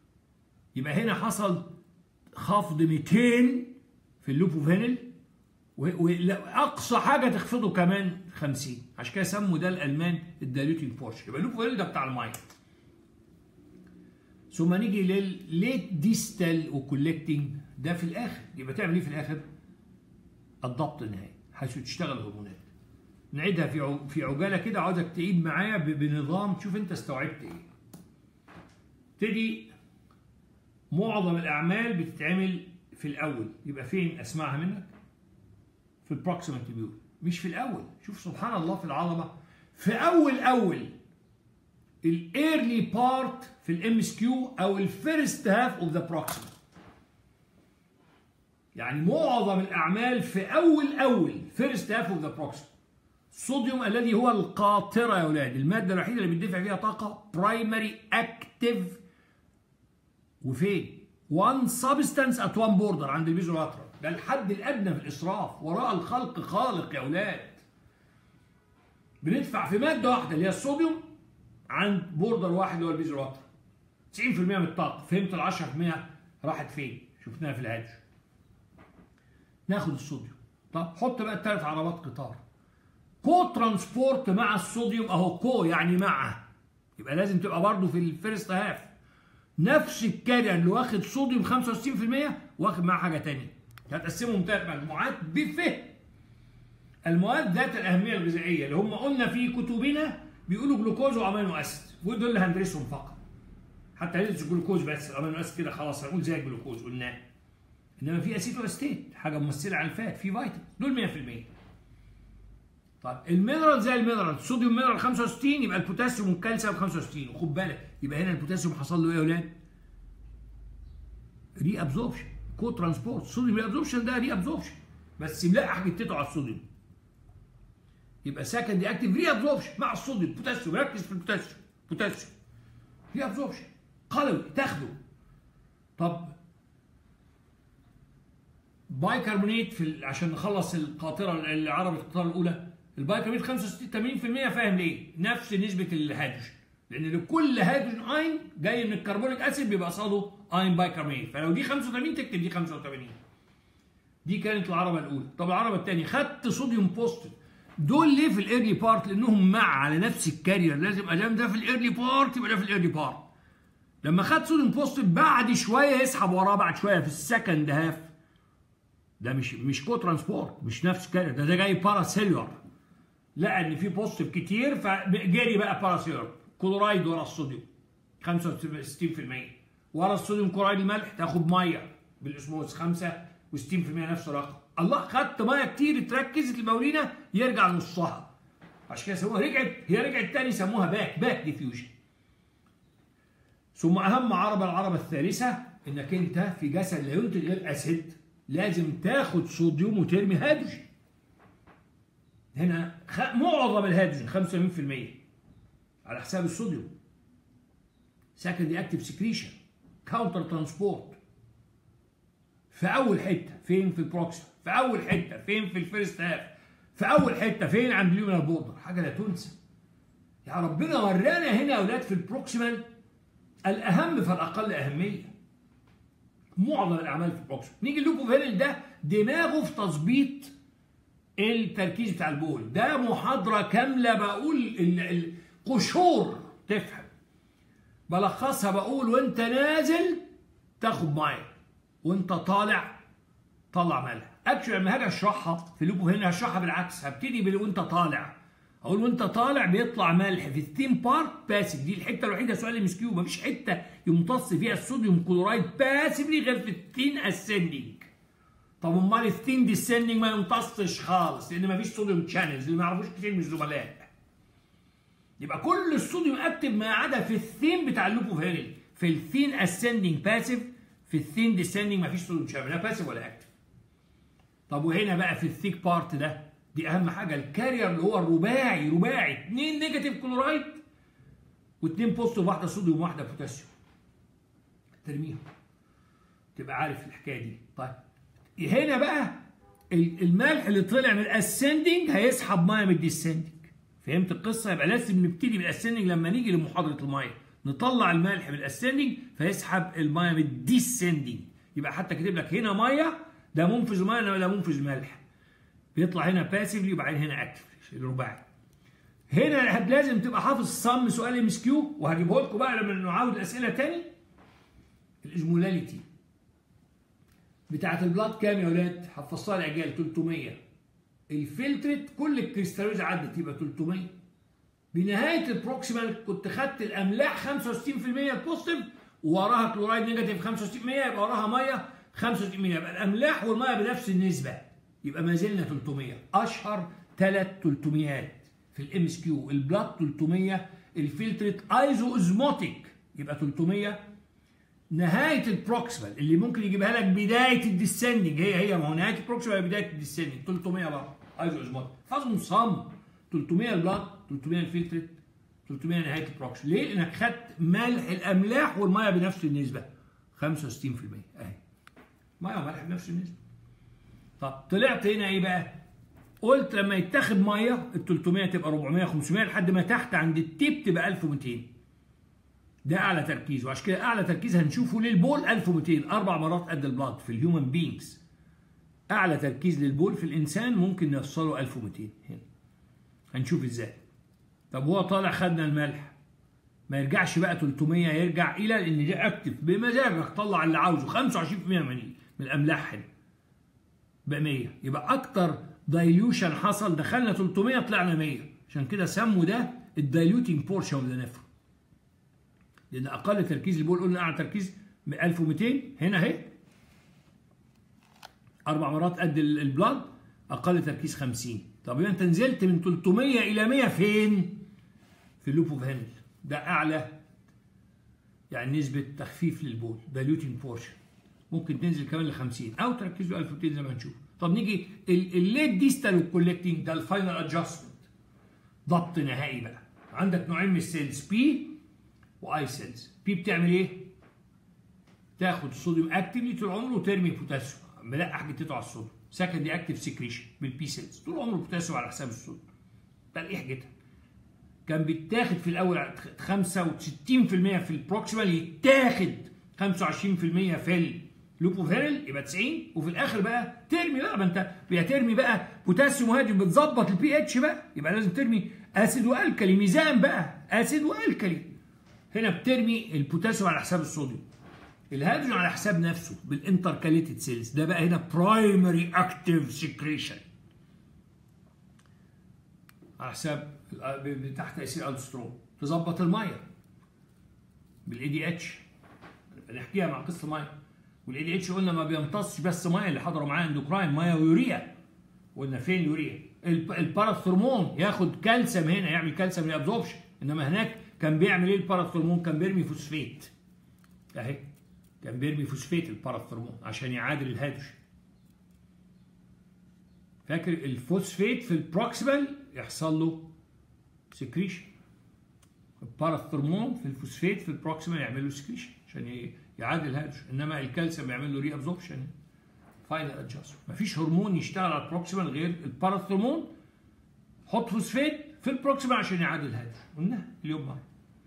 يبقى هنا حصل خفض مئتين في اللوب اوف هانل، واقصى حاجه تخفضه كمان خمسين. عشان كده سموا ده الالمان الدايلوتنج بورشن. يبقى اللوب فيريل ده بتاع الميه. ثم نيجي للليت ديستال وكولكتنج ده في الاخر. يبقى تعمل ايه في الاخر؟ الضبط النهائي حيث تشتغل الهرمونات. نعيدها في في عجاله كده، عاوزك تعيد معايا بنظام تشوف انت استوعبت ايه. تبتدي معظم الاعمال بتتعمل في الاول. يبقى فين اسمعها منك؟ في البروكسيمال تيبيول، مش في الاول. شوف سبحان الله في العظمه، في اول اول الايرلي بارت في الام اس كيو او الفيرست هاف اوف ذا بروكسيمال. يعني معظم الاعمال في اول اول فيرست هاف اوف ذا بروكسيمال. الصوديوم الذي هو القاطره يا اولاد، الماده الوحيده اللي بتدفع فيها طاقه برايمري اكتيف. وفين؟ وان سبستانس ات وان بوردر عند البيزولاترال. ده الحد الادنى في الاسراف، وراء الخلق خالق يا اولاد. بندفع في ماده واحده اللي هي الصوديوم عند بوردر واحد اللي هو البيزولاترال. تسعين بالمئة من الطاقه. فهمت ال عشرة بالمئة راحت فين؟ شفناها في الهادج. ناخد الصوديوم. طب حط بقى الثلاث عربات قطار. كو ترانسبورت مع الصوديوم اهو، كو يعني مع، يبقى لازم تبقى برضه في الفيرست هاف. نفس الكارير اللي واخد صوديوم خمسة وستين بالمئة واخد معاه حاجه ثانيه. هتقسمهم ثلاث مجموعات بفهم. المواد ذات الاهميه الغذائيه اللي هم قلنا في كتبنا بيقولوا جلوكوز وامينو اسيد، ودول اللي هندرسهم فقط. حتى هندرس الجلوكوز بس، الامينو اسيد كده خلاص هنقول زي الجلوكوز قلناه. انما في اسيتو استيت حاجه ممثله على الفات، في فيتامين، دول مئة بالمئة. طيب المينرال زي المينرال، الصوديوم مينرال خمسة وستين، يبقى البوتاسيوم والكالسيوم خمسة وستين. وخد بالك يبقى هنا البوتاسيوم حصل له ايه يا اولاد؟ ري ابزوربشن، كو ترانسبورت. الصوديوم ري ابزوربشن ده ري ابزوربشن، بس ملاقي حاجتته على الصوديوم. يبقى سكند اكتيف ري ابزوربشن مع الصوديوم. بوتاسيوم، ركز في البوتاسيوم. بوتاسيوم ري ابزوربشن قلوي تاخده. طب بايكربونات في عشان نخلص القاطره العربي القطاره الاولى، البايكربونات خمسة وستين ثمانين بالمئة. فاهم ليه؟ نفس نسبه الهيدروجين، لان لكل هيدروجين اين جاي من الكربونيك اسيد بيبقى قصاده اين بايكربونات. فلو دي خمسة وثمانين تكتب دي خمسة وثمانين. دي كانت العربه الاولى. طب العربه الثانيه خدت صوديوم بوزيتيف. دول ليه في الايرلي بارت؟ لانهم مع على نفس الكارير. لازم ادام ده في الايرلي بارت يبقى ده في الايرلي بارت. لما خد صوديوم بوزيتيف بعد شويه يسحب وراه بعد شويه في السكند هاف. ده مش مش كو ترانسبورت، مش نفس كده. ده ده جاي باراسيلولر. لقى ان في بوزيتيف كتير فجري بقى باراسيلولر. كلورايد ورا الصوديوم خمسة وستين بالمئة. ورا الصوديوم كلورايد الملح تاخد ميه بالاسموز خمسة وستين بالمئة نفس الرقم. الله، خدت ميه كتير اتركزت المولينه يرجع نصها. عشان كده سموها رجعت، هي رجعت تاني سموها باك باك ديفيوجن. ثم اهم عربه العربه الثالثه، انك انت في جسد لا ينتج غير اسيد لازم تاخد صوديوم وترمي هيدروجين. هنا معظم الهيدروجين خمسة وثمانين بالمئة على حساب الصوديوم. سكند اكتيف سكريشن، كاونتر ترانسبورت. في اول حته فين؟ في البروكسيمال. في اول حته فين؟ في الفيرست هاف. في اول حته فين؟ عند اليومينال بوردر. حاجه لا تنسى. يا ربنا ورانا هنا يا اولاد في البروكسيمال الاهم فالاقل اهميه. معظم الاعمال في البروكسيمال. نيجي اللوبوفيريل ده دماغه في تظبيط التركيز بتاع البول. ده محاضره كامله بقول القشور تفهم. بلخصها بقول وانت نازل تاخد ميه، وانت طالع طلع ملح. اكشن لما هاجي اشرحها في اللوبوفيريل هشرحها بالعكس. هبتدي بال وانت طالع. اقول وانت طالع بيطلع ملح في الثين بارت باسف. دي الحته الوحيده سؤال ام اس كيو مفيش حته يمتص فيها الصوديوم كلورايد باسفلي غير في الثين اسندنج. طب امال الثين ديسندنج ما يمتصش خالص لان مفيش صوديوم شانلز اللي ما يعرفوش كتير من الزملاء. يبقى كل الصوديوم اكتف ما عدا في الثين بتاع اللوبوفيريل. في الثين اسندنج باسف، في الثين ديسندنج مفيش صوديوم شانل لا باسف ولا اكتف. طب وهنا بقى في الثيك بارت ده دي اهم حاجه الكارير اللي هو الرباعي. رباعي اثنين نيجاتيف كلورايد واثنين بوزيتيف، واحده صوديوم وواحده بوتاسيوم. ترميهم تبقى عارف الحكايه دي. طيب هنا بقى الملح اللي طلع من الاسندنج هيسحب ميه من الديسندنج. فهمت القصه؟ يبقى لازم نبتدي بالاسندنج لما نيجي لمحاضره الميه. نطلع الملح من الاسندنج فيسحب الميه من الديسندنج. يبقى حتى كاتب لك هنا ميه ده منفذ ميه انما ده منفذ ملح. بيطلع هنا باسفلي وبعدين هنا اكتفلي الرباعي. هنا لازم تبقى حافظ صم سؤال ام اس كيو، وهجيبه لكم بقى لما نعاود الاسئله تاني. الاجمولاليتي بتاعت البلاد كام يا ولاد؟ حفظتها العجال ثلاثمية. الفلترت كل الكريستالوز عدت يبقى ثلاثمية. بنهايه البروكسيمال كنت خدت الاملاح خمسة وستين في المية البوزيتيف ووراها كلورايد نيجاتيف خمسة وستين في المية، يبقى وراها ميه خمسة وستين في المية، يبقى الاملاح والميه بنفس النسبه، يبقى ما زلنا ثلاثمية. اشهر ثلاث ثلاثميات في الام اس كيو، البلاد ثلاثمية، الفلترت ايزو اوزموتيك يبقى ثلاثمية. نهايه البروكسيمال اللي ممكن يجيبها لك بدايه الديسندنج، هي هي ما هو نهايه البروكسيمال بدايه الديسندنج ثلاثمية برضه ايزو اوزموتيك. حفظهم صم ثلاثمية البلاد، ثلاثمية الفلترت، ثلاثمية نهايه البروكسيمال. ليه؟ لانك خدت ملح الاملاح والميه بنفس النسبه خمسة وستين في المية اهي. ميه وملح بنفس النسبه. طب طلعت هنا ايه بقى؟ قلت لما يتاخد ميه ال ثلاثمية تبقى أربعمية خمسمية لحد ما تحت عند التيب تبقى ألف ومئتين. ده اعلى تركيز، وعشان كده اعلى تركيز هنشوفه للبول ألف ومئتين، اربع مرات قد البلاد في الهيومن بينجز. اعلى تركيز للبول في الانسان ممكن نوصله ألف ومئتين هنا. هنشوف ازاي. طب هو طالع خدنا الملح، ما يرجعش بقى ثلاثمية، يرجع الى ان ده اكتف بمزاجك طلع اللي عاوزه خمسة وعشرين في المية من من الاملاح هنا بقى مية، يبقى اكتر دايليوشن حصل، دخلنا ثلاثمية طلعنا مية، عشان كده سموا ده الدايلوتنج بورشن اوف ذا نفرون. لان اقل تركيز البول قلنا اعلى تركيز ألف ومئتين هنا اهي، اربع مرات قد البلاد، اقل تركيز خمسين. طب يبقى انت نزلت من ثلاثمية الى مية فين؟ في اللوب اوف هانل، ده اعلى يعني نسبه تخفيف للبول دايلوتنج بورشن. ممكن تنزل كمان ل خمسين او تركزوا ألف ومئتين زي ما هنشوف. طب نيجي الليت ديستال والكولكتنج، ده الفاينل ادجستمنت، ضبط نهائي بقى. عندك نوعين من السيلز، بي واي سيلز. بي بتعمل ايه؟ تاخد الصوديوم اكتفلي طول عمره وترمي بوتاسيوم، ملقح جتته على الصوديوم. سكندري اكتف سكريشن بالبي سيلز، طول عمره بوتاسيوم على حساب الصوديوم. تلقيح جتها. كان بيتاخد في الاول خمسة وستين في المية في البروكسيمال، يتاخد خمسة وعشرين في المية في اللوب اوف هانل يبقى تسعين، وفي الاخر بقى ترمي بقى، ما انت هترمي بقى بوتاسيوم وهاديوم بتظبط البي اتش بقى، يبقى لازم ترمي اسيد والكلي، ميزان بقى اسيد والكلي. هنا بترمي البوتاسيوم على حساب الصوديوم، الهيدروجين على حساب نفسه بالانتركاليتد سيلز. ده بقى هنا برايمري اكتيف سكريشن على حساب تحت تاثير السترون. تظبط الميه بالاي دي اتش، نحكيها مع قصه الميه. والاي دي اتش قلنا ما بيمتصش بس ميه، اللي حضروا معايا اندوكراين ميه ويوريا. قلنا فين اليوريا؟ الباراثرمون ياخد كالسيوم هنا، يعمل كالسيوم ري ابزوربشن، انما هناك كان بيعمل ايه الباراثرمون؟ كان بيرمي فوسفيت اهي، كان بيرمي فوسفيت الباراثرمون عشان يعادل الهيدروجين. فاكر الفوسفيت في البروكسيمال يحصل له سكريشن، الباراثرمون في الفوسفيت في البروكسيمال يعمل له سكريشن عشان يعادل الهيدروجين، انما الكالسيوم بيعمل له ري ابزوربشن فاينل ادجستمنت. مفيش هرمون يشتغل على البروكسيمال غير الباراثرمون، حط فوسفيت في البروكسيمال عشان يعادل الهيدروجين. قلنا اليوم معايا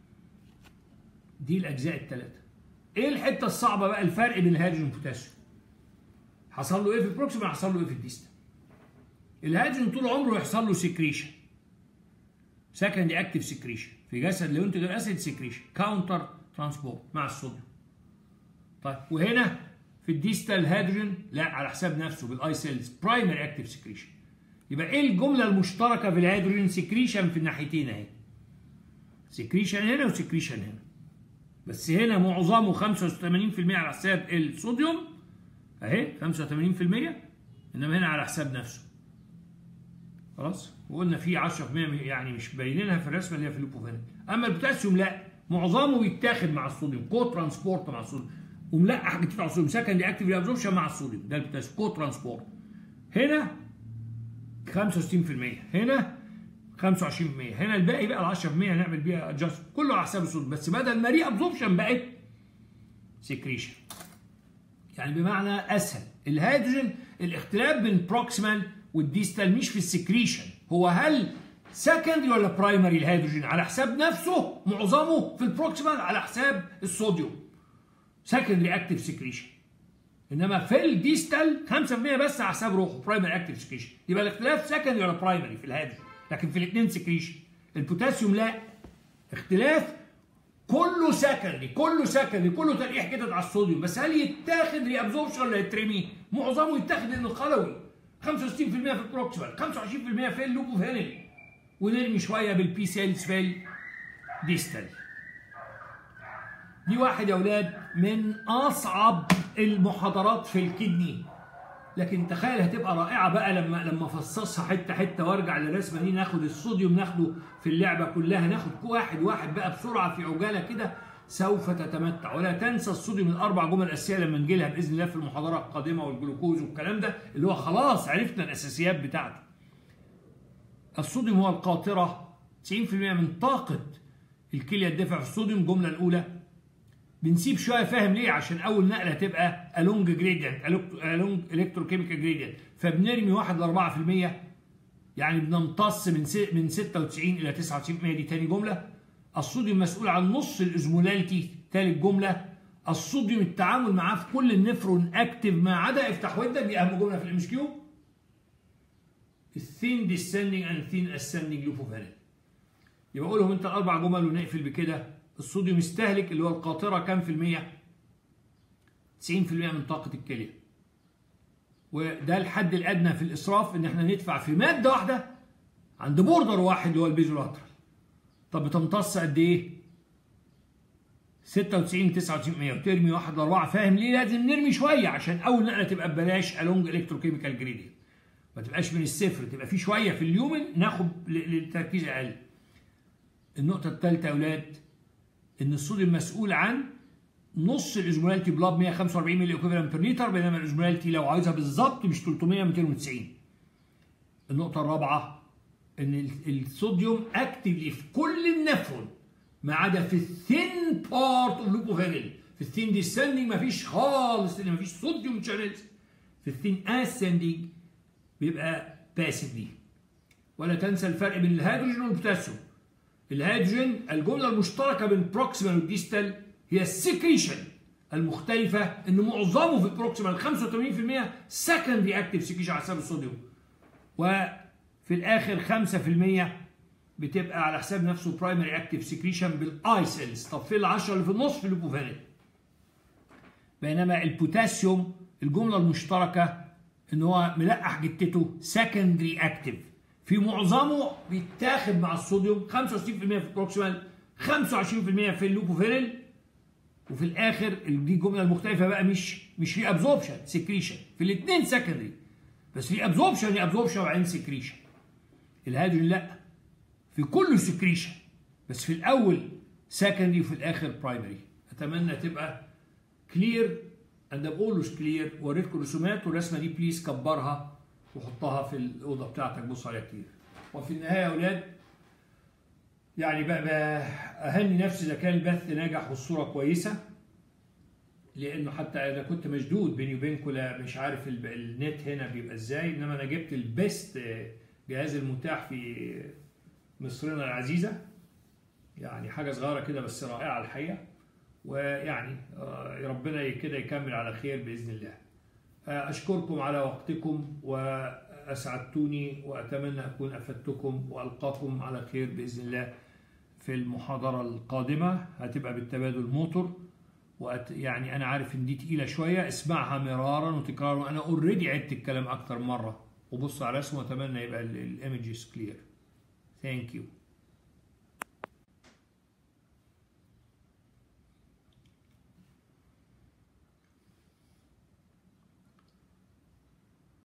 دي الاجزاء الثلاثه. ايه الحته الصعبه بقى؟ الفرق بين الهيدروجين والبوتاسيوم. حصل له ايه في البروكسيمال؟ حصل له ايه في الديستال؟ الهيدروجين طول عمره يحصل له سكريشن، سكندري اكتيف سكريشن في جسد ليونتيك اسيد سكريشن، كاونتر ترانسبورت مع الصوديوم. طيب وهنا في الديستال الهيدروجين لا، على حساب نفسه بالاي سيلز، برايمري اكتيف سكريشن. يبقى ايه الجمله المشتركه في الهيدروجين؟ سكريشن في الناحيتين اهي، سكريشن هنا وسكريشن هنا، بس هنا معظمه خمسة وثمانين في المية على حساب الصوديوم اهي خمسة وثمانين في المية، انما هنا على حساب نفسه. خلاص؟ وقلنا في عشرة في المية يعني مش باينينها في الرسمه اللي هي في اللوب اوف هانل. اما البوتاسيوم لا، معظمه بيتاخد مع الصوديوم، كو ترانسبورت مع الصوديوم، وملقح جتته على الصوديوم، سكندري اكتيف ري ابزوربشن مع الصوديوم، ده البوتاسيوم كو ترانسبورت. هنا خمسة وستين في المية، هنا خمسة وعشرين في المية، هنا الباقي بقى ال عشرة في المية هنعمل بيها ادجست، كله على حساب الصوديوم، بس بدل ما ري ابزوربشن بقت سكريشن. يعني بمعنى اسهل، الهيدروجين الاختلاف بين البروكسيمال والديستال مش في السكريشن، هو هل سكندري ولا برايمري الهيدروجين على حساب نفسه، معظمه في البروكسيمال على حساب الصوديوم، سكندري اكتيف سكريشن. انما في الديستال خمسة في المية بس على حساب روحه برايمري اكتيف سكريشن. يبقى الاختلاف سكندري ولا برايمري في الهادي، لكن في الاثنين سكريشن. البوتاسيوم لا، اختلاف كله سكندري، كله سكندري، كله تلقيح كده على الصوديوم. بس هل يتاخد ري ابزوربشن ولا يترمي؟ معظمه يتاخد لانه خلوي، خمسة وستين في المية في البروكسيمال، خمسة وعشرين في المية في اللوبوفينيل، ونرمي شويه بالبي سيلز في الديستال. دي واحد يا اولاد من اصعب المحاضرات في الكدني، لكن تخيل هتبقى رائعه بقى لما لما افصصها حته حته وارجع للرسمه دي. ناخد الصوديوم ناخده في اللعبه كلها، ناخد واحد واحد بقى بسرعه في عجاله كده، سوف تتمتع. ولا تنسى الصوديوم الاربع جمل الاساسيه لما نجي لها باذن الله في المحاضره القادمه، والجلوكوز والكلام ده اللي هو خلاص عرفنا الاساسيات بتاعته. الصوديوم هو القاطره، تسعين في المية من طاقه الكليه الدافع في الصوديوم. الجمله الاولى بنسيب شويه، فاهم ليه؟ عشان اول نقله تبقى الونج جريدينت، الونج الكتروكيميكال جريدينت، فبنرمي واحد ل أربعة في المية، يعني بنمتص من من ستة وتسعين الى تسعة وتسعين في المية. دي تاني جمله. الصوديوم مسؤول عن نص الازمولاليتي. تالت جمله. الصوديوم التعامل معاه في كل النفرون اكتف ما عدا، افتح ودك، دي اهم جمله في الام اس كيو، الثين ديسندنج اند ثين اسندنج لوبوفينيل. يبقى قولهم انت الاربع جمل ونقفل بكده. الصوديوم يستهلك اللي هو القاطره كام في المية؟ تسعين في المية من طاقه الكليه. وده الحد الادنى في الاسراف، ان احنا ندفع في ماده واحده عند بوردر واحد اللي هو البيزولاترال. طب بتمتص قد ايه؟ ستة وتسعين تسعة وتسعين في المية، وترمي واحد ل أربعة. فاهم ليه لازم نرمي شويه؟ عشان اول نقله تبقى ببلاش الونج الكتروكيميكال جريدينت، ما تبقاش من الصفر، تبقى في شويه في اليومن ناخد للتركيز اقل. النقطه الثالثه يا اولاد، ان الصوديوم مسؤول عن نص الازمولاليتي بلاد مية وخمسة وأربعين ملي ايكوفالنت بير لتر، بينما الازمولاليتي لو عايزها بالظبط مش ثلاثمية مئتين وتسعين. النقطه الرابعه ان الصوديوم اكتفلي في كل النفرون ما عدا في الثين بارت اوف لوبوفينيل. في الثين ديسندنج مفيش خالص لان مفيش صوديوم شانلز. في الثين اسندنج بيبقى باسفلي. ولا تنسى الفرق بين الهيدروجين والبوتاسيوم. الهيدروجين الجمله المشتركه بين البروكسيمال والديستال هي السكريشن، المختلفه ان معظمه في البروكسيمال خمسة وثمانين في المية سكندري اكتيف سكريشن على حساب الصوديوم، وفي الاخر خمسة في المية بتبقى على حساب نفسه برايمري اكتيف سكريشن بالاي سيلز. طب في ال عشرة اللي في النص في اللوبوفينيل. بينما البوتاسيوم الجمله المشتركه ان هو ملقح جتته سكندري اكتيف، في معظمه بيتاخد مع الصوديوم، خمسة وستين في المية في البروكسيمال، خمسة وعشرين في المية في اللوبوفينيل، وفي الاخر دي الجمله المختلفه بقى مش مش ري ابزوربشن سكريشن، في الاثنين سكندري، بس ري ابزوربشن ري ابزوربشن وبعدين سكريشن. الهيدروجين لا، في كله سكريشن بس في الاول سكندري وفي الاخر برايمري. اتمنى تبقى كلير اند اولويز كلير. وريتكم رسومات، والرسمه دي بليز كبرها وحطها في الاوضه بتاعتك، بص عليها كتير. وفي النهايه يا اولاد يعني بقى, بقى اهني نفسي اذا كان البث ناجح والصوره كويسه، لانه حتى انا كنت مشدود بيني وبينكم، مش عارف النت هنا بيبقى ازاي، انما انا جبت البيست جهاز المتاح في مصرنا العزيزه، يعني حاجه صغيره كده بس رائعه الحقيقه. ويعني ربنا كده يكمل على خير باذن الله. أشكركم على وقتكم وأسعدتوني، وأتمنى أكون أفدتكم، وألقاكم على خير بإذن الله في المحاضرة القادمة. هتبقى بالتبادل موتور، وأت... يعني أنا عارف إن دي تقيلة شوية، اسمعها مرارا وتكرارا، وأنا أوريدي عدت الكلام أكتر مرة، وبص على رسمه، وأتمنى يبقى الإيمجز كلير. ثانك يو.